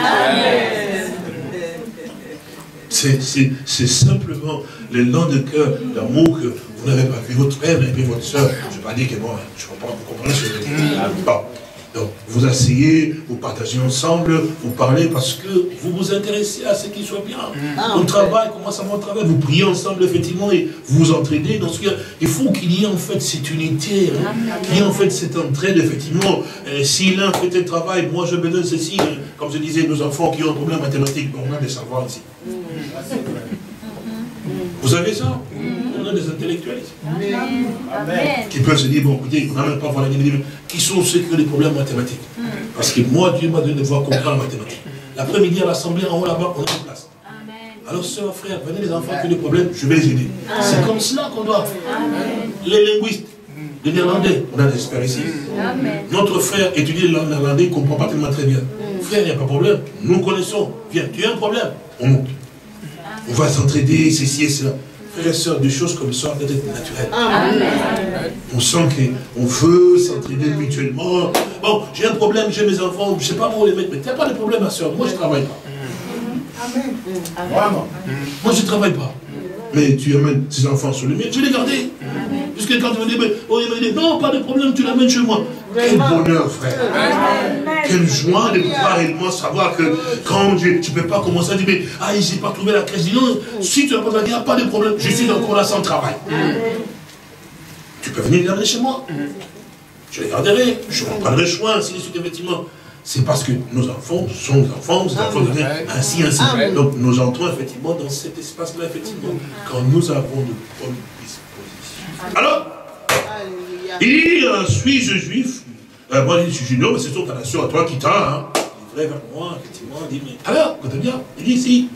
C'est simplement l'élan de cœur, l'amour que vous n'avez pas vu. Votre frère et puis votre soeur, je ne vais pas dire que bon, je comprends, vous comprenez ce que je veux dire. Bon. Donc, vous asseyez, vous partagez ensemble, vous parlez parce que vous vous intéressez à ce qui soit bien. Au travail, comment ça va au travail? Vous priez ensemble, effectivement, et vous vous entraidez. Dans ce cas, il faut qu'il y ait en fait cette unité, qu'il y ait en fait cette entraide, effectivement. Si l'un fait un travail, moi je me donne ceci, comme je disais, nos enfants qui ont un problème mathématique, on a des savoirs ici. Vous avez ça? On a des intellectuels ici. Qui peuvent se dire, bon, écoutez, on n'a même pas voir la Bible. Qui sont ceux qui ont des problèmes mathématiques? Parce que moi, Dieu m'a donné de voir comprendre la mathématique. L'après-midi à l'assemblée, en haut là-bas, on a une place. Alors, sœurs, frères, venez les enfants qui ont des problèmes, je vais les aider. C'est comme cela qu'on doit faire. Les linguistes, les néerlandais, on a des experts ici. Notre frère étudie le néerlandais, il ne comprend pas tellement très bien. Frère, il n'y a pas de problème. Nous connaissons. Viens, tu as un problème? On monte. On va s'entraider, ceci et cela. Frères et sœurs, des choses comme ça doivent être naturelles. On sent qu'on veut s'entraider mutuellement. Bon, j'ai un problème, j'ai mes enfants, je ne sais pas où les mettre, mais tu n'as pas de problème, ma soeur. Moi, je ne travaille pas. Vraiment. Moi, je ne travaille pas. Mais tu amènes ces enfants sur le mien, je vais les garder. Jusqu'à quand tu me dis, oh, il me dit, non, pas de problème, tu l'amènes chez moi. Quel bonheur, frère. Quelle joie de pouvoir réellement savoir que quand tu ne peux pas commencer à dire, mais ah, je n'ai pas trouvé la crèche. Non, si tu n'as pas, il n'y a pas de problème, je suis encore là sans travail. Tu peux venir les amener chez moi. Je les garderai, je prendrai soin, ainsi de suite, effectivement. C'est parce que nos enfants sont nos enfants deviennent ainsi. Donc nous entrons effectivement dans cet espace-là, effectivement, quand nous avons de bonnes dispositions. Alors, il dit, suis-je juif? Moi, je suis non, mais c'est ton nation à toi qui t'a livré vers moi, effectivement. Il dit, mais alors, écoutez bien, il dit ici,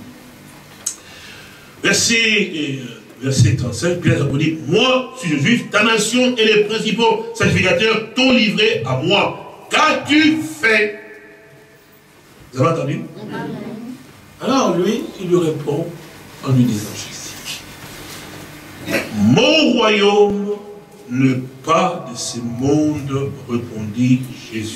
verset 35, Pilate répondit, moi, suis-je juif, ta nation et les principaux sacrificateurs t'ont livré à moi. Qu'as-tu fait? Vous avez entendu? Alors lui, il lui répond en lui disant ceci. Mon royaume n'est pas de ce monde, répondit Jésus.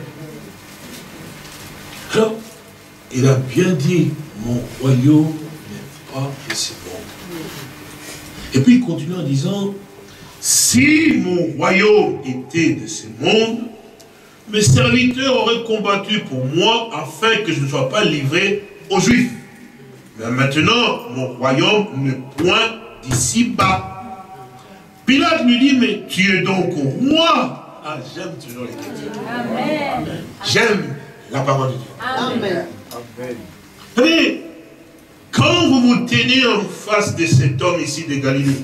Alors, il a bien dit, mon royaume n'est pas de ce monde. Et puis il continue en disant, si mon royaume était de ce monde, mes serviteurs auraient combattu pour moi afin que je ne sois pas livré aux Juifs. Mais maintenant, mon royaume n'est point d'ici-bas. Pilate lui dit, mais tu es donc roi. Ah, j'aime toujours l'écriture. J'aime la parole de Dieu. Amen. Vous savez, quand vous vous tenez en face de cet homme ici de Galilée,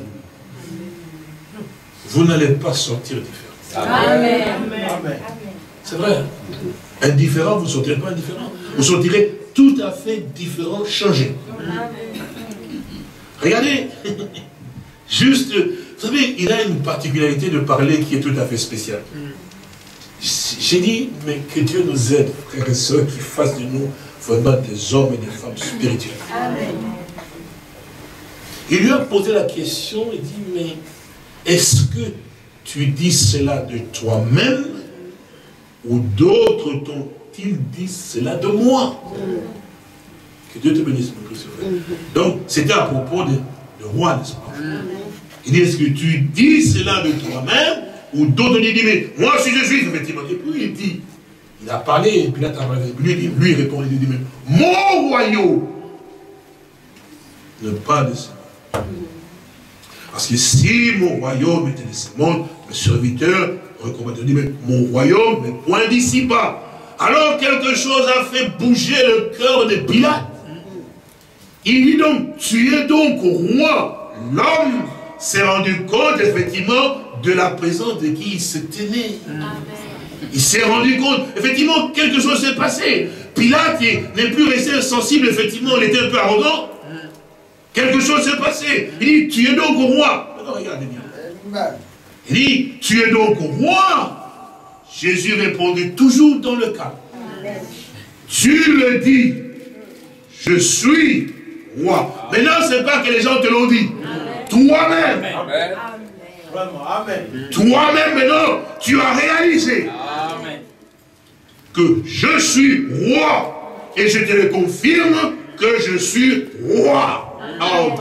vous n'allez pas sortir différent. Amen. Amen. C'est vrai. Indifférent, vous ne sortirez pas indifférent. Vous sortirez tout à fait différent, changé. Regardez. Juste, vous savez, il a une particularité de parler qui est tout à fait spéciale. J'ai dit, mais que Dieu nous aide, frères et sœurs, qui fassent de nous vraiment des hommes et des femmes spirituels. Amen. Il lui a posé la question, il dit, mais est-ce que tu dis cela de toi-même ou d'autres t'ont-ils dit cela de moi? Que Dieu te bénisse, mon Christ. Donc, c'était à propos de roi, n'est-ce pas? Il dit, est-ce que tu dis cela de toi-même ou d'autres t'ont dit, mais moi si je suis, effectivement. Et puis il dit, il a parlé, et puis là, lui il répond, il dit, mais mon royaume n'est pas de ce monde. Parce que si mon royaume était de ce monde, mes serviteurs auraient dit, mais mon royaume n'est point d'ici-bas. Alors quelque chose a fait bouger le cœur de Pilate. Il dit donc, tu es donc roi. L'homme s'est rendu compte, effectivement, de la présence de qui il se tenait. Il s'est rendu compte, effectivement, quelque chose s'est passé. Pilate n'est plus resté insensible, effectivement, il était un peu arrogant. Quelque chose s'est passé. Il dit, tu es donc roi. Maintenant, regardez bien. Il dit, tu es donc roi. Jésus répondit toujours dans le cas. Tu le dis, je suis roi. Maintenant, ce n'est pas que les gens te l'ont dit. Toi-même. Toi-même, maintenant, tu as réalisé que je suis roi. Et je te le confirme que je suis roi. Oh,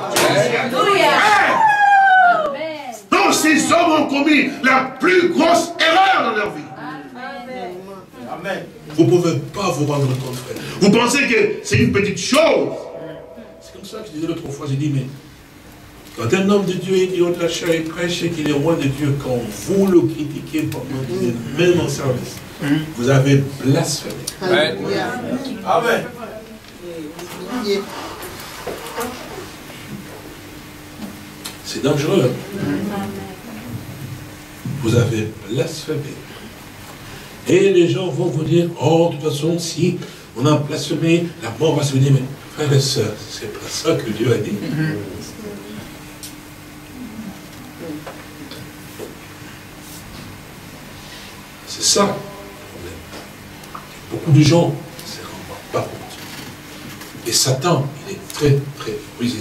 donc, ces hommes ont commis la plus grosse erreur dans leur vie. Vous ne pouvez pas vous rendre compte, frère. Vous pensez que c'est une petite chose. C'est comme ça que je disais l'autre fois, j'ai dit, mais quand un homme de Dieu est dit, de la chair et prêche qu'il est roi de Dieu, quand vous le critiquez pendant qu'il est même en service, vous avez blasphémé. Amen. C'est dangereux. Vous avez blasphémé. Et les gens vont vous dire, oh, de toute façon, si on a blasphémé, la mort va se venir. Mais frères et sœurs, c'est pas ça que Dieu a dit. C'est ça le problème. Beaucoup de gens ne se rendent pas compte. Et Satan, il est très, très brisé.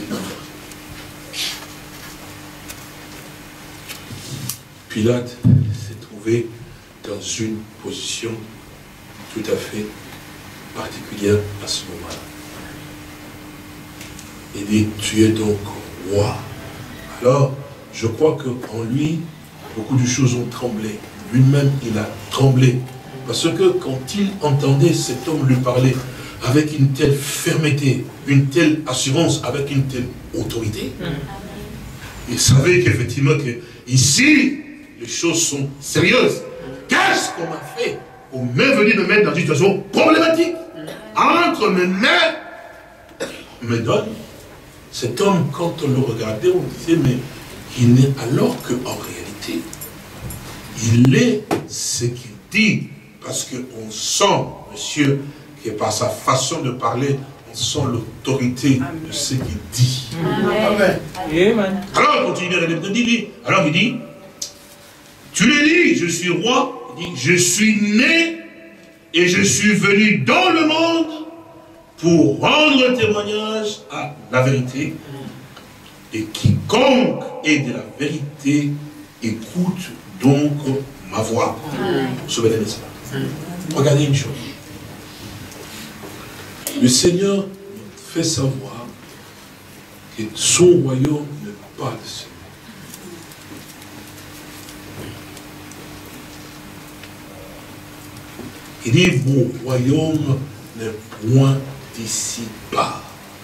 Pilate s'est trouvé dans une position tout à fait particulière à ce moment-là. Il dit, tu es donc roi. Alors, je crois qu'en lui, beaucoup de choses ont tremblé. Lui-même, il a tremblé. Parce que quand il entendait cet homme lui parler avec une telle fermeté, une telle assurance, avec une telle autorité, il savait qu'effectivement, ici, les choses sont sérieuses. Qu'est-ce qu'on m'a fait? On m'est venu me mettre dans une situation problématique. Entre mes mains, me donne. Cet homme, quand on le regardait, on disait, mais il n'est alors qu'en réalité, il est ce qu'il dit. Parce qu'on sent, monsieur, que par sa façon de parler, on sent l'autorité de ce qu'il dit. Amen. Amen. Alors, il continue, alors il dit, tu le dis, je suis roi, il dit, je suis né et je suis venu dans le monde pour rendre témoignage à la vérité. Et quiconque est de la vérité, écoute donc ma voix. Vous souvenez de ça? Regardez une chose. Le Seigneur nous fait savoir que son royaume n'est pas de ce monde. Il dit, mon royaume n'est point d'ici-bas.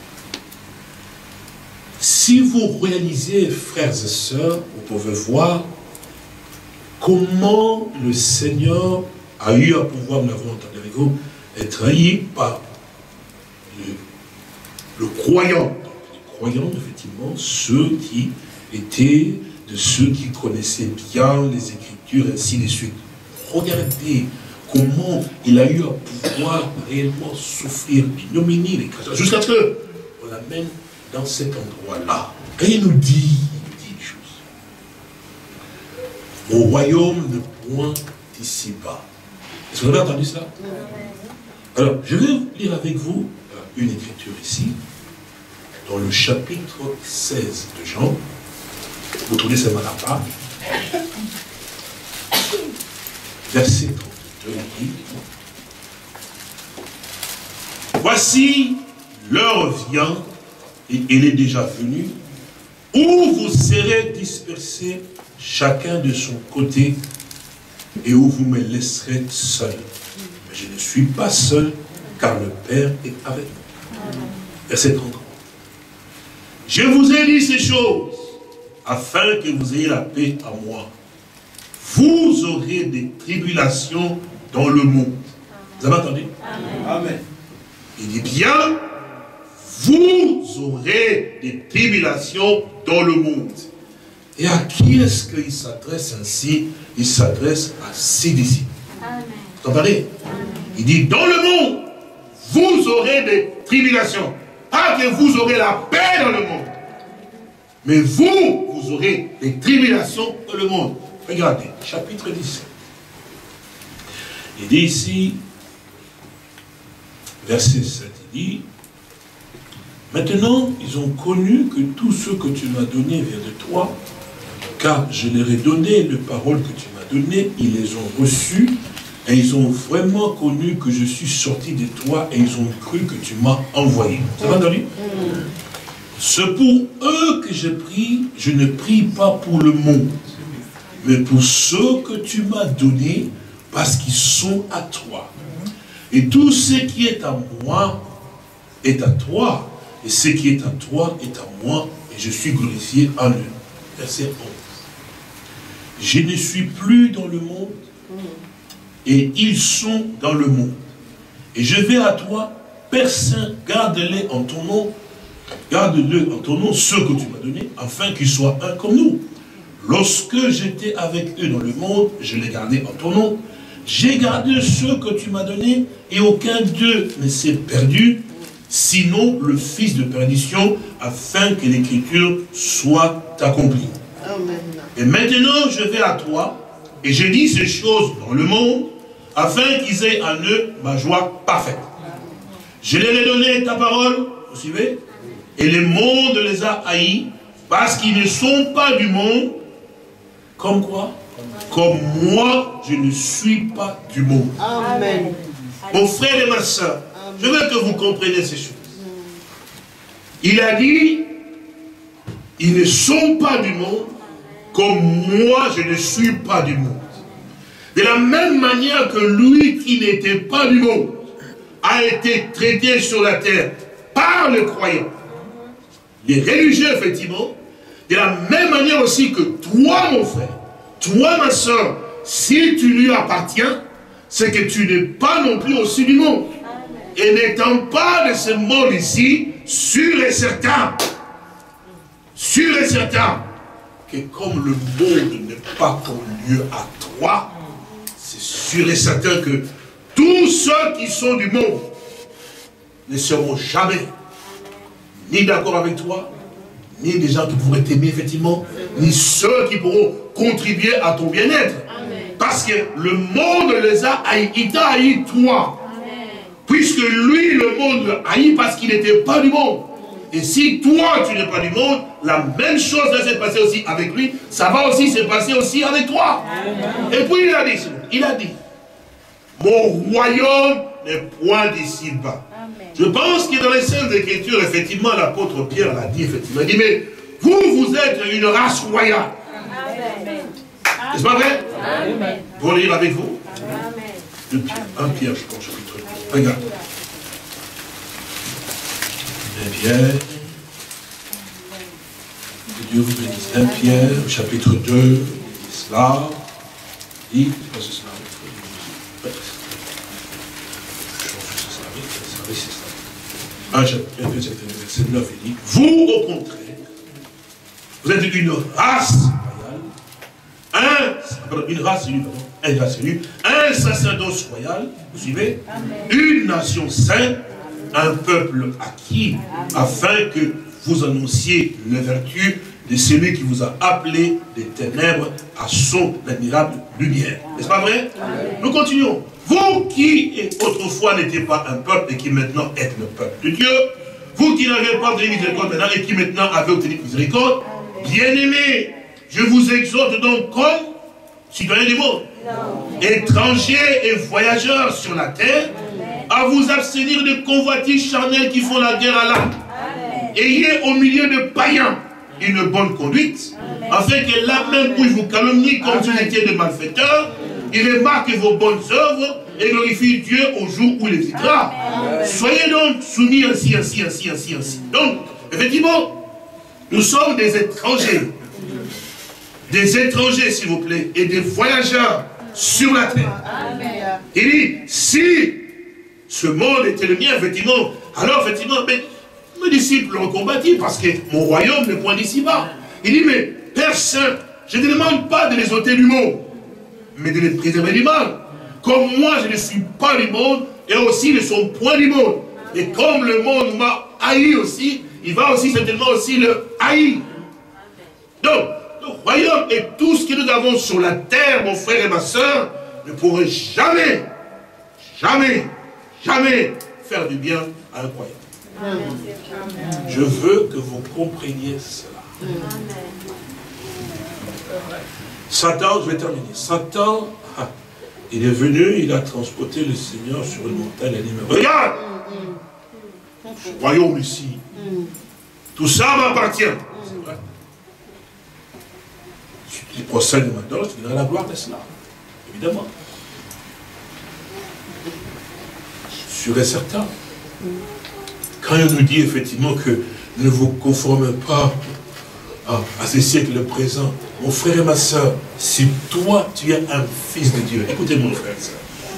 Si vous réalisez, frères et sœurs, vous pouvez voir comment le Seigneur a eu à pouvoir, nous l'avons entendu avec vous, être trahi par le croyant. Les croyants, effectivement, ceux qui étaient de ceux qui connaissaient bien les Écritures, ainsi de suite. Regardez comment il a eu à pouvoir réellement souffrir l'ignominie, les cassages, jusqu'à ce qu'on l'amène dans cet endroit-là. Et il nous dit une chose. Mon royaume ne point d'ici-bas. Est-ce que vous avez entendu ça? Alors, je vais lire avec vous une écriture ici, dans le chapitre 16 de Jean. Vous trouvez ça à part. Verset 32. Voici, l'heure vient, et elle est déjà venue, où vous serez dispersés chacun de son côté, et où vous me laisserez seul. Mais je ne suis pas seul, car le Père est avec moi. Verset 33. Je vous ai dit ces choses, afin que vous ayez la paix à moi. Vous aurez des tribulations dans le monde. Vous avez entendu? Amen. Il dit bien, vous aurez des tribulations dans le monde. Et à qui est-ce qu'il s'adresse ainsi? Il s'adresse à ses disciples. Vous entendez? Il dit, dans le monde, vous aurez des tribulations. Pas que vous aurez la paix dans le monde. Mais vous, vous aurez des tribulations dans le monde. Regardez, chapitre 17. Il dit ici, verset 7, il dit, maintenant, ils ont connu que tout ce que tu m'as donné vient de toi, car je leur ai donné les paroles que tu m'as données, ils les ont reçues, et ils ont vraiment connu que je suis sorti de toi, et ils ont cru que tu m'as envoyé. Vous avez entendu? C'est pour eux que je prie, je ne prie pas pour le monde, mais pour ceux que tu m'as donnés, parce qu'ils sont à toi. Et tout ce qui est à moi est à toi, et ce qui est à toi est à moi, et je suis glorifié en eux. Verset 11. Je ne suis plus dans le monde, et ils sont dans le monde. Et je vais à toi, Père Saint, garde-les en ton nom, garde-le en ton nom, ceux que tu m'as donnés, afin qu'ils soient un comme nous. Lorsque j'étais avec eux dans le monde, je les gardais en ton nom. J'ai gardé ceux que tu m'as donnés, et aucun d'eux ne s'est perdu, sinon le fils de perdition, afin que l'écriture soit accomplie.
Amen.
Et maintenant je vais à toi, et je dis ces choses dans le monde, afin qu'ils aient en eux ma joie parfaite. Je leur ai donné ta parole, vous suivez? Et le monde les a haïs, parce qu'ils ne sont pas du monde. Comme quoi? Comme moi, je ne suis pas du monde.
Amen.
Mon frère et ma soeur, je veux que vous compreniez ces choses. Il a dit, ils ne sont pas du monde, comme moi, je ne suis pas du monde. De la même manière que lui qui n'était pas du monde a été traité sur la terre par les croyants, les religieux, effectivement, de la même manière aussi que toi, mon frère, toi, ma soeur, si tu lui appartiens, c'est que tu n'es pas non plus aussi du monde. Et n'étant pas de ce monde ici, sûr et certain, que comme le monde n'est pas ton lieu à toi, c'est sûr et certain que tous ceux qui sont du monde ne seront jamais ni d'accord avec toi, ni des gens qui pourraient t'aimer effectivement, ni ceux qui pourront contribuer à ton bien-être. Parce que le monde les a haïs, il t'a haï toi. Amen. Puisque lui, le monde l'a haï parce qu'il n'était pas du monde. Et si toi, tu n'es pas du monde, la même chose va se passer aussi avec lui, ça va aussi se passer aussi avec toi. Amen. Et puis il a dit, mon royaume n'est point d'ici-bas. Je pense que dans les Saintes Écritures, effectivement, l'apôtre Pierre l'a dit, effectivement. Il dit, mais vous êtes une race royale. N'est-ce pas vrai? Amen. Pour lire avec vous? Amen. 1 Pierre, je pense, chapitre 2. Regarde. 1 Pierre. Que Dieu vous bénisse. 1 Pierre, chapitre 2. Il dit cela. Il dit, c'est cela. Un chapitre, verset 9, il dit, vous, au contraire, vous êtes une race royale, un sacerdoce royal, vous suivez? Amen. Une nation sainte, un peuple acquis, afin que vous annonciez les vertus de celui qui vous a appelé des ténèbres à son admirable lumière. N'est-ce pas vrai? Amen. Nous continuons. Vous qui autrefois n'étiez pas un peuple et qui maintenant êtes le peuple de Dieu, vous qui n'avez pas obtenu miséricorde maintenant et qui maintenant avez obtenu miséricorde, bien-aimés, je vous exhorte donc comme citoyens du monde, étrangers et voyageurs sur la terre, à vous abstenir de convoitises charnelles qui font la guerre à l'âme. Ayez au milieu de païens une bonne conduite, afin que là même où ils vous calomnient comme si vous étiez de malfaiteurs, ils remarquent vos bonnes œuvres et glorifient Dieu au jour où il les citera. Soyez donc soumis ainsi. Donc, effectivement, nous sommes des étrangers. Des étrangers, s'il vous plaît, et des voyageurs sur la terre. Amen. Il dit, si ce monde était le mien, effectivement, alors effectivement, mais, mes disciples l'ont combattu parce que mon royaume n'est point d'ici-bas. Il dit, mais Père Saint, je ne te demande pas de les ôter du monde, mais de les préserver du mal. Comme moi, je ne suis pas du monde, et aussi ne sont point du monde. Et comme le monde m'a haï aussi, il va aussi certainement aussi le haïr. Donc, le royaume et tout ce que nous avons sur la terre, mon frère et ma soeur, ne pourrait jamais, jamais, jamais faire du bien à un croyant. Je veux que vous compreniez cela. Satan, je vais terminer. Satan, il est venu, il a transporté le Seigneur sur une montagne, il a dit, mais regarde, ce royaume ici, tout ça m'appartient. C'est vrai. Si tu procèdes maintenant, tu donneras la gloire de cela. Évidemment. Sûr et certain. Quand il nous dit effectivement que ne vous conformez pas à ce siècle présent, mon frère et ma soeur, si toi tu es un fils de Dieu, écoutez mon frère et soeur,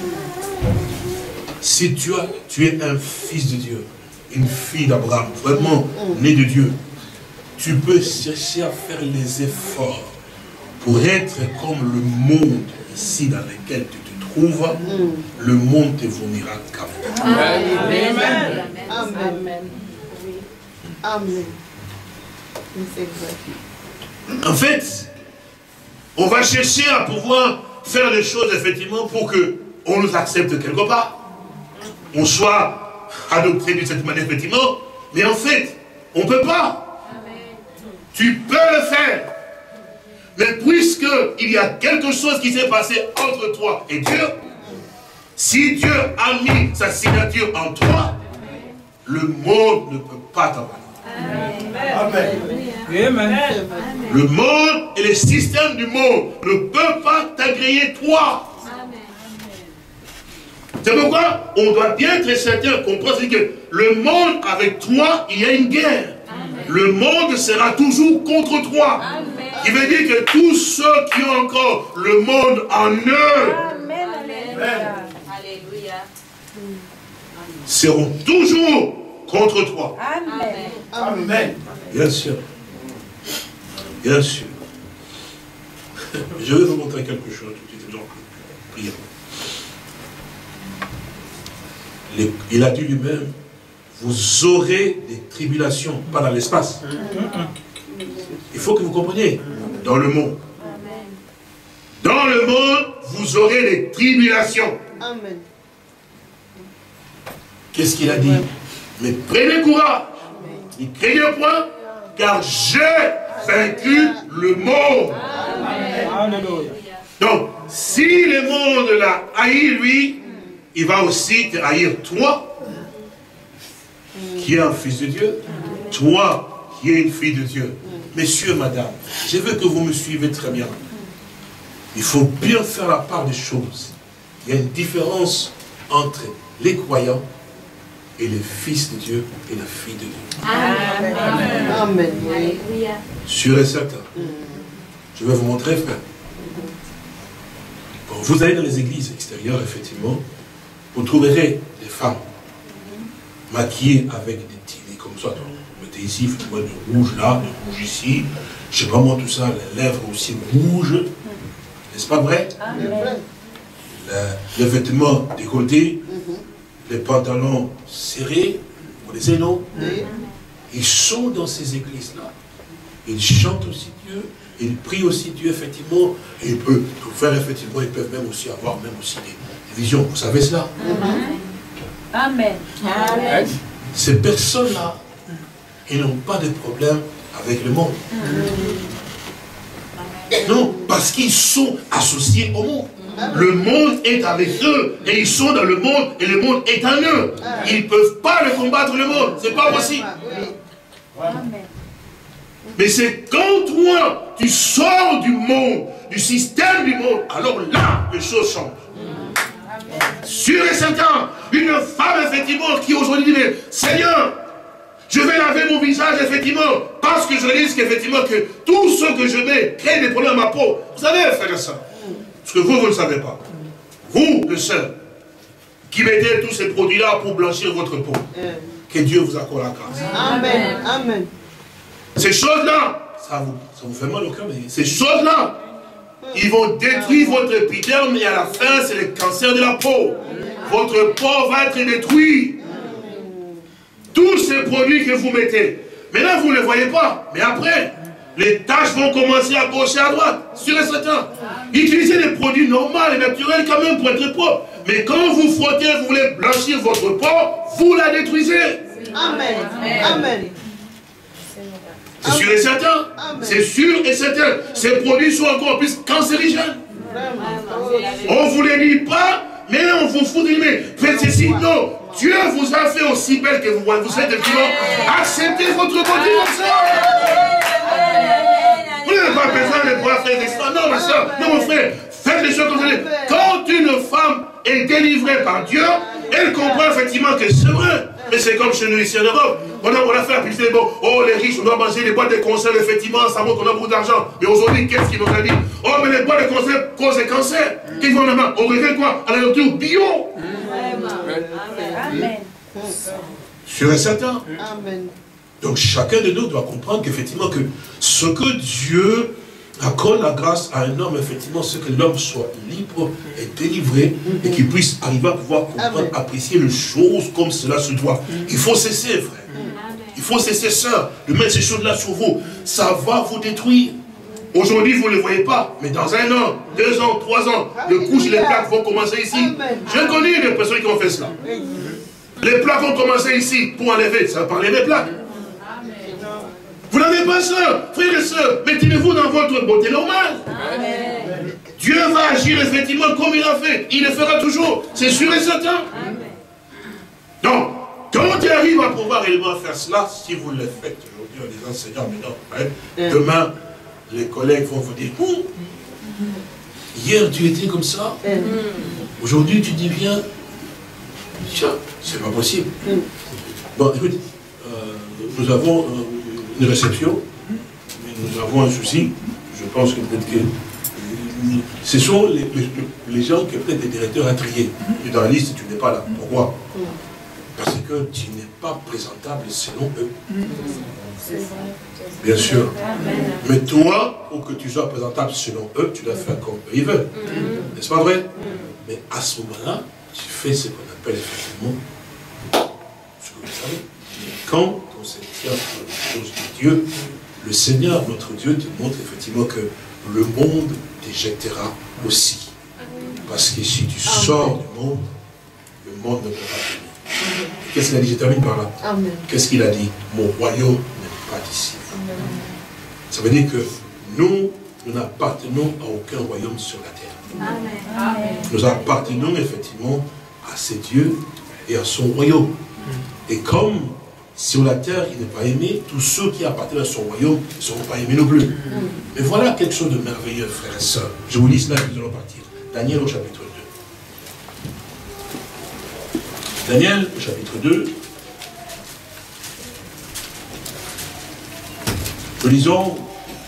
si tu es un fils de Dieu, une fille d'Abraham, vraiment née de Dieu, tu peux chercher à faire les efforts pour être comme le monde ici dans lequel tu te trouves, le monde te vomira quand même.
Amen. Amen. Amen. C'est vrai.
En fait, on va chercher à pouvoir faire les choses effectivement pour qu'on nous accepte quelque part. On soit adopté de cette manière effectivement, mais en fait, on ne peut pas. Tu peux le faire. Mais puisqu'il y a quelque chose qui s'est passé entre toi et Dieu, si Dieu a mis sa signature en toi, le monde ne peut pas t'avaler. Amen. Amen. Le monde et les systèmes du monde ne peuvent pas t'agréer toi. C'est pourquoi on doit bien être certain, comprendre que le monde avec toi, il y a une guerre. Le monde sera toujours contre toi. Il veut dire que tous ceux qui ont encore le monde en eux seront toujours contre toi.
Amen.
Amen. Bien sûr. Bien sûr. Je vais vous montrer quelque chose tout de suite. Prions. Il a dit lui-même, vous aurez des tribulations, pas dans l'espace. Il faut que vous compreniez. Dans le monde. Dans le monde, vous aurez des tribulations.
Amen.
Qu'est-ce qu'il a dit? Mais prenez courage. Ne craignez point, car j'ai vaincu le monde. Alléluia. Donc, si le monde l'a haï, lui, il va aussi te haïr toi, qui es un fils de Dieu, toi, qui es une fille de Dieu. Messieurs, madame, je veux que vous me suivez très bien. Il faut bien faire la part des choses. Il y a une différence entre les croyants et les fils de Dieu et la fille de Dieu.
Amen. Amen.
Alléluia.
Sûr et certain. Je vais vous montrer, frère. Quand vous allez dans les églises extérieures, effectivement, vous trouverez des femmes maquillées avec des tillés comme ça. Vous mettez ici, effectivement, du rouge là, du rouge ici. Je ne sais pas moi, tout ça, les lèvres aussi rouges. N'est-ce pas vrai?
Amen.
Les vêtements décolletés, les pantalons serrés, vous connaissez, non? Ils sont dans ces églises-là. Ils chantent aussi Dieu, ils prient aussi Dieu, effectivement, et ils peuvent tout faire, effectivement, ils peuvent même aussi avoir même aussi des visions. Vous savez cela?
Amen. Amen.
Ces personnes-là, ils n'ont pas de problème avec le monde. Non, parce qu'ils sont associés au monde. Le monde est avec eux, et ils sont dans le monde, et le monde est en eux. Ils ne peuvent pas le combattre, le monde. C'est pas possible. Mais c'est quand toi, tu sors du monde, du système du monde, alors là, les choses changent. Sûr et certain, une femme, effectivement, qui aujourd'hui dit, mais Seigneur, je vais laver mon visage, effectivement, parce que je risque, effectivement, que tout ce que je mets crée des problèmes à ma peau. Vous savez, frère ça. Parce que vous ne le savez pas. Vous, le seul, qui mettez tous ces produits-là pour blanchir votre peau. Que Dieu vous accorde la grâce.
Amen. Amen.
Ces choses-là, ça vous fait mal au cœur, mais ces choses-là, ils vont détruire votre épiderme et à la fin, c'est le cancer de la peau. Votre peau va être détruite. Tous ces produits que vous mettez, maintenant vous ne les voyez pas, mais après, les taches vont commencer à gauche et à droite, sûr et certain. Utilisez des produits normaux et naturels quand même pour être propre. Mais quand vous frottez, vous voulez blanchir votre peau, vous la détruisez.
Amen. Amen.
C'est sûr et certain. C'est sûr et certain. Ces produits sont encore plus cancérigènes. On ne vous les dit pas, mais on vous fout des mains. Faites ceci. Non. Dieu vous a fait aussi belle que vous êtes effectivement. Acceptez votre beauté comme ça. Vous n'avez pas besoin de pouvoir faire des choses. Non, ma soeur, non, mon frère. Faites les choses comme ça. Quand une femme est délivrée par Dieu, elle comprend effectivement que c'est vrai. Mais c'est comme chez nous ici en Europe. On a fait la publicité, bon, oh les riches, on doit manger des boîtes de conserve, effectivement, ça montre qu'on a beaucoup d'argent. Mais aujourd'hui, qu'est-ce qu'il nous a dit? Oh, mais les boîtes de conserve causent des cancers. Qu'est-ce qu'on a? On regrette quoi? À la nourriture bio.
Amen.
Sûr et certain.
Amen.
Donc chacun de nous doit comprendre qu'effectivement que ce que Dieu accorde la grâce à un homme, effectivement, c'est que l'homme soit libre et délivré et qu'il puisse arriver à pouvoir comprendre, apprécier les choses comme cela se doit. Il faut cesser, frère. Il faut cesser ça, de mettre ces choses-là sur vous. Ça va vous détruire. Aujourd'hui, vous ne le voyez pas, mais dans 1 an, 2 ans, 3 ans, les couches et les plaques vont commencer ici. J'ai connu des personnes qui ont fait cela. Les plaques ont commencé ici pour enlever, ça va parler des plaques. Vous n'avez pas ça, frères et sœurs, mettez-vous dans votre beauté normale. Amen. Dieu va agir effectivement comme il a fait. Il le fera toujours, c'est sûr et certain. Amen. Donc, quand tu arrives à pouvoir réellement faire cela, si vous le faites aujourd'hui en disant Seigneur, mais non, demain, les collègues vont vous dire, hier tu étais comme ça, aujourd'hui tu dis bien, tiens, c'est pas possible. Bon, écoute, nous avons une réception, mais nous avons un souci. Je pense que peut-être que ce sont les gens que peut-être les directeurs à trier. Et dans la liste, tu n'es pas là. Pourquoi? Parce que tu n'es pas présentable selon eux. Bien sûr. Mais toi, pour que tu sois présentable selon eux, tu dois faire comme eux ils veulent. N'est-ce pas vrai? Mais à ce moment-là, tu fais ce qu'on appelle effectivement ce que vous savez. Quand on se tient pour les choses de Dieu, le Seigneur, notre Dieu, te montre effectivement que le monde t'éjectera aussi. Parce que si tu sors du monde, le monde ne peut pas tenir. Qu'est-ce qu'il a dit? Je termine par là. Qu'est-ce qu'il a dit? Mon royaume n'est pas d'ici. Ça veut dire que nous n'appartenons à aucun royaume sur la terre. Amen. Nous appartenons effectivement à ces dieux et à son royaume. Et comme sur la terre il n'est pas aimé, tous ceux qui appartiennent à son royaume ne seront pas aimés non plus. Mais voilà quelque chose de merveilleux, frères et sœurs. Je vous lis cela et nous allons partir. Daniel au chapitre 2. Daniel au chapitre 2. Nous lisons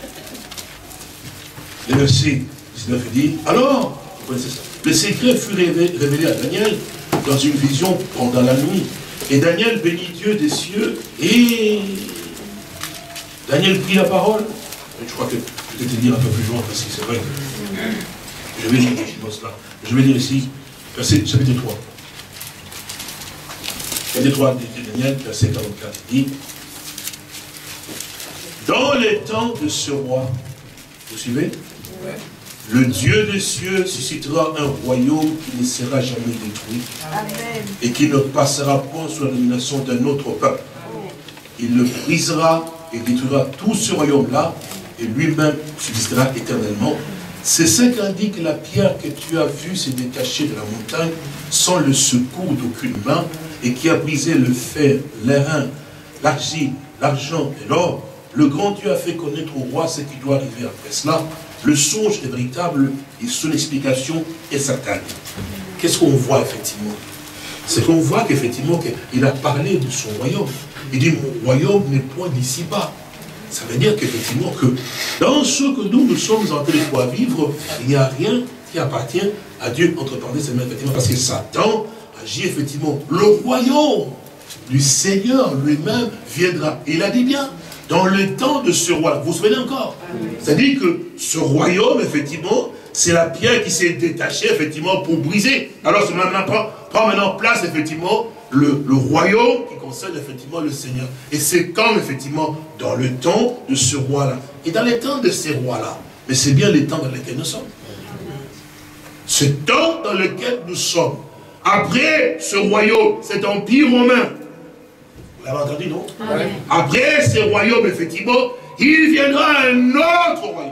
le verset 19 dit, alors, vous connaissez ça, le secret fut révélé à Daniel dans une vision pendant la nuit. Et Daniel bénit Dieu des cieux et Daniel prit la parole. Je crois que je vais te dire un peu plus loin parce que c'est vrai que je vais lire cela. Je vais lire ici, verset chapitre 3. Chapitre 3 de Daniel, verset 44, il dit, dans les temps de ce roi, vous suivez? Le Dieu des cieux suscitera un royaume qui ne sera jamais détruit. Amen. Et qui ne passera point sous la domination d'un autre peuple. Il le brisera et détruira tout ce royaume-là et lui-même subsistera éternellement. C'est ce qu'indique la pierre que tu as vue se détacher de la montagne sans le secours d'aucune main et qui a brisé le fer, l'airain, l'argile, l'argent et l'or. Le grand Dieu a fait connaître au roi ce qui doit arriver après cela. Le songe est véritable et son explication est certaine. Qu'est-ce qu'on voit effectivement? C'est qu'on voit qu'effectivement il a parlé de son royaume. Il dit mon royaume n'est point d'ici-bas. Ça veut dire qu'effectivement que dans ce que nous sommes en train de pouvoir vivre, il n'y a rien qui appartient à Dieu, entre parenthèses, effectivement, parce que Satan agit effectivement. Le royaume du Seigneur lui-même viendra. Et il a dit bien. Dans le temps de ce roi, vous vous souvenez encore? C'est-à-dire que ce royaume, effectivement, c'est la pierre qui s'est détachée, effectivement, pour briser. Alors, ça prend maintenant place, effectivement, le royaume qui concerne effectivement le Seigneur. Et c'est comme effectivement dans le temps de ce roi-là. Et dans les temps de ces rois-là, mais c'est bien les temps dans lesquels nous sommes. Ce temps dans lequel nous sommes. Après ce royaume, cet empire romain, vous l'avez entendu, non? Amen. Après ce royaume, effectivement, il viendra un autre royaume.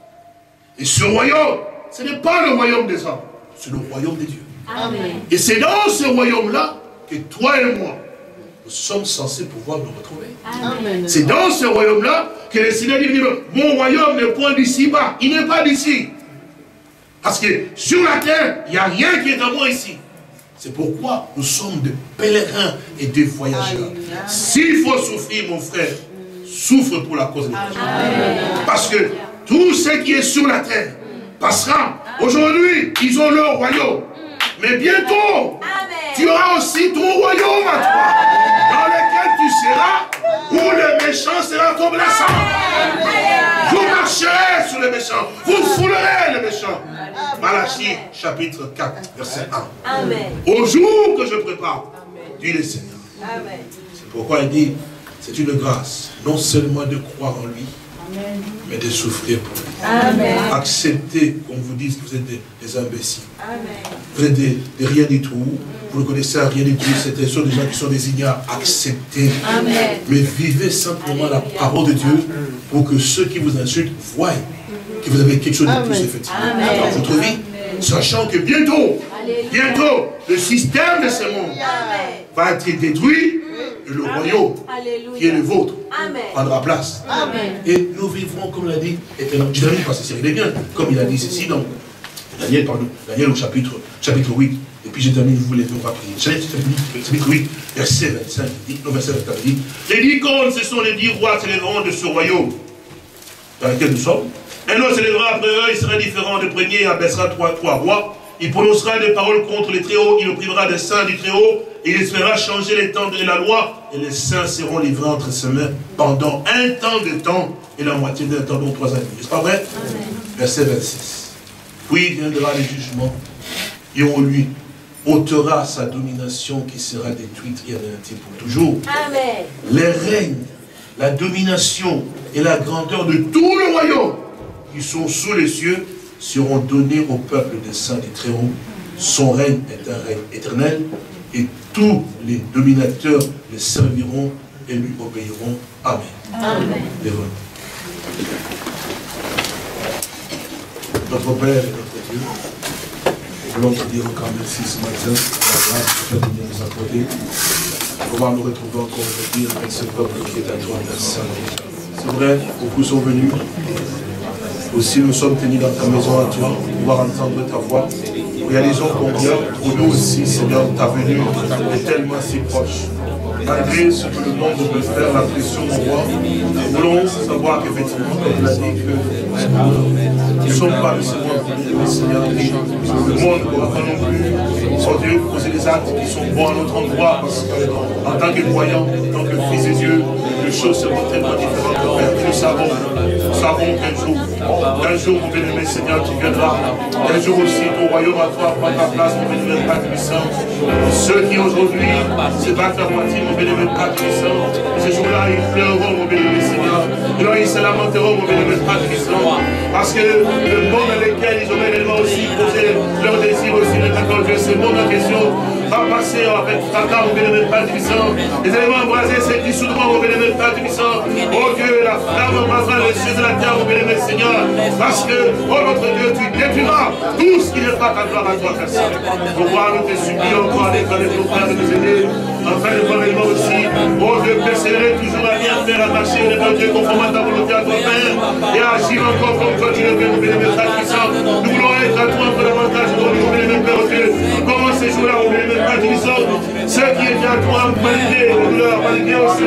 Et ce royaume, ce n'est pas le royaume des hommes, c'est le royaume de Dieu. Amen. Et c'est dans ce royaume-là que toi et moi, nous sommes censés pouvoir nous retrouver. C'est dans ce royaume-là que le Seigneur dit, mon royaume n'est point d'ici-bas, il n'est pas d'ici. Parce que sur la terre, il n'y a rien qui est à moi ici. C'est pourquoi nous sommes des pèlerins et des voyageurs. S'il faut souffrir, mon frère, souffre pour la cause de Dieu. Parce que tout ce qui est sur la terre passera. Aujourd'hui, ils ont leur royaume. Mais bientôt, tu auras aussi ton royaume à toi, dans lequel tu seras, où le méchant sera comme la sang. Vous marcherez sur le méchant, vous foulerez le méchant. Malachie, chapitre 4, verset 1. Amen. Au jour que je prépare, dit le Seigneur. Amen. C'est pourquoi il dit, c'est une grâce, non seulement de croire en lui, amen, mais de souffrir pour lui. Amen. Acceptez qu'on vous dise que vous êtes des imbéciles. Amen. Vous êtes des rien du tout. Vous ne connaissez rien du tout. C'est des gens qui sont des ignares. Acceptez. Amen. Mais vivez simplement la parole de Dieu pour que ceux qui vous insultent voient que vous avez quelque chose de plus effectivement dans votre vie. Sachant que bientôt, le système de ce monde va être détruit et le royaume qui est le vôtre prendra place. Amen. Et nous vivrons, comme l'a dit, éternellement. Je termine parce que c'est bien, comme il a dit ceci dans Daniel au chapitre 8. Et puis je termine, vous levez, on va prier. Chapitre 8, verset 25, verset 24, il dit, les 10 cônes, ce sont les 10 rois s'élèveront de ce royaume dans lequel nous sommes. Un autre s'élèvera après eux, il sera différent de premier, il abaissera trois rois. Il prononcera des paroles contre les Très-Hauts, il opprimera des saints du Très-Haut, et il espérera changer les temps de la loi, et les saints seront livrés entre ses mains pendant un temps de temps, et la moitié d'un temps, donc 3 ans. N'est-ce pas vrai? Amen. Verset 26. Puis viendra le jugement, et on lui ôtera sa domination qui sera détruite et anéantie pour toujours. Amen. Les règnes, la domination et la grandeur de tout le royaume qui sont sous les cieux seront donnés au peuple des saints des Très-Hauts. Son règne est un règne éternel et tous les dominateurs le serviront et lui obéiront. Amen. Amen. Notre Père et notre Dieu, nous voulons te dire encore merci ce matin pour la grâce que tu as venu nous accorder. Pouvoir nous retrouver encore aujourd'hui avec ce peuple qui est à toi, Père Saint. C'est vrai, beaucoup sont venus. Aussi nous sommes tenus dans ta maison à toi, pour pouvoir entendre ta voix. Réalisons combien pour nous aussi, Seigneur, ta venue est tellement si proche. Malgré ce que le monde peut faire, la pression au roi, nous voulons savoir qu'effectivement, comme tu l'as dit, que nous ne sommes pas de ce monde, Seigneur. Le monde ne doit pas non plus, sans Dieu, poser des actes qui sont bons à notre endroit, parce qu'en tant que croyant, en tant que fils de Dieu, les choses seront tellement différentes. Nous savons qu'un jour, mon bien-aimé Seigneur, tu viendras. Un jour aussi, ton royaume à toi prend ta place, mon bien-aimé Père puissant. Ceux qui aujourd'hui se battent à moitié, mon bien-aimé Père puissant, ce jour-là, ils pleureront, mon bien-aimé Seigneur. Et là, ils se lamenteront, mon bien-aimé Père puissant. Parce que le monde dans lequel ils ont réellement aussi posé leur désir aussi de t'accorder, ce monde en question va passer avec fracas, mon bien-aimé Père puissant. Les éléments embrasés, c'est dissoudront, mon bien-aimé Père puissant. Oh Dieu, la flamme embrasera les cieux de la terre, mon bien-aimé Seigneur. Parce que, oh notre Dieu, tu détruiras tout ce qui n'est pas ta gloire à toi, Père Saint. Pourquoi nous te supplions encore avec ton frère de nous aider, afin de voir également aussi, oh Dieu, persévérer toujours à bien faire, attacher les bon Dieu conforme à ta volonté à toi, Père, et agir encore comme toi tu le fais, mon bien-aimé Père puissant. Nous voulons être à toi un peu davantage, mon bien-aimé Père Dieu. Comment ces jours-là, mon bien-aimé Père puissant, ceux qui étaient à toi, malgré les douleurs, malgré aussi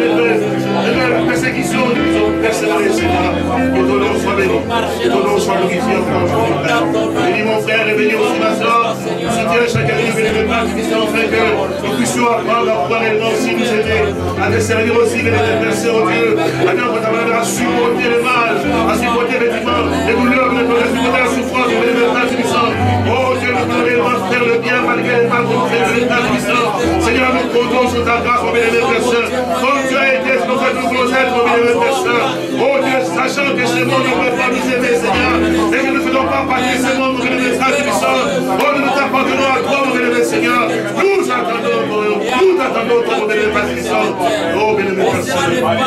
les persécutions, nous ont persévéré, Seigneur. Que ton nom soit béni, que ton nom soit glorifié encore aujourd'hui, Père. Bénis mon frère et bénis aussi ma soeur. Soutiens chaque année, bien-aimé Père puissant, afin que nous puissions apprendre à pouvoir également aussi nous aider, à te servir aussi, bien-aimé Père Saint-Dieu, à dire que ta manière à supporter le mal, à supporter effectivement les douleurs, à supporter la souffrance, bien-aimé Père puissant. Oh Dieu, nous pouvons réellement faire le bien malgré les mal qu'on fait, bien-aimé Père puissant. Seigneur, nous
comptons sur ta grâce, mon bénévole Père Saint. Comme tu as été ce que nous voulons être, mon bénévole Père Saint. Oh Dieu, sachant que ce monde ne peut pas nous aimer, Seigneur, et que nous ne faisons pas partie de ce monde, mon bénévole Saint puissant. Oh, nous t'appartenons à toi, mon bénévole Seigneur. Nous attendons, mon bénévole Père puissant. Oh, bénévole Père Saint.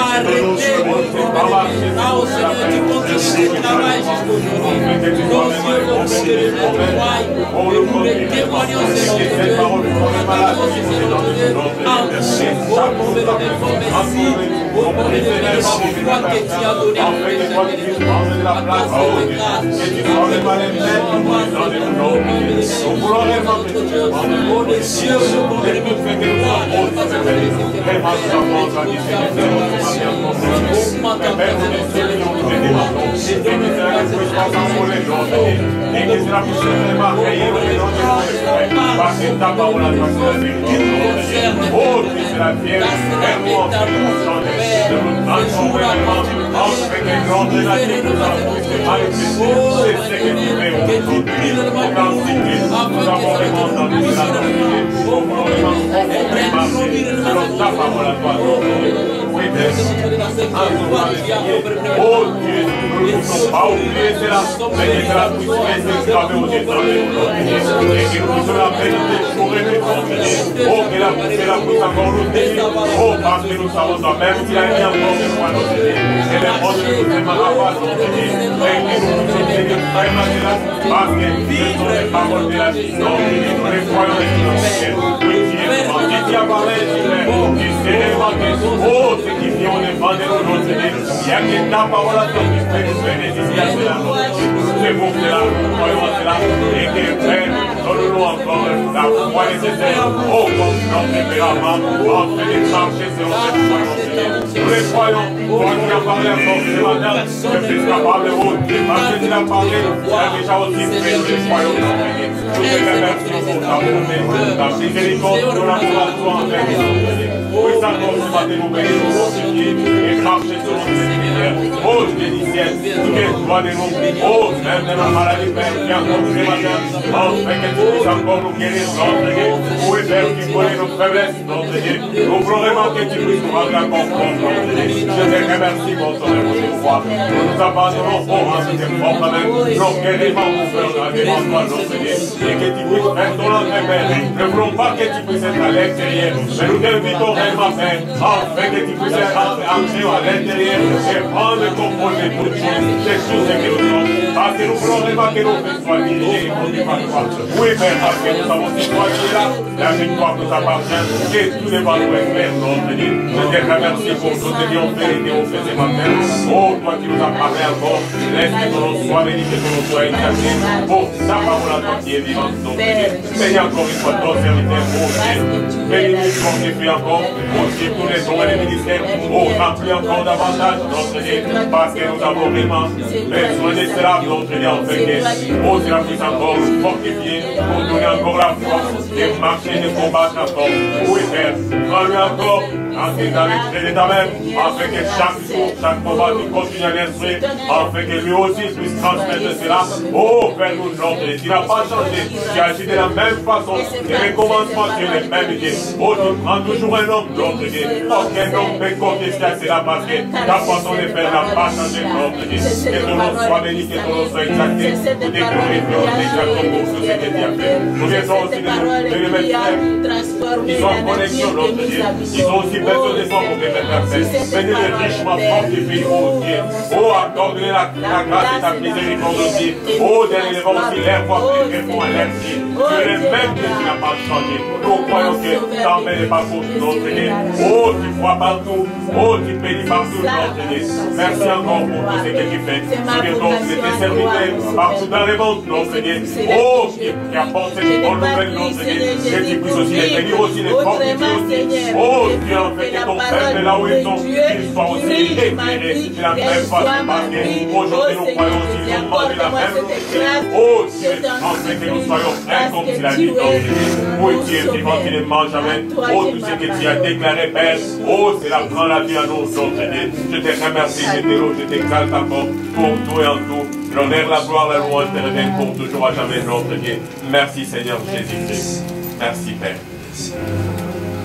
L'honneur, la gloire, la louange te reviennent pour toujours à jamais, notre Dieu. Merci Seigneur Jésus-Christ. Merci Père.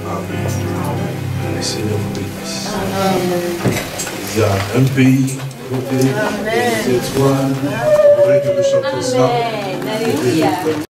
Amen. Le Seigneur vous bénisse. Il y a un pays, côté, des étoiles. Vous voudrez que nous chantons ça.
Amen. Alléluia.